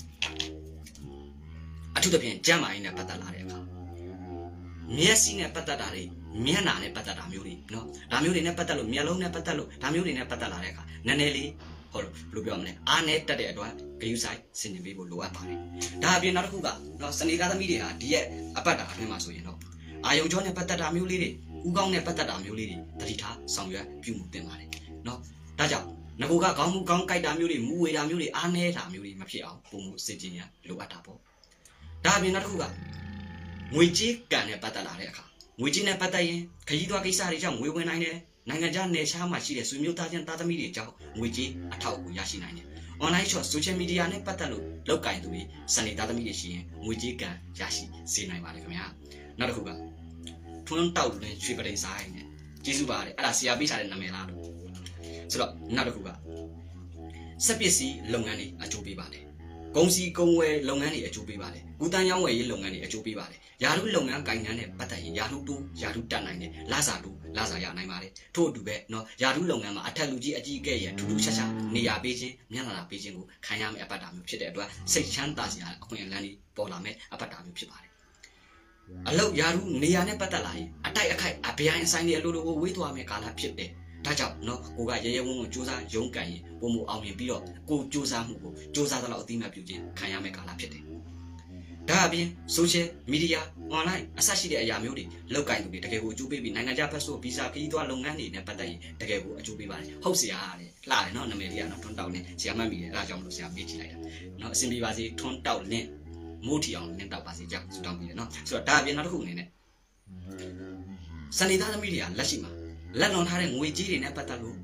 အထူးသဖြင့်ကျမ်းမာရေးနဲ့ပတ်သက်လာတဲ့အခါမျက်စိနဲ့ပတ်သက်တာတွေမျက်နှာနဲ့ပတ်သက်တာမျိုးတွေနော်ဒါမျိုးတွေနဲ့ပတ်သက်လို့မျက်လုံးနဲ့ပတ်သက်လို့ဒါမျိုးတွေနဲ့ပတ်သက်လာတဲ့အခါနည်းနည်းလေးဟုတ်လို့ဘယ်လိုပြောမလဲအားနဲ့တက်တဲ့အတွက်ဂယုဆိုင်စင်တင်ပေးဖို့လိုအပ်ပါတယ်ဒါအပြင်နောက်တစ်ခုကနော်စနေသားသမီးတွေဟာဒီရဲ့အပတ်တာအတွင်းမှာဆိုရင်တော့အာယုံကြောနဲ့ပတ်သက်တာမျိုးလေးတွေဥကောင်းနဲ့ပတ်သက်တာမျိုးလေးတွေတတိထားဆောင်ရွက်ပြုမှုတင်ပါတယ်နော်ဒါကြောင့်ငကိုကခေါင်းမူကောင်းကြိုက်တာမျိုးတွေမူဝေတာမျိုးတွေအားနဲ့တာမျိုးတွေမဖြစ်အောင်ပုံမှုစစ်ကျင်ရလိုအပ်တာပေါ့ဒါအပြင်နောက်တစ်ခုကငွေကြေးကံနဲ့ပတ်သက်လာတဲ့အခါငွေကြေးနဲ့ပတ်သက်ရင်ခရီးသွားကိစ္စတွေကြောင့်ငွေဝင်နိုင်တယ်နိုင်ငံခြားနယ်ခြားမှာရှိတဲ့ဆွေမျိုးသားချင်းသားသမီးတွေကြောင့်ငွေကြေးအထောက်အကူရရှိနိုင်တယ်။ online shop social media နဲ့ပတ်သက်လို့လောက်ကင်သူတွေစနေသားသမီးတွေရှိရင်ငွေကြေးကံရရှိစေနိုင်ပါတယ်ခင်ဗျာ။နောက်တစ်ခုကထွန်းတောက်တဲ့ရွှေပရိန်ဆိုင်နဲ့ကျေးဇူးပါတယ်အဲ့ဒါဆရာပေးထားတဲ့နာမည်လားလို့ဆိုတော့နောက်တစ်ခုကစက်ပစ္စည်းလုပ်ငန်းတွေအကျိုးပေးပါတယ်။ကုန်စည်ကုန်ဝယ်လုပ်ငန်းတွေအကျိုးပေးပါတယ်။ကုသန်းရောင်းဝယ်ရေးလုပ်ငန်းတွေအကျိုးပေးပါတယ်။ယာရုလုပ်ငန်းကိုင်ငန်းနဲ့ပတ်သက်ရင်ယာရုတိုးယာရုတက်နိုင်တယ်။လာစာတိုးလာစာရနိုင်ပါတယ်။ထို့အတူပဲเนาะယာရုလုပ်ငန်းမှာအထက်လူကြီးအကြီးအကဲရဲ့ထူးထူးခြားခြားနေရာပေးခြင်းမျက်နှာပေးခြင်းကိုခံရမယ့်အပတ်တာမျိုးဖြစ်တဲ့အတွက်စိတ်ချမ်းသာစရာအခွင့်အလမ်းတွေပေါ်လာမယ့်အပတ်တာမျိုးဖြစ်ပါတယ်။အလောက်ယာရုနေရာနဲ့ပတ်သက်လာရင်အတိုက်အခိုက်အဗျိုင်းအဆိုင်တွေအလိုလိုကိုဝေးသွားမယ့်ကာလဖြစ်တယ်။ဒါကြောင့်เนาะကိုကရဲရဲဝုန်းဝုန်းစူးစမ်းရုန်းကန်ရင်ပုံမအောင်မြင်ပြီးတော့ကိုစူးစမ်းမှုကိုစူးစမ်းသလောက်အသိမှပြုခြင်းခံရမယ့်ကာလဖြစ်တယ်။ဒါအပြင် social media online အစရှိတဲ့အရာမျိုးတွေလောက်ကင်သူတွေတကယ်ကိုအကျိုးပေးပြီးနိုင်ငံခြားဖက်ဆိုဗီဇာခရီးသွားလုပ်ငန်းတွေနဲ့ပတ်သက်ရင်တကယ်ကိုအကျိုးပေးပါတယ်ဟုတ်ဆရာတဲ့လှတယ်နော်နာမည်လေးကတော့ထွန်းတောက်လင်းဆရာမှတ်မိတယ်အဲဒါကြောင့်မလို့ဆရာမေးကြည့်လိုက်တာနော်အဆင်ပြေပါစေထွန်းတောက်လင်းမိုးထီအောင်လင်းတောက်ပါစေကြောင့်ဆုတောင်းပေးတယ်နော်ဆိုတော့ဒါအပြင်နောက်တစ်ခုအနေနဲ့စနေသားသမီးတွေကလက်ရှိမှာလက်လွန်ထားတဲ့ငွေကြေးတွေနဲ့ပတ်သက်လို့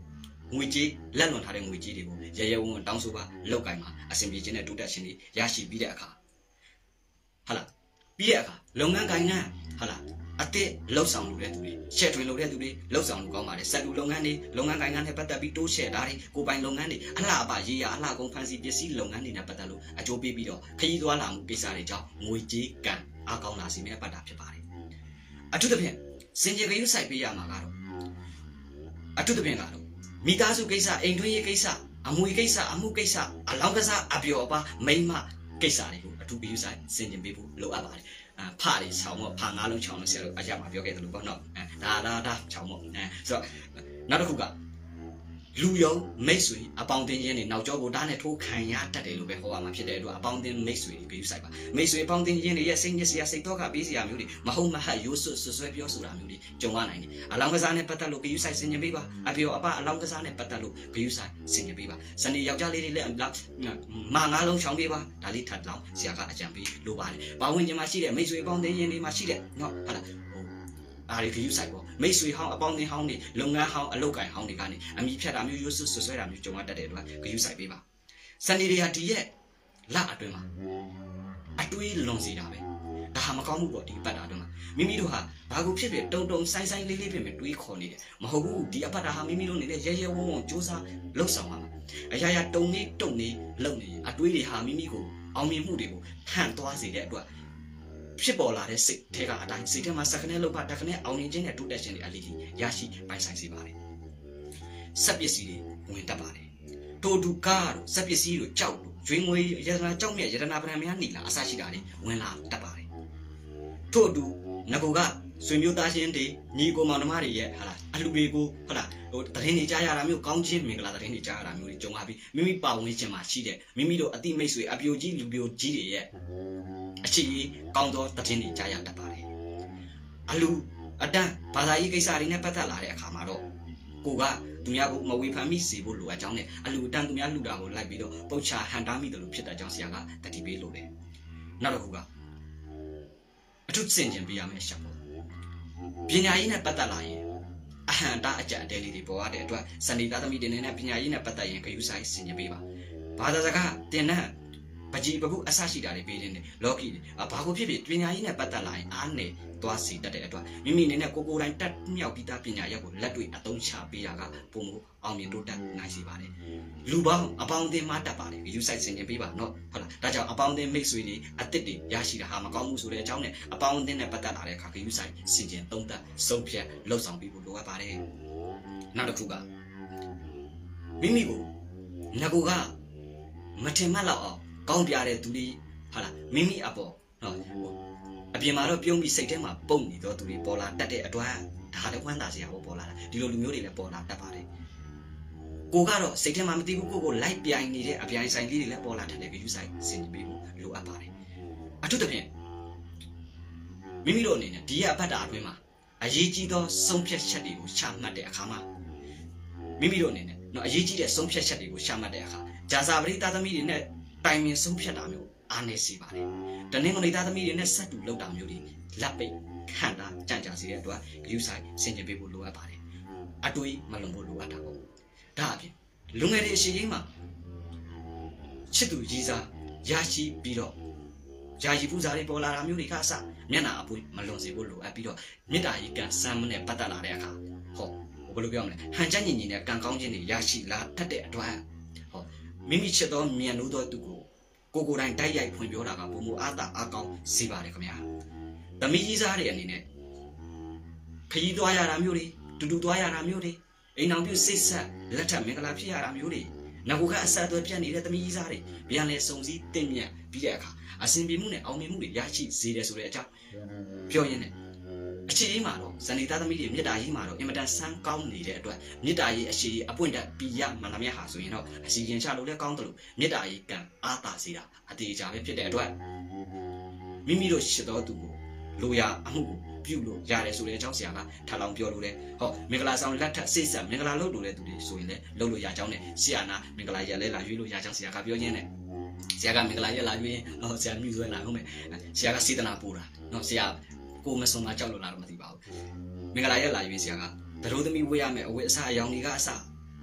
ငွေကြေးလက်လွန်ထားတဲ့ငွေကြေးတွေကိုရရဝုံတောင်းဆိုပါလောက်ကိုင်းမှာအဆင်ပြေခြင်းနဲ့တိုးတက်ခြင်းတွေရရှိပြီးတဲ့အခါဟာလားပြီးတဲ့အခါလုပ်ငန်းကိုင်းကဟာလားအသစ်လှုပ်ဆောင်လုပ်တဲ့သူတွေရှက်ထွင်လုပ်တဲ့သူတွေလှုပ်ဆောင်လုပ်ကောင်းပါတယ်ဆက်လူလုပ်ငန်းတွေလုပ်ငန်းကိုင်းကနဲ့ပတ်သက်ပြီးတိုးရှက်တာတွေကိုပိုင်လုပ်ငန်းတွေအလှအပရေးရအလှကုန်ဖန်စီပစ္စည်းလုပ်ငန်းတွေနဲ့ပတ်သက်လို့အကျိုးပေးပြီးတော့ခရီးသွားလာမှုကိစ္စတွေကြောင့်ငွေကြေးကံအကောင်းလာစေမယ့်ပတ်တာဖြစ်ပါတယ်အထူးသဖြင့်စင်ကြယ်ကရုစိုက်ပေးရမှာကတော့အထူးသဖြင့်ကတော့မိသားစုကိစ္စအိမ်တွင်းရေးကိစ္စအမွေကိစ္စအမှုကိစ္စအလောင်းကစားအပျော်အပါမိမကိစ္စတွေကိုအထူးဂရုစိုက်စင်ကြယ်ပေးဖို့လိုအပ်ပါတယ်ဖားတွေချောင်းမော့ဖားငါးလုံးချောင်းလို့ဆရာတို့အကြမှာပြောခဲ့တယ်လို့ပေါ့နော်အဲဒါဒါဒါချောင်းမော့အဲဆိုတော့နောက်တစ်ခုကလူယုံမိတ်ဆွေအပေါင်းအသင်းရင်းတွေနောက်ကျောကိုဓာတ်နဲ့ထိုးခံရတတ်တယ်လို့ပဲဟောရမှာဖြစ်တဲ့အတွက်အပေါင်းအသင်းမိတ်ဆွေတွေဂရုစိုက်ပါမိတ်ဆွေအပေါင်းအသင်းရင်းတွေရဲ့စိတ်ညစ်စရာစိတ်တော့ကပေးစရာမျိုးတွေမဟုတ်မဟတ်ရိုးစွတ်ဆွဆွဲပြောဆိုတာမျိုးတွေကြုံရနိုင်တယ်အလောင်းကစားနဲ့ပတ်သက်လို့ဂရုစိုက်စင်ကြယ်ပေးပါအပြောအပအလောင်းကစားနဲ့ပတ်သက်လို့ဂရုစိုက်စင်ကြယ်ပေးပါဇနီးယောက်ျားလေးတွေလည်းမာငါးလုံးချောင်းပေးပါဒါလေးထပ်လောင်းဆရာကအကြံပေးလိုပါတယ်ဘာဝင်ကျင်မှာရှိတဲ့မိတ်ဆွေအပေါင်းအသင်းရင်းတွေမှာရှိတဲ့နော်ဟုတ်လားအားရခယူဆိုင်ပေါ့မိတ်ဆွေဟောင်းအပေါင်းအသင်းဟောင်းတွေလုပ်ငန်းဟောင်းအလုပ်ကိုင်ဟောင်းတွေကနေအမိဖြတ်တာမျိုးရိုးစွဆွဆွဲတာမျိုးကြုံရတတ်တဲ့အတွက်ခယူဆိုင်ပေးပါစနေတွေကဒီရဲ့လအတွင်းမှာအတွေးလွန်စေတာပဲဒါဟာမကောင်းဘူးပေါ့ဒီပတ်တာအတွင်းမှာမိမိတို့ဟာဘာကိုဖြစ်ဖြစ်တုံတုံဆိုင်ဆိုင်လေးလေးဖြစ်ဖြစ်တွေးခေါ်နေတယ်မဟုတ်ဘူးဒီအပတ်တာဟာမိမိတို့နေတဲ့ရဲရဲဝုံဝုံစူးစမ်းလှုပ်ဆောင်ရမှာအရာရာတုံနေတုံနေလုံနေအတွေးတွေဟာမိမိကိုအောင်မြင်မှုတွေကိုဟန်သွားစေတဲ့အတွက်ဖြစ်ပေါ်လာတဲ့စိတ်ထဲကအတိုင်းစိတ်ထဲမှာစက္ကနဲ့လောက်ပါတခနဲ့အောင်မြင်ခြင်းနဲ့တိုးတက်ခြင်းတွေအလေးကြီးရရှိပိုင်ဆိုင်စေပါတယ်စက်ပစ္စည်းတွေဝင်တတ်ပါတယ်ထိုတူကားတို့စက်ပစ္စည်းတို့ကြောက်တို့ရွှေငွေရတနာကြောက်မြတ်ရတနာပရံများနေလာအစရှိတာတွေဝင်လာတတ်ပါတယ်ထို့အတူငကူကဆွေမျိုးသားချင်းတွေညီကိုမောင်နှမတွေရဲ့ဟာလားအလှတွေကိုဟာလားဟိုတရင်တွေကြားရတာမျိုးကောင်းချင်းမင်္ဂလာတရင်တွေကြားရတာမျိုးတွေကြုံလာပြီးမိမိပါဝင်ခြင်းမှာရှိတဲ့မိမိတို့အတိမိတ်ဆွေအပြိုကြီးလူပြိုကြီးတွေရဲ့အခြေကောင်းသောတရင်တွေကြားရတတ်ပါတယ်အလူအတန်းဘာသာရေးကိစ္စတွေနဲ့ပတ်သက်လာတဲ့အခါမှာတော့ကိုကသူများကိုမဝေဖန်မိစေဖို့လိုအပ်ကြောင်းနဲ့အလူအတန်းသူများလှူတာကိုလိုက်ပြီးတော့ပုတ်ချဟန်တားမိတယ်လို့ဖြစ်တဲ့ကြောင်းဆရာကတတိပေးလို့တယ်နောက်တစ်ခုကအထူးစင်ကြင်ပေးရမယ့်ရှက်ပေါ့ပညာရေးနဲ့ပတ်သက်လာရင်အဟံတာအကြအတဲလေးတွေပေါ်ရတဲ့အတွက်စနေသားသမီးတွေနဲ့ပညာရေးနဲ့ပတ်သက်ရင်ဂရုစိုက်စင်ကြင်ပေးပါဘာသာစကားတင်တဲ့ပကြီးပခုအဆရှိတာတွေပေးနေတယ်လော်ကီဘာကိုဖြစ်ဖြစ်ပညာရေးနဲ့ပတ်သက်လာရင်အားနဲ့သွားစီတတ်တဲ့အတွက်မိမိအနေနဲ့ကိုကိုတိုင်းတက်မြောက်ပြီးသားပညာရပ်ကိုလက်တွေ့အသုံးချပေးတာကပုံမအောင်မြင်တိုးတက်နိုင်စေပါတယ်လူပေါင်းအပေါင်းအသင်းမှတတ်ပါတယ်ဂရုစိုက်စင်ကြင်ပေးပါနော်ဟုတ်လားဒါကြောင့်အပေါင်းအသင်းမိတ်ဆွေတွေအသစ်တွေရရှိတာဟာမကောင်းဘူးဆိုတဲ့အကြောင်းနဲ့အပေါင်းအသင်းနဲ့ပတ်သက်လာတဲ့အခါဂရုစိုက်စင်ကြင်သုံးသပ်စုံဖြတ်လှုပ်ဆောင်ပြီးဖို့လိုအပ်ပါတယ်နောက်တစ်ခုကမိမိကိုငကူကမထင်မှတ်လောက်အောင်ကောင်းပြတဲ့သူတွေဟာလားမိမိအပေါ်နော်အပြင်မှာတော့ပြုံးပြီးစိတ်ထဲမှာပုံနေတော့သူတွေပေါ်လာတတ်တဲ့အတွက်ဒါလည်းဝမ်းသာစရာပေါ့ပေါ်လာတာဒီလိုလူမျိုးတွေလည်းပေါ်လာတတ်ပါတယ်ကိုကတော့စိတ်ထဲမှာမသိဘူးကိုကိုလိုက်ပြိုင်နေတဲ့အပြိုင်ဆိုင်လေးတွေလည်းပေါ်လာတတ်တဲ့ view site စင်ပြီးဖို့လိုအပ်ပါတယ်အထူးသဖြင့်မိမိတို့အနေနဲ့ဒီရအပတ်တာအတွင်းမှာအရေးကြီးသောဆုံးဖြတ်ချက်တွေကိုချမှတ်တဲ့အခါမှာမိမိတို့အနေနဲ့နော်အရေးကြီးတဲ့ဆုံးဖြတ်ချက်တွေကိုချမှတ်တဲ့အခါဂျာစာပရိသတ်သမီးတွေနဲ့တိုင်ပင်ဆုံးဖြတ်တာမျိုးအားနေစီပါတယ်တနင်္ဂနွေသားသမီးတွေနဲ့ဆက်တူလောက်တာမျိုးတွေလက်ပိတ်ခံတာကြံ့ကြာစီတဲ့အတွက် view site ဆင်ခြင်ပေးဖို့လိုအပ်ပါတယ်အတွေးမလွန်ဖို့လိုအပ်တာပေါ့ဒါအပြင်လူငယ်တွေအရှိကြီးမှာချစ်သူကြီးစားရရှိပြီးတော့ယာယီပူဇာတွေပေါ်လာတာမျိုးတွေကအစမျက်နှာအပွေးမလွန်စေဖို့လိုအပ်ပြီးတော့မေတ္တာကြီးကံစမ်းမနဲ့ပတ်သက်လာတဲ့အခါဟောဘယ်လိုပြောမလဲဟန်ချက်ညီညီနဲ့ကံကောင်းခြင်းတွေရရှိလာတတ်တဲ့အတွက်ဟောမိမိချစ်သောမြန်လို့သောသူကိုကိုကိုယ်တိုင်တိုက်ရိုက်ဖွင့်ပြောတာကဘုံမူအားတာအားကောင်းစေပါတယ်ခင်ဗျာသမီးကြီးစားတွေအနေနဲ့ခရီးသွားရတာမျိုးတွေတူတူသွားရတာမျိုးတွေအိမ်အောင်ပြုစိတ်ဆက်လက်ထပ်မင်္ဂလာဖြစ်ရတာမျိုးတွေငါကကအဆက်အသွယ်ပြတ်နေတဲ့သမီးကြီးစားတွေပြန်လဲစုံစည်းတင့်မြတ်ပြီးတဲ့အခါအစဉ်ပြေမှုနဲ့အောင်မြင်မှုတွေရရှိစေတယ်ဆိုတဲ့အကြောင်းပြောရင်းနဲ့အခြေအမှာတော့ဇနီးသားသမီးတွေမေတ္တာရေးမှာတော့အင်မတန်ဆန်းကောင်းနေတဲ့အတွက်မေတ္တာရေးအခြေအပွင့်တက်ပြီးရမှန်သမျှဟာဆိုရင်တော့အစီရင်ချလို့လည်းကောင်းတယ်လို့မေတ္တာရေးကံအားသာစေတာအတေးကြပဲဖြစ်တဲ့အတွက်မိမိတို့ရှိတော်သူကိုလိုရာအမှုကိုပြုလို့ရတယ်ဆိုတဲ့အကြောင်းဆရာကထပ်လောင်းပြောလို့တယ်ဟောမင်္ဂလာဆောင်လက်ထပ်စိတ်ဆက်မင်္ဂလာလုပ်လို့တဲ့သူတွေဆိုရင်လည်းလုပ်လို့ရကြောင်းနဲ့ဆရာနာမင်္ဂလာရက်လဲလာရွေးလို့ရကြောင်းဆရာကပြောရင်းနဲ့ဆရာကမင်္ဂလာရက်လာရွေးရင်ဟောဆရာမြူဆွဲလာဟုတ်မယ်ဆရာကစေတနာပို့တာနော်ဆရာကိုမဆုံးမကြောက်လို့လာတော့မသိပါဘူးမင်္ဂလာရက်လာရွေးဆရာကသရိုးသမီးဝေးရမယ်အဝတ်အစားအယောင်တွေကအစ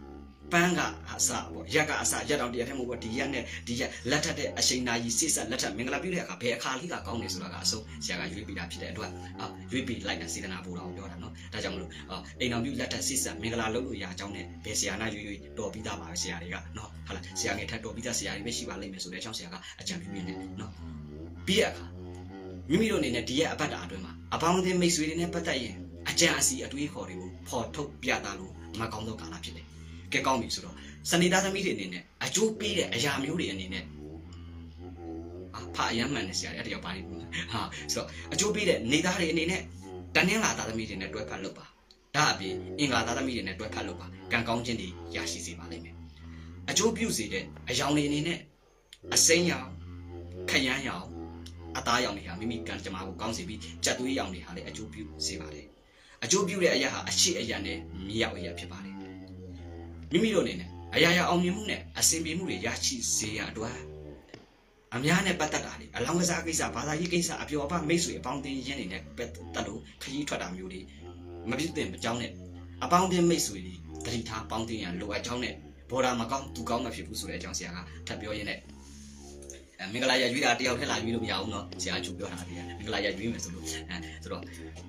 Panga asa, Yaga asa, Yadam the Atemo, the Yan, the letter de Ashina, Sisa, letter Minglaburia, pay a Kalika, County Suraga, Siaga, you be up to that one. You be like a Sidana Bura, no, Tajamu, in a new letter, Sisa, Mingalalu, Yajone, Pesiana, you do Bita, Siaga, no, Siaga, Tobita, Siaga, Meshiva, Limes, the Chansiaga, a champion, no. Biaka, Mimion in a dear Abadaduma, upon them makes within a bataille, a jancy at we horrible, Porto Piatalu, Macondo Calapide. Che come sono sanità mi tiene a giù pire a già mi urine a pa yaman sia a io pari ha so a giù pire nei dare ne Daniela da mi tiene due pallopa dabi in la da mi tiene due pallopa can con di ya si si vale me a giù più si de a già ne ne a segna kayan yao a ta yao ni ha mi mi kan jama ko kaung si bi chat tui yao ni ha le a giù più si vale a giù più le a ya ha a chi a ya ne mi yao ya phit ba le Mimilone, Ayaya Omimune, a Simbimuri, Yachi, Sia, Dua. Amiane Batadali, along with Akisa, Pada Yikisa, Apiopa, Masu, about the Yen in Tadu, Kayi Tradam Yuri, Mabitim, Jonet, about the Masui, Trita, Bounty and Loa Jonet, Bora Macon to come a few Pusura Jonsiaga, Tapio in it. And Migalaya Juda, the Hela, you know, no, Sia Jubio, Migalaya Dreamers, and so.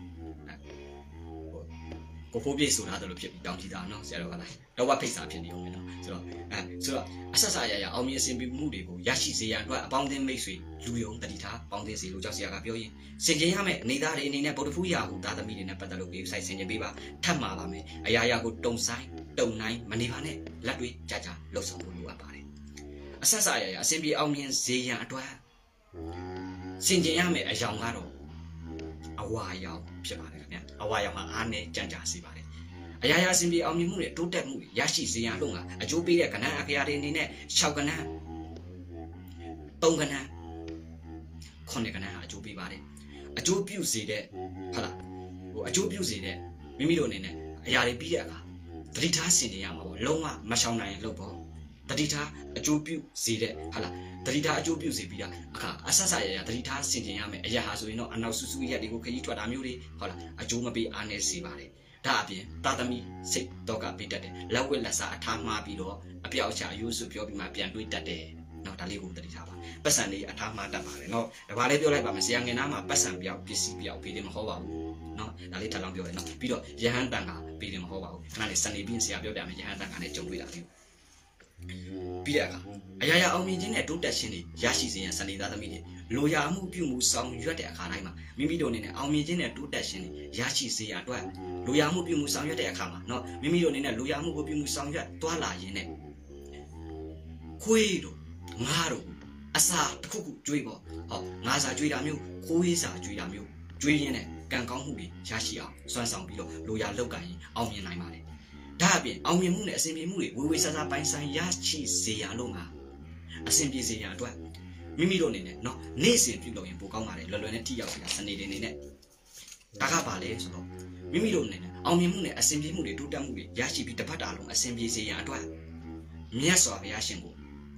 Kopobi so na the look down to down, no, Sarah. The what pays up in the omen. So, so, Asasaya, Omi Simbi Moody, Yashi say, and about them Masui, Luyo, the Dita, Bounty, Lujasia Gabioi, Senjame, neither in a Bodufuya, who does a million at the look side Senjabiba, Tamavame, Ayaya good don't sign, don't nine, Manivane, Latwi, Jaja, Losam Apare. Asasaya, Simbi Omi and Zaya at Senjame, a young Laro. Awaya, Pimana, Awayama, Ane, Janja Sibari. Ayaya Simbi Omimune, two that movie, Yashi Zianunga, a Jubi, a Kana, in it, Shaugana, Tongana, Konegana, a Jubi body. A Jubu see that, Hala, a Jubu see that, Mimidon in it, Ayari Biaga, Drita Siniamo, Loma, Mashana and Lobo, Drita, a Jubu see that, Hala. Drita Jubu Zibia, Asasaya, Drita Siniame, Yahazuino, and now Susuya, the Goki to Adamuri, Hola, a Juma be Anesibari. Tabi, Tatami, sick dog bit at it. Lawilasa, a Tama Bido, a Piaucha, use of your Mapian with that day. Not a little the Tava. Passani, a Tama Dabari. No, the Valley like Bamas young and Ama, Passan Biao, P C Biao, Pidim Hova. No, a little longer, no, Pido, Yahandanga, Pidim Hova, and it's sunny beans, Yabio Dam, Yahandang, and a jump without you. Piaga, Ayaya Omijin, do that shinny, Yashi and Sunny that minute. Loya Mubu song, you at a Karama. Mimidon in Omijin, do that shinny, Yashi say at well. Loya Mubu song, you at a Kama. No, Mimidon in a Loya Mubu song, you at Twala in it. Quedo, Maru, Asa, Kuku, Juibo, oh, Naza Juidamu, Kuisa Juidamu, Julian, Gangongi, Yashia, Swansong below, Loya Logai, Omi Naimari. Dabi, Omi Moon, as in Mimuri, we was up by San Yachi, say Alonga. A simply say Adwa. Mimidon in it, no, Nasin, you go in Bukamare, Lolonetia, Sanid in it. Takapale, so Mimidon in it, Omi Moon, a simply Muri, do them with Yashi Pita Patalon, a simply say Adwa. Miaso of Yashingo.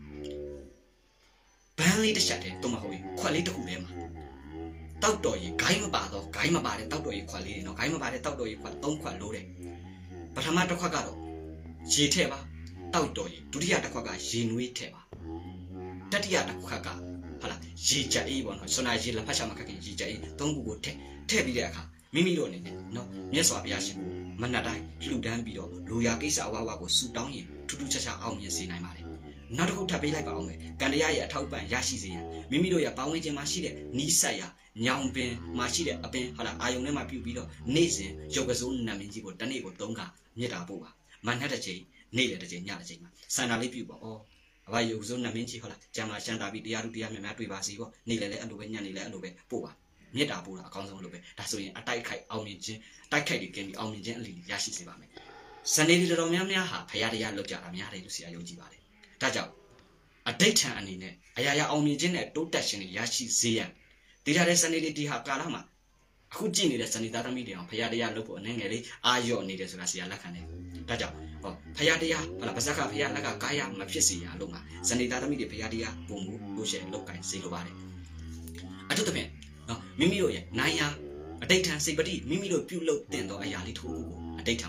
Banley the shatter, Tomahoi, quality to them. Tautoi, Kaima Bado, Kaima Bade, Tautoi, quality, no Kaima Bade, Tautoi, don't quite loaded. But a matter quagado. She teva, Tautoi, Tudia quaga, she nui teva. Tatia quaga, Hala, she ja even, Sonaji la Pashamaki, Jija, don't go te, Tebiaka, Mimidon, no, yes of Yashibu, Manadai, Ludan Bido, Luyakisa Wawa, suit down him, to do such a army as in Imari. Not a good tabi like Ome, Gandaya, Taupa, Yashizia, Mimidoya, Pawage Mashide, Nisaya. Nyang pen, Machide, a pen, Hala, Ionema Pubido, Nazen, Jogazun Naminjigo, Danego, Donga, Netaboa, Manhatache, Nele, Yajima, Sanali Puba, or Avayozuna Minchi, Hola, Jama Shanda, Diarudia, Matuvasigo, Nile and Lube, Yanile and Lube, Poa, Netabula, Console Lube, that's when a Taikai Almijin, Taikai can be Almijin, Yashizibame. Sandy Romania, Payadia Loja, Amiare to see Ayojibare. Tajao, a daytime in it, Ayaya Almijin at Dotashin, Yashi Zia. Tidak ada sanidi di hakalama. Aku jini ada sanida kami dia. Payadaya lupa nengeli ayo ni dia suka siapa kan ni. Tajam. Oh, payadaya pada pasaka payah laga kaya mafisi ya lunga. Sanida kami dia payadaya bumbu bushe lukai silubare. Atu tu pen. Oh, mimi lo ya naya. Adai tan sebadi mimi lo piu lo tendo ayali tu kuku. Adai tan mana.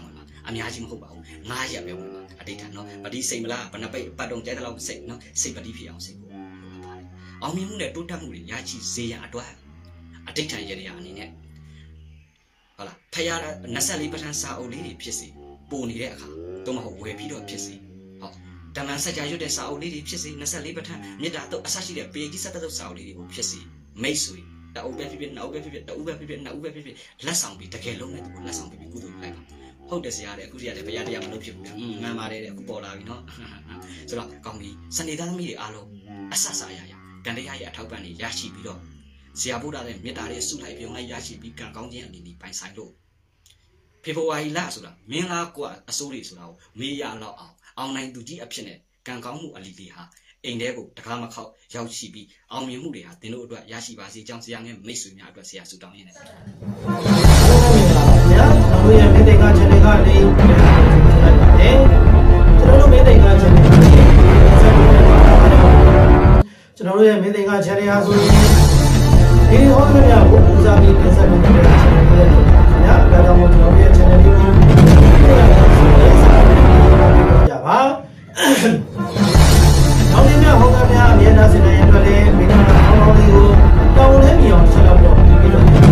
အများကြီးမဟုတ်ပါဘူးငါးရက်ပဲဝင်ပါအတိတ်ကနော်ပတိစိတ်မလားဘဏ္ဍပိတ်ပတ်တုံကျဲတဲ့လောက်စိတ်နော်စိတ်ပတိဖြစ်အောင်စိတ်ကိုပါတယ်အောင်မြင်မှုနဲ့တိုးတက်မှုတွေရရှိစေရန်အတွက်အတိတ်ထံရရအနေနဲ့ဟုတ်လားဖယား24ပဋ္ဌာန်းစာအုပ်လေးတွေဖြစ်စီပို့နေတဲ့အခါတော့မဟုတ်ဝယ်ပြီးတော့ဖြစ်စီဟုတ်တမန်စကြာရွတ်တဲ့စာအုပ်လေးတွေဖြစ်စီ24ပဋ္ဌာန်းမေတ္တာတော့အဆရှိတဲ့ပေကြီးစတဲ့စာအုပ်လေးတွေကိုဖြစ်စီမိတ်ဆွေတအုပ်ပဲဖြစ်ဖြစ်နှစ်အုပ်ပဲဖြစ်ဖြစ်တအုပ်ပဲဖြစ်ဖြစ်နှစ်အုပ်ပဲဖြစ်ဖြစ်လက်ဆောင်ပြီးတကယ်လုံးနဲ့သူလက်ဆောင်ပြီးကုသိုလ်လိုက်ပါဟုတ်တယ်ဆရာတဲ့အခုတည်းကလည်းဘုရားတရားမလုပ်ဖြစ်ဘူး။မှန်ပါတယ်တဲ့အခုပေါ်လာပြီနော်။ဆိုတော့ကောင်းပြီစနေသားသမီးတွေအားလုံးအဆဆအရာရာကံတရားရဲ့အထောက်ပံ့တွေရရှိပြီးတော့ဆရာဘုရားရဲ့မေတ္တာတွေဆုလိုက်ပြုံးလိုက်ရရှိပြီးကံကောင်းခြင်းအနေနဲ့ပိုင်ဆိုင်လို့ဖေဖော်ဝါရီလဆိုတာမင်းလားကွာအစိုးရဆိုတာကိုမေးရလောက်အောင်အောင်နိုင်သူကြီးအဖြစ်နဲ့ကံကောင်းမှုအလီလီဟာအိမ်ထဲကိုတကားမခောက်ရောက်ရှိပြီးအောင်မြင်မှုတွေဟာသင်တို့အတွက်ရရှိပါစေကြောင်းဆရာငယ်မိတ်ဆွေများအတွက်ဆရာဆုတောင်းရင်းနဲ့ဗျာကျွန်တော်တို့ရဲ့မိသိက channel ကနေကျွန်တော်တို့မိသိက channel ကနေကျွန်တော်တို့ရဲ့မိသိက channel ဟာဆိုရင်ဒီဟောတဲ့များကိုဦးစားပေးတင်ဆက်ပေးနေတဲ့ channel လေးတွေညဒါကြောင့်မို့ကျွန်တော်ရဲ့ channel လေးကိုကြပါနောက်နေ့များဟောတဲ့များအမြဲတမ်းစင်တဲ့အတွက်လည်းမိသားစုကောင်းကောင်းလေးကိုတောင်းလဲမြင်အောင်ဆက်လုပ်တော့ပြီးတော့ခင်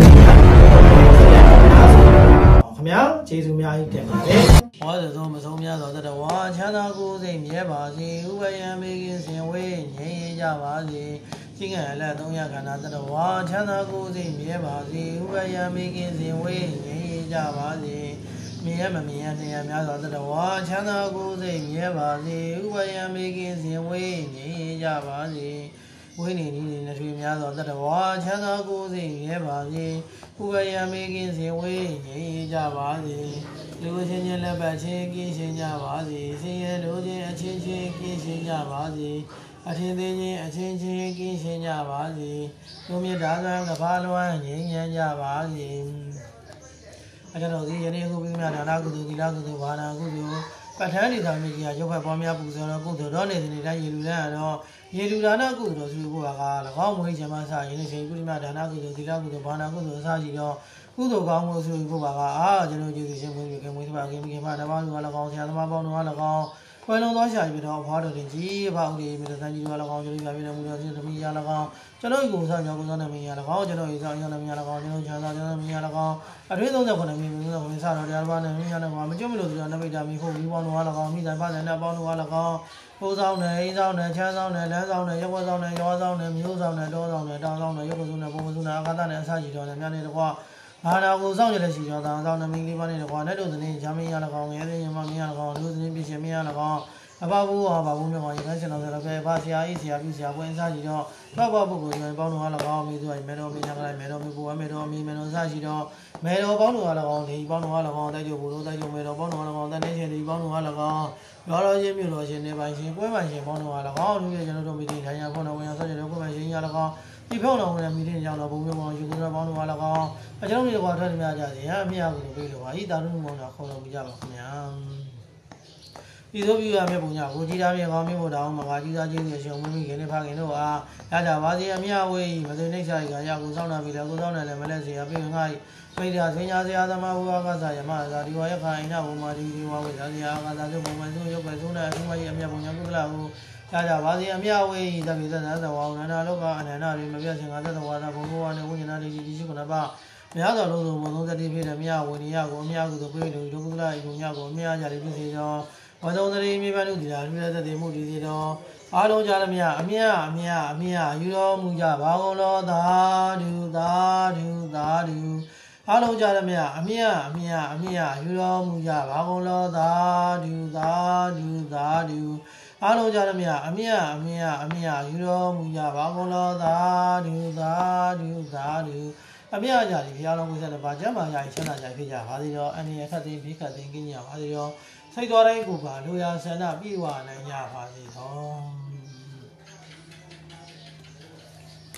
ဗျာကျေးဇူးများကြီးတင်ပါတယ်ဟောတဲ့ဆုံးမဆုံးများသောတတဝါချမ်းသာကိုယ်စိတ်မြဲပါစေဥပယံမေခင်စင်ဝေးငြိမ်းကြပါစေရှိငယ်လက်သုံးရခန္ဓာတတဝါချမ်းသာကိုယ်စိတ်မြဲပါစေဥပယံမေခင်စင်ဝေးငြိမ်းကြပါစေမြင်ရမမြင်ရနေရများသောတတဝါချမ်းသာကိုယ်စိတ်မြဲပါစေဥပယံမေခင်စင်ဝေးငြိမ်းကြပါစေဝိနေနီးနေထွေများသောတတဝါချမ်းသာကိုယ်စိတ်မြဲပါစေဥပယံမေခင်စင်ဝေးငြိမ်းကြပါစေလူချင်းချင်းလက်ပတ်ချင်းကင်းရှင်းကြပါစေဆင်းရဲတို့ချင်းအချင်းချင်းကင်းရှင်းကြပါစေအထင်သေးချင်းအချင်းချင်းကင်းရှင်းကြပါစေလူမြတ်ဒါသံကဘာလွမ်းငြိမ်းချမ်းကြပါစေအကျွန်တော်ဒီယနေ့ခုပြီးမြဒါနကုသိုလ်သီလကုသိုလ်ဘာနာကုသိုလ်ပဋ္ဌာန်းဒီသာမြေကြီးရုပ်ဖက်ပွားများပူဇော်တော်ကုသိုလ်တော်နေစဉ်တိုင်းရေလူလန်းရတော့ရေလူဒါနကုသိုလ်တော်စုဖို့က၎င်းမွေးချမ်းမဆရင်းနေချိန်ကုလိမဒါနကုသိုလ်သီလကုသိုလ်ဘာနာကုသိုလ်အစရှိတော့ကုသိုလ်ကောင်းမှုစုဖို့ပါကအာကျွန်တော်ကျေးဇူးရှင်မွေးပြီးကမွေးသဘာခင်ခင်မဓမ္မလူက၎င်းဆရာသမားပေါင်းတို့က၎င်းခွဲလုံးသောရှာပြီးတော့အဖွားတော်တင်ကြီးအဖောက်ဒီမြေတန်းကြီးတို့က၎င်းကျွန်တော်ပြပြနေမှုတော်ရှင်သမီးရ၎င်းကျွန်တော်ကိုစားကြောင်းကိုစားနေမင်းရ၎င်းကျွန်တော်ရေးစားရနေမင်းရ၎င်းကျွန်တော်ချမ်းသာကျွန်တော်မင်းရ၎င်းအတွင်းသုံးဆက်ခုနှစ်မင်းမင်းဝင်စားတော်တရားဘာနဲ့မင်းရ၎င်းမကျွတ်မလို့ဆိုတော့နမိတ်တာမီဖို့ပြီးပေါင်းတို့က၎င်းမိသားပါတဲ့နဲ့ပေါင်းတို့က၎င်းကိုဆောင်နဲ့အင်းဆောင်နဲ့ချမ်းဆောင်နဲ့လမ်းဆောင်နဲ့ရုပ်ဝတ်ဆောင်နဲ့ရောဆောင်နဲ့မျိုးဆောင်နဲ့တောဆောင်နဲ့တောင်ဆောင်နဲ့ရုပ်ကစုနဲ့ပုံမစုနဲ့အာကာသနဲ့အစရှိတော်နဲ့များနေတော့ဘာနာကိုစောင့်ရတဲ့ရှိတော်တောင်ဆောင်နဲ့မင်းလေးပါနဲ့တော့နဲ့တို့သတင်းချမ်းမင်းရ၎င်းငယ်တဲ့ညမမင်းရ၎င်းလူသတင်းပြည့်ရှင်မင်းရ၎င်းအဘဘူးဟာဘာဘူးမြောင်းရခိုင်ကျွန်တော်ဆိုတော့ပဲဘာဆရာကြီးဆရာပြဆရာပွင့်စားကြည့်တော့တော့ဘပုဂ္ဂိုလ်ကျွန်ပေါင်းတော်ဟာ၎င်းမိသူကမဲတော်မင်းရကလိုက်မဲတော်မင်းဘူအမဲတော်မင်းမဲတော်စားကြည့်တော့မဲတော်ပေါင်းတော်ဟာ၎င်းဒီပေါင်းတော်ဟာ၎င်းတိုက်ကြဘူးလို့တိုက်ကြမဲတော်ပေါင်းတော်ဟာ၎င်းတန်နေရှင်ဒီပေါင်းတော်ဟာ၎င်းရောတော်ချင်းမြို့တော်ရှင်နေပိုင်ရှင်ပွဲပိုင်ရှင်ပေါင်းတော်ဟာ၎င်းသူရဲ့ကျွန်တော်တို့မိတင်ထိုင်ရဖုန်းတော်ဝင်ရဆော့ကြတဲ့ပွဲပိုင်ရှင်ရ၎င်းဒီဖုန်းတော်ဝင်မိတင်ကြောင့်တော့ဘုံမျိုးပေါင်းယူကိုပေါင်းတော်ဟာ၎င်းအကျွန်တော်တို့ကတော့ထွက်များကြစီဟာအမြတ်ကိုပြေးလို့ပါဤတာတို့မောင်တော်ခေါ်တော်ပြကြပါခင်ဗျာဒီလိုပြရမယ့်ပုံညာကိုကြည်သားမြေကောင်းမြေဖို့တောင်းမှာကကြီးသားချင်းတွေရှင်မမိခင်နဲ့ဖခင်တို့အားရကြပါစေအမြဝေးမသိနှိမ့်ဆိုင်ကရကိုစောင်းနာပြီလေကိုစောင်းနာလည်းမလက်စီအပြင်ငါမိတ်တာဆင်းညာဆရာသမားဘုရားကစားယမသာဒီဝါရခိုင်နာဘုမာဒီဒီဝါဝေသာဆရာကစားစုပုံမှန်စုရုပ်ပဲစုနဲ့အထုမကြီးအမြပုံညာကုသလကိုရကြပါစေအမြဝေးတပိသသသဝါနန္ဒလောကအနန္တတွေမပြတ်စင်ကသတ္တဝါသာဘုံဘဝနဲ့ဝိညာဉ်တွေကြီးရှိခုနပါများတော်လုံးစုံဘုံသုံးသတိဖြစ်တဲ့မြဝေနိယကိုအမြကုသိုလ်ပြေလို့ဒုက္ခလာဤဘုံညကိုအမြကြတယ်ဖြစ်စေသောဝါသုံးသတိမြေပန်းတို့ဒီလားလူရသက်တည်မှုဒီစီတော်အားလုံးကြသမျှအမြအမြအမြယူတော်မူကြပါကုန်လောသာဓုသာဓုသာဓုအားလုံးကြသမျှအမြအမြအမြယူတော်မူကြပါကုန်လောသာဓုသာဓုသာဓုအားလုံးကြသမျှအမြအမြအမြယူတော်မူကြပါကုန်လောသာဓုသာဓုသာဓုအမြကြသည်ဘုရားလုံးကိုယ်ဆက်တဲ့ပါကျမ်းမာကြ၏ချမ်းသာကြဖြစ်ကြပါစေတော်အန္တရာယ်ခတ်သိမ်းပြီးခတ်သိမ်းကင်းကြပါစေတော်စိတ်တော်တိုင်းကိုပါလူရဆန္ဒပြေဝနိုင်ကြပါစေသော